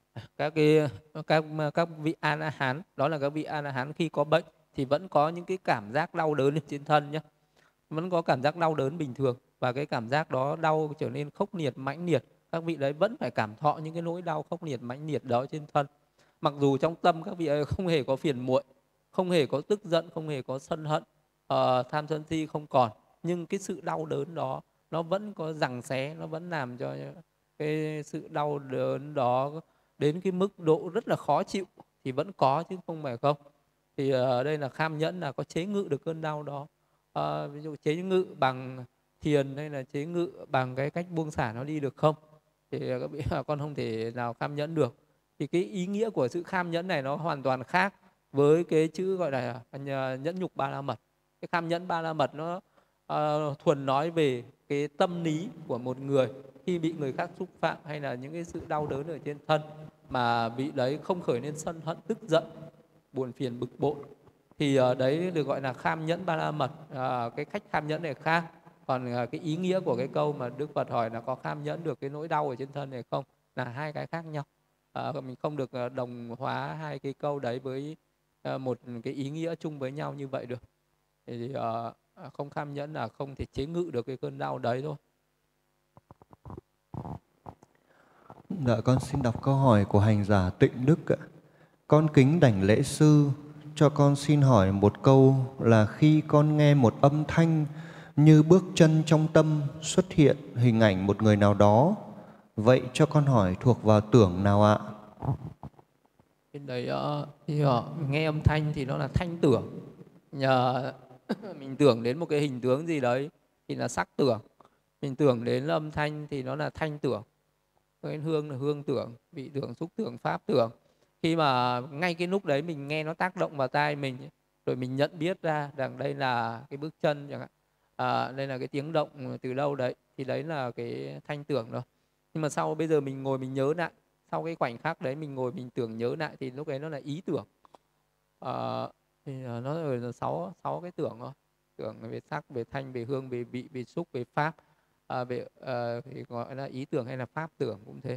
Speaker 1: các vị A La Hán, đó là các vị A La Hán khi có bệnh thì vẫn có những cái cảm giác đau đớn trên thân nhé, vẫn có cảm giác đau đớn bình thường, và cái cảm giác đó đau trở nên khốc liệt, mãnh liệt, các vị đấy vẫn phải cảm thọ những cái nỗi đau khốc liệt mãnh liệt đó trên thân. Mặc dù trong tâm các vị ấy không hề có phiền muội, không hề có tức giận, không hề có sân hận, tham sân si không còn, nhưng cái sự đau đớn đó nó vẫn có giằng xé, nó vẫn làm cho cái sự đau đớn đó đến cái mức độ rất là khó chịu thì vẫn có chứ không phải không. Thì ở đây là kham nhẫn là có chế ngự được cơn đau đó. Ví dụ chế ngự bằng thiền hay là chế ngự bằng cái cách buông xả nó đi được không, thì các vị con không thể nào kham nhẫn được. Thì cái ý nghĩa của sự kham nhẫn này nó hoàn toàn khác với cái chữ gọi là nhẫn nhục ba la mật. Cái kham nhẫn ba la mật nó thuần nói về cái tâm lý của một người khi bị người khác xúc phạm hay là những cái sự đau đớn ở trên thân mà vị đấy không khởi lên sân hận, tức giận, buồn phiền, bực bội, thì đấy được gọi là kham nhẫn ba la mật. Cái cách kham nhẫn này khác. Còn cái ý nghĩa của cái câu mà Đức Phật hỏi là có kham nhẫn được cái nỗi đau ở trên thân này không, là hai cái khác nhau. Mình không được đồng hóa hai cái câu đấy với một cái ý nghĩa chung với nhau như vậy được. Thì không kham nhẫn là không thể chế ngự được cái cơn đau đấy thôi.
Speaker 2: Dạ, con xin đọc câu hỏi của hành giả Tịnh Đức ạ. Con kính đảnh lễ sư, cho con xin hỏi một câu là khi con nghe một âm thanh như bước chân trong tâm xuất hiện hình ảnh một người nào đó, vậy cho con hỏi thuộc vào tưởng nào ạ?
Speaker 1: Bên đấy thì nghe âm thanh thì nó là thanh tưởng. Nhờ mình tưởng đến một cái hình tướng gì đấy thì là sắc tưởng. Mình tưởng đến âm thanh thì nó là thanh tưởng. Cái hương là hương tưởng, vị tưởng, xúc tưởng, pháp tưởng. Khi mà ngay cái lúc đấy mình nghe nó tác động vào tai mình, rồi mình nhận biết ra rằng đây là cái bước chân chẳng hạn, đây là cái tiếng động từ đâu đấy, thì đấy là cái thanh tưởng đó. Nhưng mà sau bây giờ mình ngồi mình nhớ lại, sau cái khoảnh khắc đấy mình ngồi mình tưởng nhớ lại thì lúc đấy nó là ý tưởng. Thì nó là sáu cái tưởng thôi. Tưởng về sắc, về thanh, về hương, về vị, về xúc, về pháp, thì gọi là ý tưởng hay là pháp tưởng cũng thế.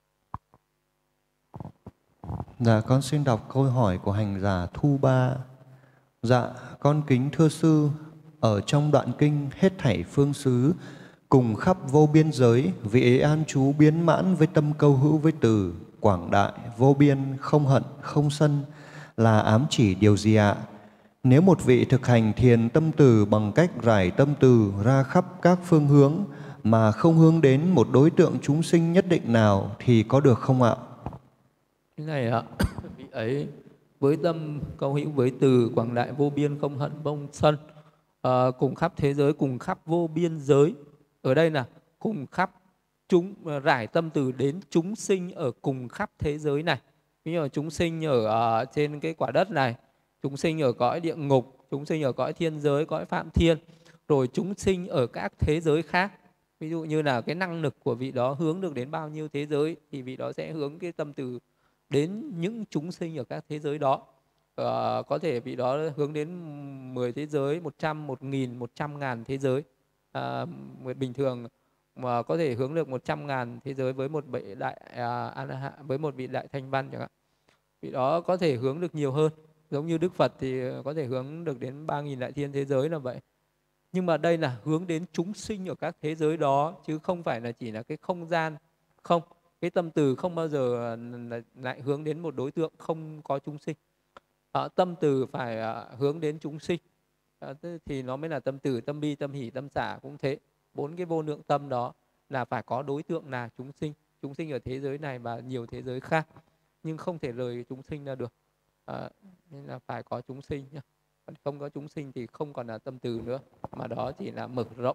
Speaker 2: Dạ, con xin đọc câu hỏi của hành giả Thu Ba. Dạ, con kính thưa sư, ở trong đoạn kinh hết thảy phương xứ cùng khắp vô biên giới, vị ấy an trú biến mãn với tâm câu hữu với từ quảng đại, vô biên, không hận, không sân, là ám chỉ điều gì ạ? Nếu một vị thực hành thiền tâm từ bằng cách rải tâm từ ra khắp các phương hướng mà không hướng đến một đối tượng chúng sinh nhất định nào thì có được không ạ?
Speaker 1: Cái này ạ, vị ấy với tâm câu hữu với từ quảng đại, vô biên, không hận, không sân, cùng khắp thế giới, cùng khắp vô biên giới. Ở đây là cùng khắp chúng, rải tâm từ đến chúng sinh ở cùng khắp thế giới này. Ví dụ chúng sinh ở trên cái quả đất này, chúng sinh ở cõi địa ngục, chúng sinh ở cõi thiên giới, cõi phạm thiên, rồi chúng sinh ở các thế giới khác. Ví dụ như là cái năng lực của vị đó hướng được đến bao nhiêu thế giới thì vị đó sẽ hướng cái tâm từ đến những chúng sinh ở các thế giới đó. Có thể vị đó hướng đến 10 thế giới, 100, 1.000, 100.000 thế giới. Bình thường mà có thể hướng được 100.000 thế giới với một vị đại với một vị đại thanh văn chẳng hạn. Vị đó có thể hướng được nhiều hơn. Giống như Đức Phật thì có thể hướng được đến 3.000 đại thiên thế giới là vậy. Nhưng mà đây là hướng đến chúng sinh ở các thế giới đó, chứ không phải là chỉ là cái không gian. Không, cái tâm từ không bao giờ lại hướng đến một đối tượng không có chúng sinh. Tâm từ phải hướng đến chúng sinh, thì nó mới là tâm từ. Tâm bi, tâm hỷ, tâm xả cũng thế. 4 cái vô lượng tâm đó là phải có đối tượng là chúng sinh. Chúng sinh ở thế giới này và nhiều thế giới khác, nhưng không thể rời chúng sinh ra được. Nên là phải có chúng sinh nhá. Còn không có chúng sinh thì không còn là tâm từ nữa, mà đó chỉ là mở rộng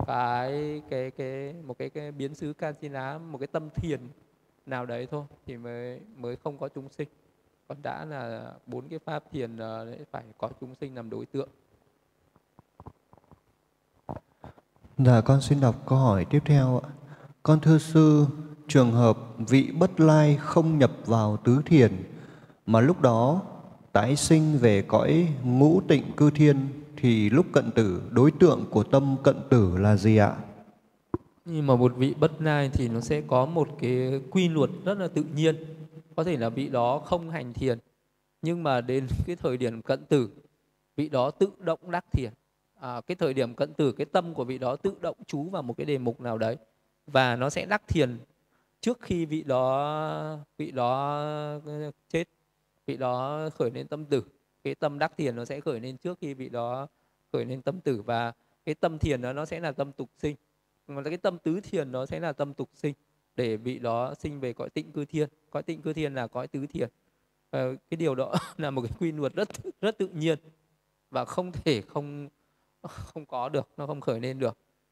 Speaker 1: một cái biến xứ Kancina, một cái tâm thiền nào đấy thôi thì mới không có chúng sinh. Còn đã là 4 cái pháp thiền đấy phải có chúng sinh làm đối tượng.
Speaker 2: Dạ, con xin đọc câu hỏi tiếp theo ạ. Con thưa sư, trường hợp vị bất lai không nhập vào tứ thiền mà lúc đó tái sinh về cõi ngũ tịnh cư thiên thì lúc cận tử, đối tượng của tâm cận tử là gì ạ?
Speaker 1: Nhưng mà một vị bất lai thì nó sẽ có một cái quy luật rất là tự nhiên. Có thể là vị đó không hành thiền, nhưng mà đến cái thời điểm cận tử, vị đó tự động đắc thiền. Cái thời điểm cận tử, cái tâm của vị đó tự động trú vào một cái đề mục nào đấy và nó sẽ đắc thiền trước khi vị đó chết, vị đó khởi lên tâm tử. Cái tâm đắc thiền nó sẽ khởi lên trước khi vị đó khởi lên tâm tử, và cái tâm thiền đó nó sẽ là tâm tục sinh. Còn cái tâm tứ thiền đó sẽ là tâm tục sinh, để vị đó sinh về cõi tịnh cư thiên. Cõi tịnh cư thiên là cõi tứ thiền. Cái điều đó là một cái quy luật rất tự nhiên, và không thể không có được, nó không khởi lên được.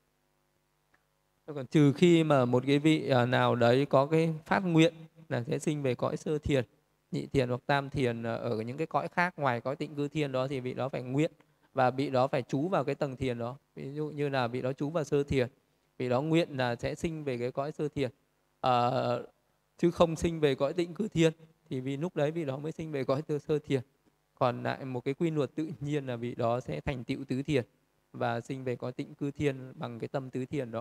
Speaker 1: Còn trừ khi mà một cái vị nào đấy có cái phát nguyện là sẽ sinh về cõi sơ thiền, nhị thiền hoặc tam thiền ở những cái cõi khác ngoài cõi tịnh cư thiên đó, thì vị đó phải nguyện và vị đó phải trú vào cái tầng thiền đó. Ví dụ như là vị đó trú vào sơ thiền, vị đó nguyện là sẽ sinh về cái cõi sơ thiền, chứ không sinh về cõi tịnh cư thiên, thì vì lúc đấy vị đó mới sinh về cõi sơ thiền. Còn lại một cái quy luật tự nhiên là vị đó sẽ thành tựu tứ thiền và sinh về cõi tịnh cư thiên bằng cái tâm tứ thiền đó.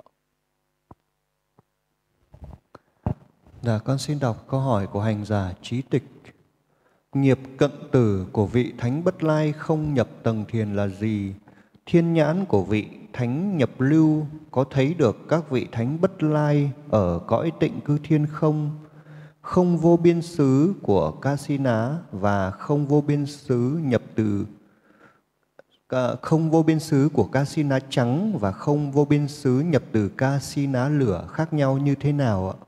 Speaker 2: Dạ, con xin đọc câu hỏi của hành giả Trí Tịch. Nghiệp cận tử của vị thánh Bất Lai không nhập tầng thiền là gì? Thiên nhãn của vị thánh nhập lưu có thấy được các vị thánh Bất Lai ở cõi tịnh cư thiên không? Không vô biên xứ của Kasina và không vô biên xứ nhập từ không vô biên xứ của Kasina trắng và không vô biên xứ nhập từ Kasina lửa khác nhau như thế nào ạ?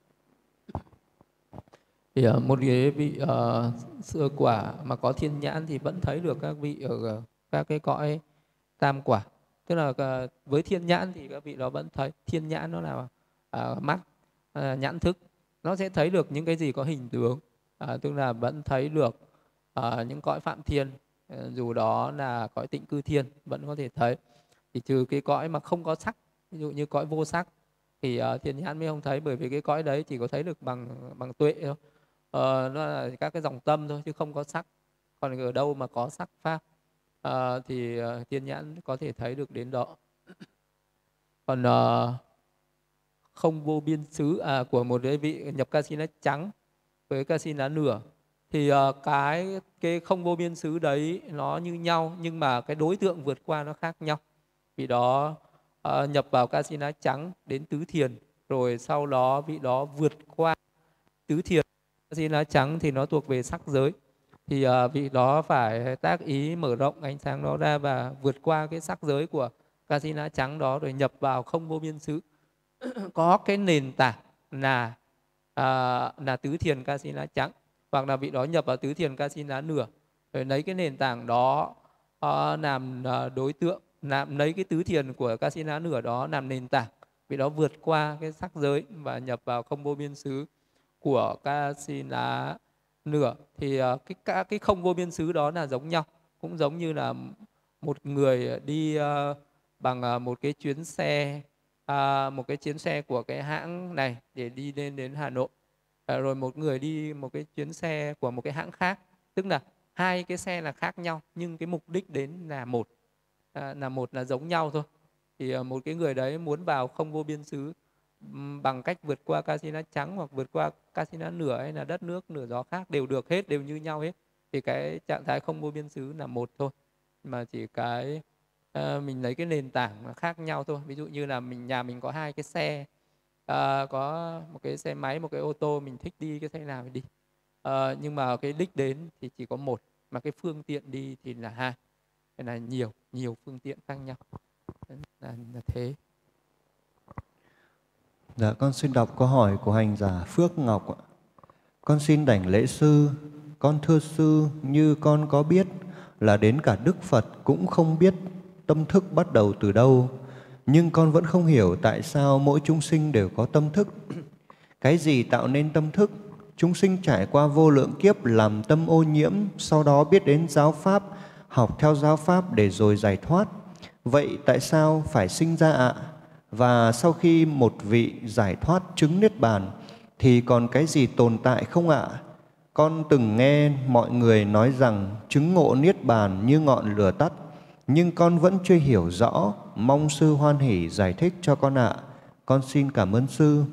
Speaker 1: Thì một cái vị sơ quả mà có thiên nhãn thì vẫn thấy được các vị ở các cái cõi tam quả. Tức là với thiên nhãn thì các vị đó vẫn thấy. Thiên nhãn nó là mắt, nhãn thức, nó sẽ thấy được những cái gì có hình tướng, tức là vẫn thấy được những cõi phạm thiên, dù đó là cõi tịnh cư thiên vẫn có thể thấy. Thì trừ cái cõi mà không có sắc, ví dụ như cõi vô sắc thì thiên nhãn mới không thấy, bởi vì cái cõi đấy chỉ có thấy được bằng tuệ thôi. Nó là các cái dòng tâm thôi chứ không có sắc. Còn ở đâu mà có sắc pháp thì thiên nhãn có thể thấy được đến đó. Còn không vô biên xứ của một cái vị nhập Kasina trắng với Kasina nửa thì cái không vô biên xứ đấy nó như nhau, nhưng mà cái đối tượng vượt qua nó khác nhau. Vị đó nhập vào Kasina trắng đến tứ thiền, rồi sau đó vị đó vượt qua tứ thiền. Kasina trắng thì nó thuộc về sắc giới, thì vị đó phải tác ý mở rộng ánh sáng đó ra và vượt qua cái sắc giới của Kasina trắng đó, rồi nhập vào không vô biên xứ. Có cái nền tảng là tứ thiền Kasina trắng, hoặc là vị đó nhập vào tứ thiền Kasina nửa, rồi lấy cái nền tảng đó làm đối tượng, lấy cái tứ thiền của Kasina nửa đó làm nền tảng, vị đó vượt qua cái sắc giới và nhập vào không vô biên xứ của Kasina nửa. Thì cái không vô biên xứ đó là giống nhau, cũng giống như là một người đi bằng một cái chuyến xe, một cái chuyến xe của cái hãng này để đi lên đến Hà Nội, rồi một người đi một cái chuyến xe của một cái hãng khác, tức là hai cái xe là khác nhau nhưng cái mục đích đến là một là giống nhau thôi. Thì một cái người đấy muốn vào không vô biên xứ bằng cách vượt qua Kasina trắng hoặc vượt qua Kasina nửa hay là đất nước nửa gió khác đều được hết, đều như nhau hết. Thì cái trạng thái không vô biên xứ là một thôi, mà chỉ cái mình lấy cái nền tảng mà khác nhau thôi. Ví dụ như là nhà mình có hai cái xe, có một cái xe máy, một cái ô tô, mình thích đi cái xe nào mình đi, nhưng mà cái đích đến thì chỉ có một, mà cái phương tiện đi thì là hai, hay là nhiều phương tiện khác nhau, là thế.
Speaker 2: Dạ, con xin đọc câu hỏi của hành giả Phước Ngọc ạ. Con xin đảnh lễ sư. Con thưa sư, như con có biết là đến cả Đức Phật cũng không biết tâm thức bắt đầu từ đâu, nhưng con vẫn không hiểu tại sao mỗi chúng sinh đều có tâm thức. Cái gì tạo nên tâm thức? Chúng sinh trải qua vô lượng kiếp làm tâm ô nhiễm, sau đó biết đến giáo pháp, học theo giáo pháp để rồi giải thoát. Vậy tại sao phải sinh ra ạ? Và sau khi một vị giải thoát chứng Niết Bàn thì còn cái gì tồn tại không ạ? Con từng nghe mọi người nói rằng chứng ngộ Niết Bàn như ngọn lửa tắt, nhưng con vẫn chưa hiểu rõ, mong sư hoan hỷ giải thích cho con ạ. Con xin cảm ơn sư.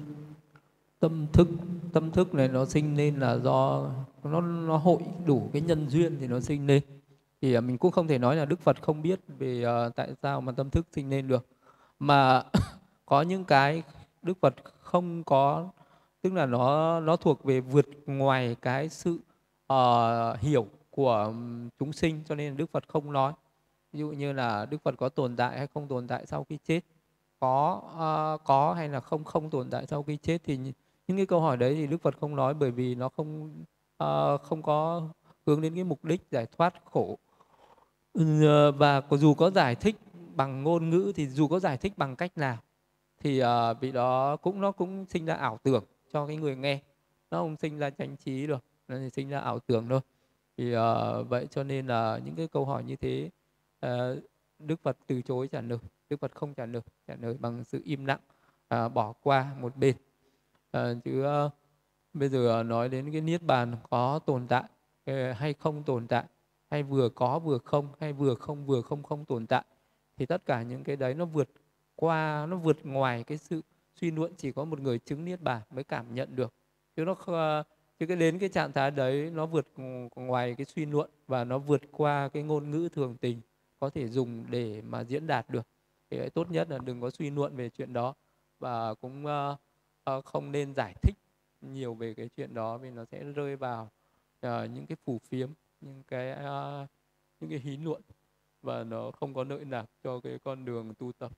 Speaker 1: Tâm thức này nó sinh lên là do nó hội đủ cái nhân duyên thì nó sinh lên. Thì mình cũng không thể nói là Đức Phật không biết về tại sao mà tâm thức sinh lên được, mà có những cái Đức Phật không có tức là nó thuộc về vượt ngoài cái sự hiểu của chúng sinh, cho nên Đức Phật không nói. Ví dụ như là Đức Phật có tồn tại hay không tồn tại sau khi chết, có hay là không tồn tại sau khi chết, thì những cái câu hỏi đấy thì Đức Phật không nói, bởi vì nó không có hướng đến cái mục đích giải thoát khổ. Và dù có giải thích bằng ngôn ngữ, thì dù có giải thích bằng cách nào thì vị đó nó cũng sinh ra ảo tưởng cho cái người nghe, nó không sinh ra chánh trí được, nó chỉ sinh ra ảo tưởng thôi. Thì vậy cho nên là những cái câu hỏi như thế Đức Phật từ chối trả lời. Đức Phật không trả lời bằng sự im lặng, bỏ qua một bên. Chứ bây giờ nói đến cái niết bàn có tồn tại hay không tồn tại, hay vừa có vừa không, hay vừa không tồn tại, thì tất cả những cái đấy nó vượt ngoài cái sự suy luận. Chỉ có một người chứng niết bàn mới cảm nhận được, chứ cái đến cái trạng thái đấy nó vượt ngoài cái suy luận, và nó vượt qua cái ngôn ngữ thường tình có thể dùng để mà diễn đạt được. Thì tốt nhất là đừng có suy luận về chuyện đó, và cũng không nên giải thích nhiều về cái chuyện đó, vì nó sẽ rơi vào những cái phù phiếm, những cái hí luận, và nó không có lợi lạc cho cái con đường tu tập.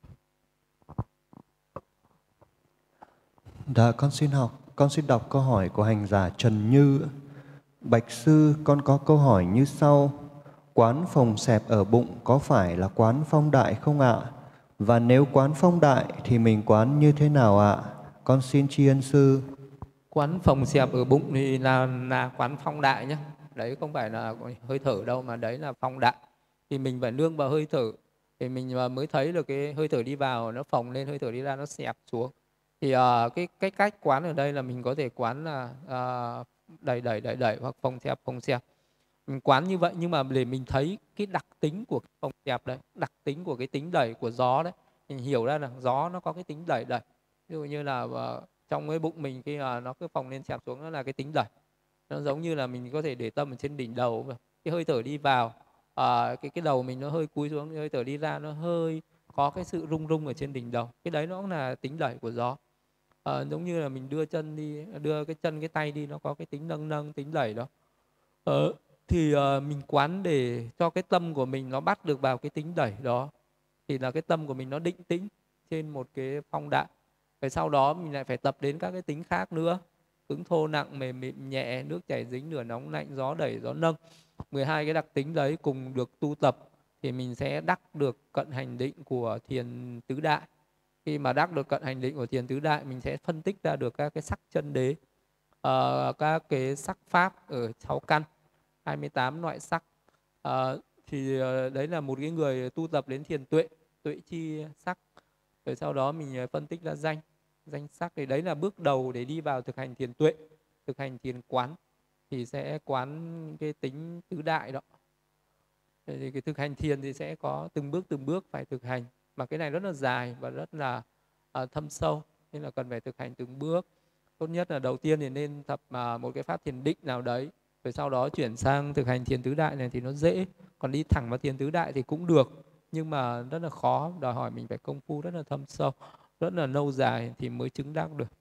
Speaker 2: Dạ, con xin đọc câu hỏi của hành giả Trần Như. Bạch sư, con có câu hỏi như sau: quán phồng xẹp ở bụng có phải là quán phong đại không ạ? Và nếu quán phong đại thì mình quán như thế nào ạ? Con xin tri ân sư.
Speaker 1: Quán phồng xẹp ở bụng thì là quán phong đại nhé. Đấy không phải là hơi thở đâu, mà đấy là phong đại. Thì mình phải nương vào hơi thở, thì mình mới thấy được cái hơi thở đi vào nó phồng lên, hơi thở đi ra nó xẹp xuống. Thì cái cách quán ở đây là mình có thể quán là đẩy hoặc phồng xẹp. Mình quán như vậy, nhưng mà để mình thấy cái đặc tính của cái phồng xẹp đấy, đặc tính của cái tính đẩy của gió đấy, mình hiểu ra là gió nó có cái tính đẩy. Ví dụ như là trong cái bụng mình khi nó cứ phồng lên xẹp xuống, nó là cái tính đẩy. Nó giống như là mình có thể để tâm ở trên đỉnh đầu, cái hơi thở đi vào, cái đầu mình nó hơi cúi xuống, cái hơi thở đi ra nó hơi có cái sự rung rung ở trên đỉnh đầu. Cái đấy nó cũng là tính đẩy của gió. Giống như là mình đưa cái chân cái tay đi, nó có cái tính nâng tính đẩy đó. Thì mình quán để cho cái tâm của mình nó bắt được vào cái tính đẩy đó, thì là cái tâm của mình nó định tĩnh trên một cái phong đại. Rồi sau đó mình lại phải tập đến các cái tính khác nữa: cứng thô nặng, mềm mịn nhẹ, nước chảy dính lửa nóng lạnh, gió đẩy gió nâng. 12 cái đặc tính đấy cùng được tu tập thì mình sẽ đắc được cận hành định của thiền tứ đại. Khi mà đắc được cận hành định của thiền tứ đại, mình sẽ phân tích ra được các cái sắc chân đế, các cái sắc pháp ở 6 căn, 28 loại sắc. Thì đấy là một cái người tu tập đến thiền tuệ chi sắc. Rồi sau đó mình phân tích ra danh sắc. Thì đấy là bước đầu để đi vào thực hành thiền tuệ, thực hành thiền quán, thì sẽ quán cái tính tứ đại đó. Thì cái thực hành thiền thì sẽ có từng bước phải thực hành, mà cái này rất là dài và rất là thâm sâu, nên là cần phải thực hành từng bước. Tốt nhất là đầu tiên thì nên tập một cái pháp thiền định nào đấy, rồi sau đó chuyển sang thực hành thiền tứ đại này thì nó dễ. Còn đi thẳng vào thiền tứ đại thì cũng được, nhưng mà rất là khó, đòi hỏi mình phải công phu rất là thâm sâu, rất là lâu dài thì mới chứng đắc được.